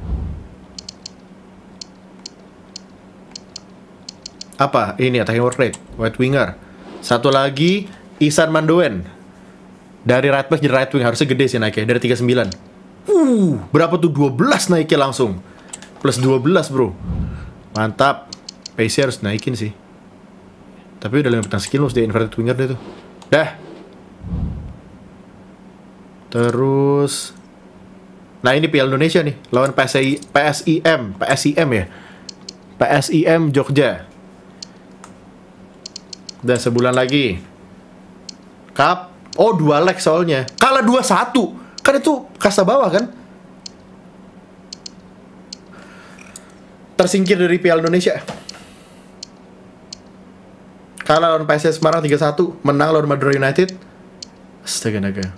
Speaker 1: Apa? Ini attacking work rate, right winger. 1 lagi Ihsan Mandoen. Dari right back jadi right wing, harusnya gede sih naiknya, dari 39. Berapa tuh? 12 naiknya langsung. Plus 12, bro. Mantap. Pace harus naikin sih. Tapi udah 5 bintang skill moves, dia inverted winger deh tuh. Dah. Terus nah ini Piala Indonesia nih, lawan PSIM ya. PSIM Jogja. Udah sebulan lagi. Cup. Oh, 2 leg soalnya. Kalah 2-1. Kan itu kasta bawah kan? tersingkir dari Piala Indonesia. Kalah lawan PSS Semarang 3-1, menang lawan Madura United. Astaga naga.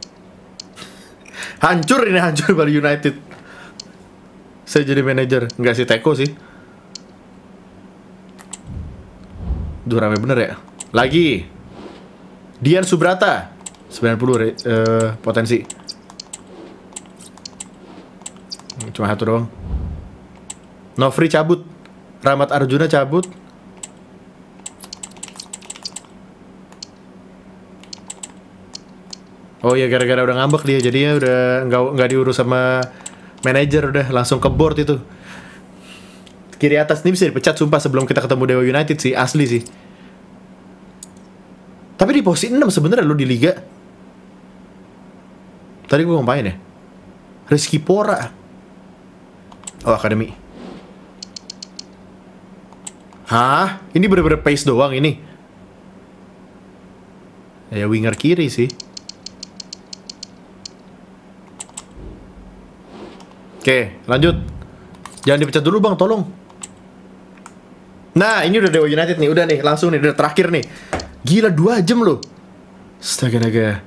Speaker 1: Hancur Bali United. Saya jadi manajer, nggak sih teko sih. Duh rame bener ya. Lagi Dian Subrata 90 potensi. Cuma satu doang. Nofri cabut, Rahmat Arjuna cabut. Oh iya, gara-gara udah ngambek dia, jadinya udah nggak diurus sama manajer, udah langsung ke board itu. Kiri atas ini bisa dipecat sumpah sebelum kita ketemu Dewa United sih, asli sih. Tapi di posisi 6 sebenarnya lu di liga. Tadi gue ngapain ya? Rizky Pora. Oh, akademi. Hah? Ini bener-bener pace doang ini. Ya winger kiri sih. Oke, lanjut. Jangan dipecat dulu bang, tolong. Nah, ini udah Dewa United nih, udah nih, langsung nih, udah terakhir nih. Gila, 2 jam loh. Astaga naga.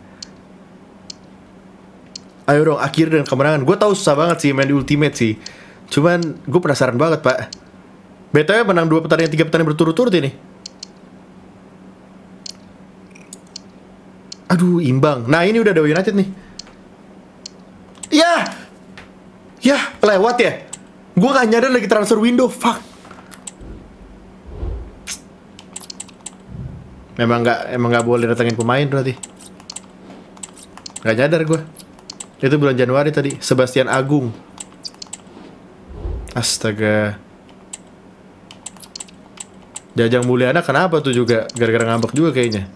Speaker 1: Ayo dong, akhir dan kemenangan. Gue tahu susah banget sih main di Ultimate sih. Cuman, gue penasaran banget pak. BTW menang 2 pertandingan, 3 pertandingan berturut-turut ini. Aduh, imbang. Nah, ini udah Dewa United nih. Yah, lewat ya. Gue gak nyadar lagi transfer window, fuck. Emang nggak boleh datengin pemain berarti. Nggak nyadar gue. Itu bulan Januari tadi. Sebastian Agung. Astaga. Jajang Mulyana kenapa tuh juga? Gara-gara ngambek juga kayaknya.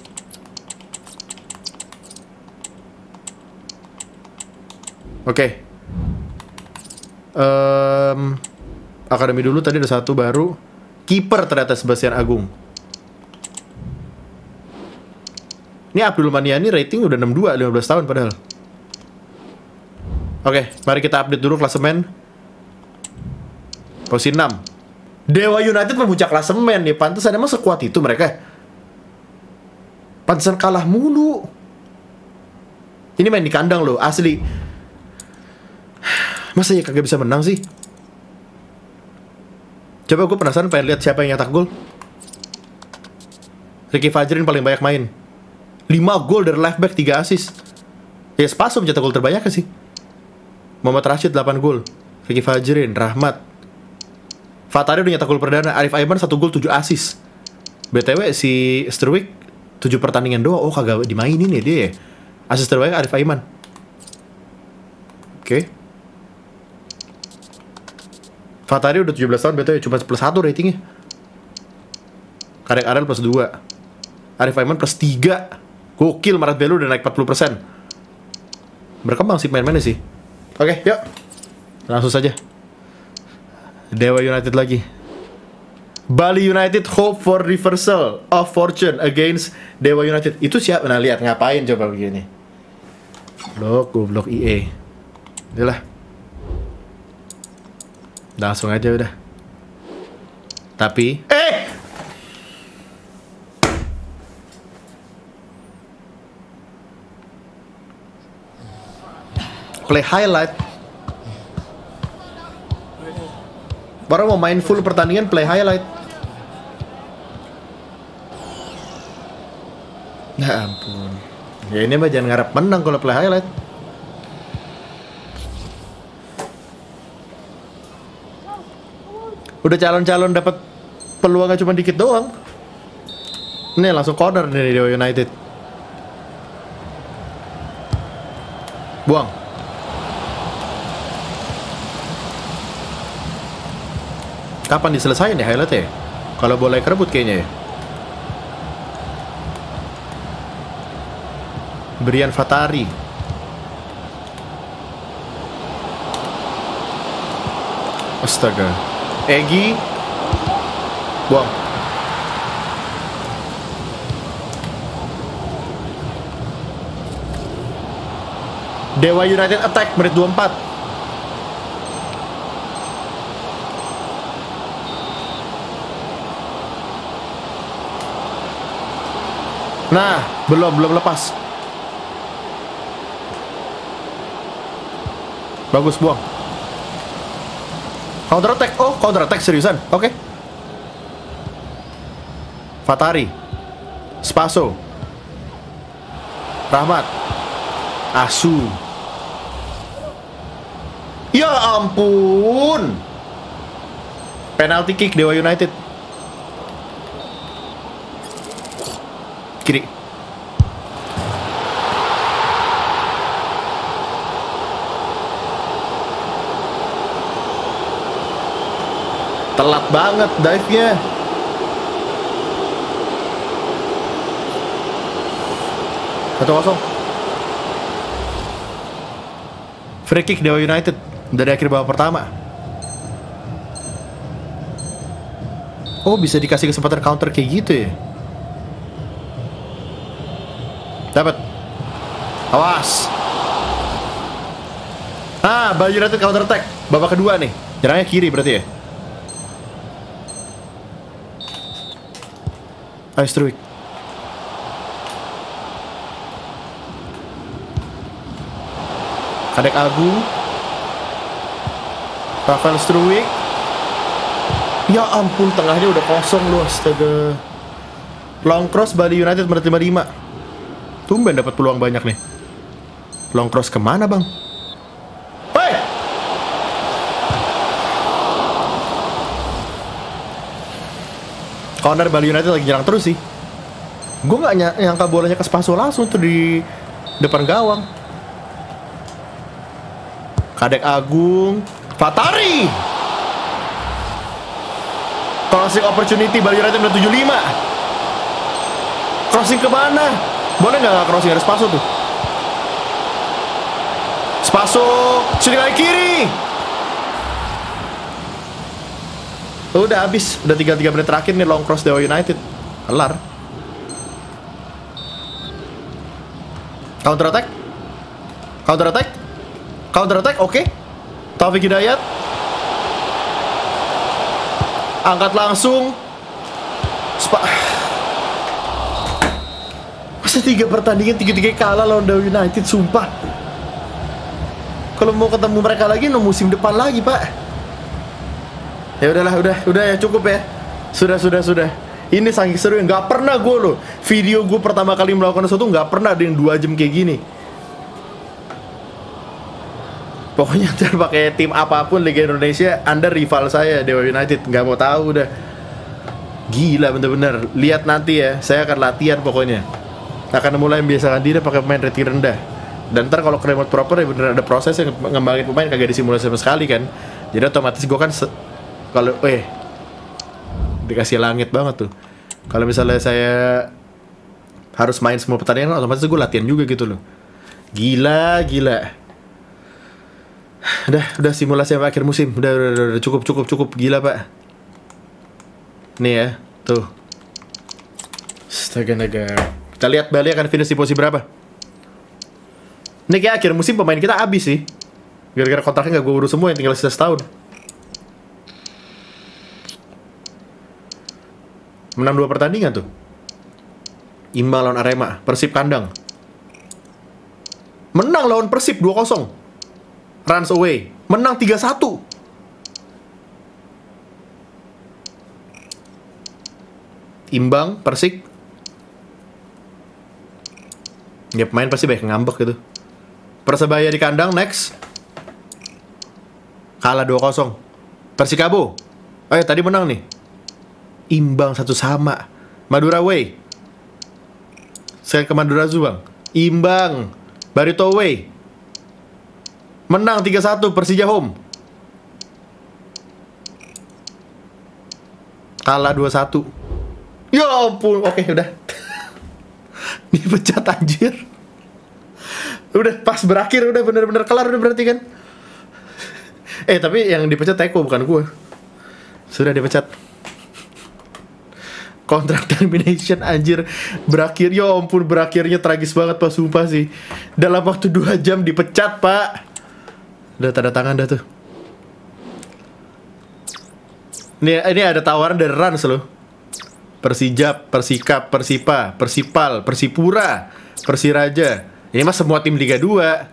Speaker 1: Oke. Akademi dulu tadi ada 1 baru. Kiper ternyata Sebastian Agung. Ini Abdul Maniani rating udah 62, 15 tahun padahal. Oke, mari kita update dulu klasemen. Posisi 6. Dewa United memuncak klasemen nih. Pantesan emang sekuat itu mereka. Pantesan kalah mulu. Ini main di kandang loh, asli. Masa ya kagak bisa menang sih? Coba gue penasaran pengen lihat siapa yang nyetak gol. Ricky Fajrin paling banyak main. 5 gol dari left back, 3 assist. Ya Spaso mencetak gol terbanyak sih. Muhammad Rashid 8 gol. Ricky Fajrin, Rahmat. Fatari udah nyetak gol perdana. Arif Aiman 1 gol 7 assist. BTW si Sterwick 7 pertandingan doang. Oh kagak dimainin ya dia ya. Assist terbaik Arif Aiman. Oke. Fatari udah 17 tahun BTW, cuma plus 1 ratingnya. Karek Arel plus 2. Arif Aiman plus 3. Gokil, Marat Belu udah naik 40%. Berkembang sih main-mainnya sih. Oke, yuk. Langsung saja. Dewa United lagi. Bali United hope for reversal of fortune against Dewa United. Itu siapa? Nah, lihat ngapain coba begini. Goblok EA. Udah lah. Langsung aja udah. Tapi play highlight. Baru mau main full pertandingan play highlight. Ya ampun. Ya ini mah jangan ngarep menang kalau play highlight. Udah calon-calon dapat peluangnya cuma dikit doang. Nih langsung corner nih Dewa United. Buang. Kapan diselesain ya highlightnya? Kalau boleh kerebut kayaknya ya. Brian Fatari. Astaga. Egi. Buang. Dewa United attack menit 24. Nah, belum lepas. Bagus, buang. Counter attack. Oh, counter attack seriusan. Oke. Fatari. Spaso. Rahmat. Asu. Ya ampun. Penalty kick Dewa United. Kiri. Telat banget dive-nya. Satu kosong. Free kick Dewa United dari akhir babak pertama. Oh, bisa dikasih kesempatan counter kayak gitu ya. Dapat. Awas. Ah, Bali United counter attack. Babak kedua nih. Nyerangnya kiri berarti ya. Ayo Struik. Kadek Agung. Rafael Struik. Ya ampun, tengahnya udah kosong loh, astaga. Long cross Bali United menit 55. Tumben dapat peluang banyak nih. Long cross kemana bang? Hei! Corner Bali United lagi nyerang terus sih. Gue gak nyangka bolanya ke Spaso langsung tuh di depan gawang. Kadek Agung. Fatari! Crossing opportunity Bali United menit 75. Crossing kemana? Boleh nggak crossing dari Spaso tuh? Spaso, shooting kali kiri. Udah habis, udah 3 menit terakhir nih long cross Dewa United. Kelar. Counter attack. Counter attack. Counter attack, oke. Taufik Hidayat. Angkat langsung. Masa 3 pertandingan 3-3 kalah lawan Dewa United, sumpah. Kalau mau ketemu mereka lagi, no musim depan lagi, Pak. Ya udahlah, udah ya, cukup ya. Sudah. Ini saking seru, nggak pernah gue loh. Video gue pertama kali melakukan sesuatu nggak pernah ada yang 2 jam kayak gini. Pokoknya ntar pakai tim apapun Liga Indonesia, Anda rival saya Dewa United, nggak mau tahu udah. Gila bener-bener. Lihat nanti ya, saya akan latihan pokoknya. Akan mulai membiasakan diri pakai pemain rating rendah. Dan ntar kalau remote proper ya bener ada proses yang ngembangin pemain kagak disimulasi sama sekali kan. Jadi otomatis gue kan kalau dikasih langit banget tuh. Kalau misalnya saya harus main semua pertandingan, otomatis gue latihan juga gitu loh. Gila. Udah simulasi sampai akhir musim. Udah cukup gila, Pak. Nih ya, tuh. Astaga. Kita lihat Bali akan finish di posisi berapa. Ini kayak akhir musim pemain kita habis sih. Gara-gara kontraknya nggak gue urus semua, yang tinggal sisa setahun. Menang 2 pertandingan tuh. Imbang lawan Arema, Persib kandang. Menang lawan Persib 2-0. Runs away. Menang 3-1. Imbang, Persik. Ya pemain pasti banyak ngambek gitu. Persebaya di kandang, next. Kalah 2-0. Persikabo. Tadi menang nih. Imbang 1-1. Madura away. Saya ke Madura Zoo, Bang. Imbang. Barito away. Menang 3-1 Persija home. Kalah 2-1. Ya ampun, oke udah. Dipecat anjir. Udah pas berakhir, udah bener-bener kelar udah berarti kan. Tapi yang dipecat Teko bukan gue. Sudah dipecat. Kontrak termination anjir. Berakhir, ya ampun berakhirnya tragis banget Pak, sumpah sih. Dalam waktu 2 jam dipecat Pak. Udah tanda tangan dah tuh. Ini ada tawaran dari Rans loh. Persijap, Persikap, Persipa, Persipal, Persipura, Persiraja. Ini mah semua tim Liga 2.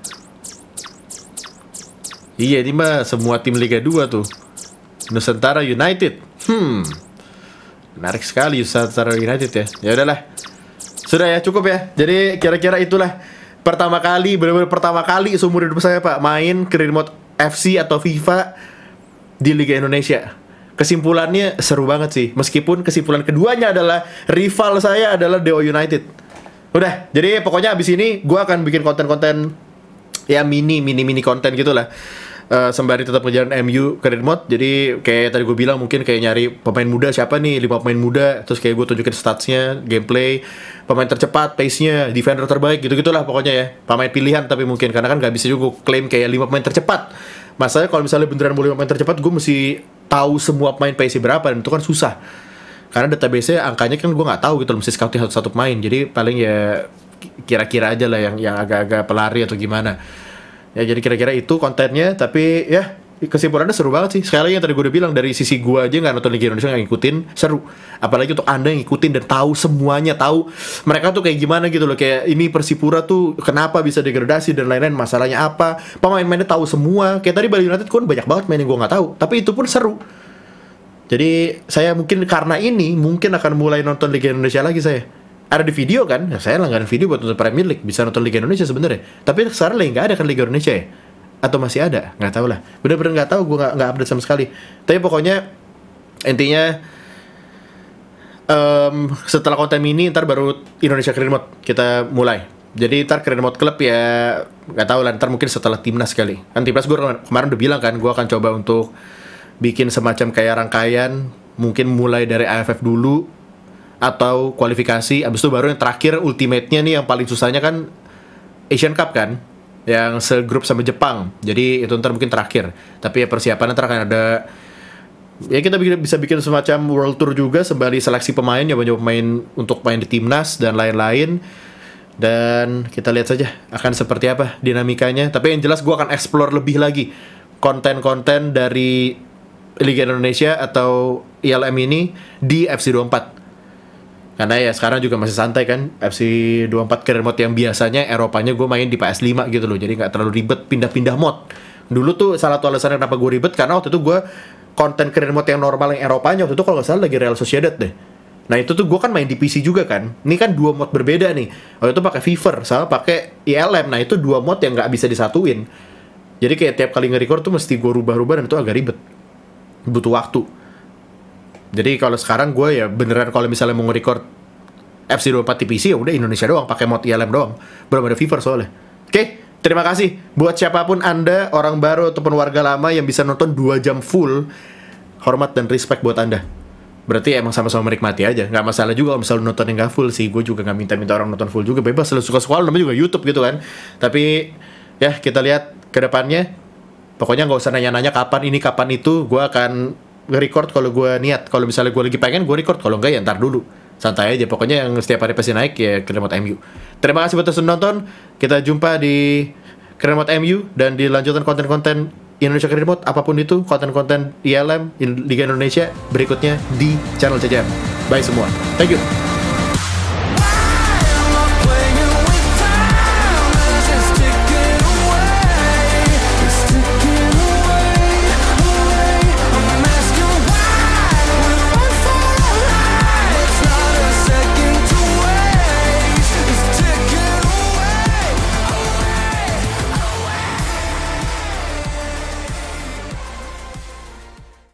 Speaker 1: Iya, ini mah semua tim Liga 2 tuh. Nusantara United. Menarik sekali Nusantara United ya. Ya udahlah. Sudah ya, cukup ya. Jadi kira-kira itulah pertama kali, benar-benar pertama kali seumur hidup saya Pak main ke remote FC atau FIFA di Liga Indonesia. Kesimpulannya seru banget sih. Meskipun kesimpulan keduanya adalah rival saya adalah Dewa United. Udah, jadi pokoknya abis ini gue akan bikin konten-konten ya mini konten gitulah. Sembari tetap ngejalan MU ke remote. Jadi kayak tadi gue bilang mungkin kayak nyari pemain muda siapa nih, 5 pemain muda. Terus kayak gue tunjukin statsnya, gameplay, pemain tercepat, pace-nya, defender terbaik, gitu-gitulah pokoknya ya. Pemain pilihan tapi mungkin, karena kan gak bisa juga klaim kayak 5 pemain tercepat. Masalahnya kalau misalnya beneran mau 5 pemain tercepat, gue mesti tahu semua pemain pace berapa, dan itu kan susah. Karena database-nya angkanya kan gue nggak tahu gitu loh, mesti scouting satu-satu pemain. Jadi paling ya kira-kira aja lah yang agak-agak pelari atau gimana. Ya jadi kira-kira itu kontennya, tapi ya kesimpulannya seru banget sih. Sekali lagi yang tadi gue udah bilang, dari sisi gue aja nggak nonton Liga Indonesia nggak ngikutin, seru. Apalagi untuk Anda yang ngikutin dan tahu semuanya, tahu mereka tuh kayak gimana gitu loh. Kayak ini Persipura tuh kenapa bisa degradasi dan lain-lain, masalahnya apa. Pemain-mainnya tahu semua. Kayak tadi Bali United kan banyak banget main yang gue nggak tahu, tapi itu pun seru. Jadi saya mungkin karena ini mungkin akan mulai nonton Liga Indonesia lagi saya. Ada di video kan, ya saya langganan video buat nonton Premier League, bisa nonton Liga Indonesia sebenarnya. Tapi sekarang lagi nggak ada kan Liga Indonesia ya? Atau masih ada? Nggak tahu lah. Bener-bener nggak tahu, gue nggak update sama sekali. Tapi pokoknya intinya setelah konten ini ntar baru Indonesia Career Mode kita mulai. Jadi ntar Career Mode Club ya nggak tahu lah, ntar mungkin setelah timnas kali. Kan timnas gue kemarin udah bilang kan, gue akan coba untuk bikin semacam kayak rangkaian, mungkin mulai dari AFF dulu atau kualifikasi, abis itu baru yang terakhir ultimate-nya nih yang paling susahnya kan Asian Cup kan, yang segrup sama Jepang. Jadi itu ntar mungkin terakhir. Tapi ya persiapan ntar akan ada, ya kita bisa bikin semacam world tour juga sembari seleksi pemain, nyoba-nyoba pemain untuk main di timnas dan lain-lain. Dan kita lihat saja akan seperti apa dinamikanya. Tapi yang jelas gue akan explore lebih lagi konten-konten dari Liga Indonesia atau ILM ini di FC24. Karena ya sekarang juga masih santai kan, FC24 Career Mode yang biasanya Eropanya gue main di PS5 gitu loh. Jadi gak terlalu ribet pindah-pindah mod. Dulu tuh salah satu alasan kenapa gue ribet, karena waktu itu gue konten Career Mode yang normal yang Eropanya waktu itu kalau gak salah lagi Real Sociedad deh. Nah itu tuh gue kan main di PC juga kan. Ini kan 2 mod berbeda nih. Waktu itu pakai Fever sama pakai ILM. Nah itu 2 mod yang gak bisa disatuin. Jadi kayak tiap kali nge-record tuh mesti gue rubah-rubah dan itu agak ribet, butuh waktu. Jadi kalau sekarang gue ya beneran kalau misalnya mau nge-record FC24 di PC ya udah Indonesia doang, pakai mod ILM doang. Belum ada Fever soalnya. Oke, terima kasih buat siapapun Anda, orang baru ataupun warga lama yang bisa nonton 2 jam full. Hormat dan respect buat Anda. Berarti emang sama-sama menikmati aja. Nggak masalah juga kalau misalnya nonton yang nggak full sih. Gue juga nggak minta-minta orang nonton full juga. Bebas, lu suka-suka, namanya juga YouTube gitu kan. Tapi ya kita lihat ke depannya. Pokoknya nggak usah nanya-nanya kapan ini, kapan itu. Gue akan nge-record kalau gue niat. Kalau misalnya gue lagi pengen, gue record. Kalau enggak ya ntar dulu. Santai aja. Pokoknya yang setiap hari pasti naik ya Career Mode MU. Terima kasih buat terus nonton. Kita jumpa di Career Mode MU dan di lanjutan konten-konten Indonesia Career Mode, apapun itu, konten-konten ILM Liga Indonesia berikutnya di channel CCM. Bye semua. Thank you.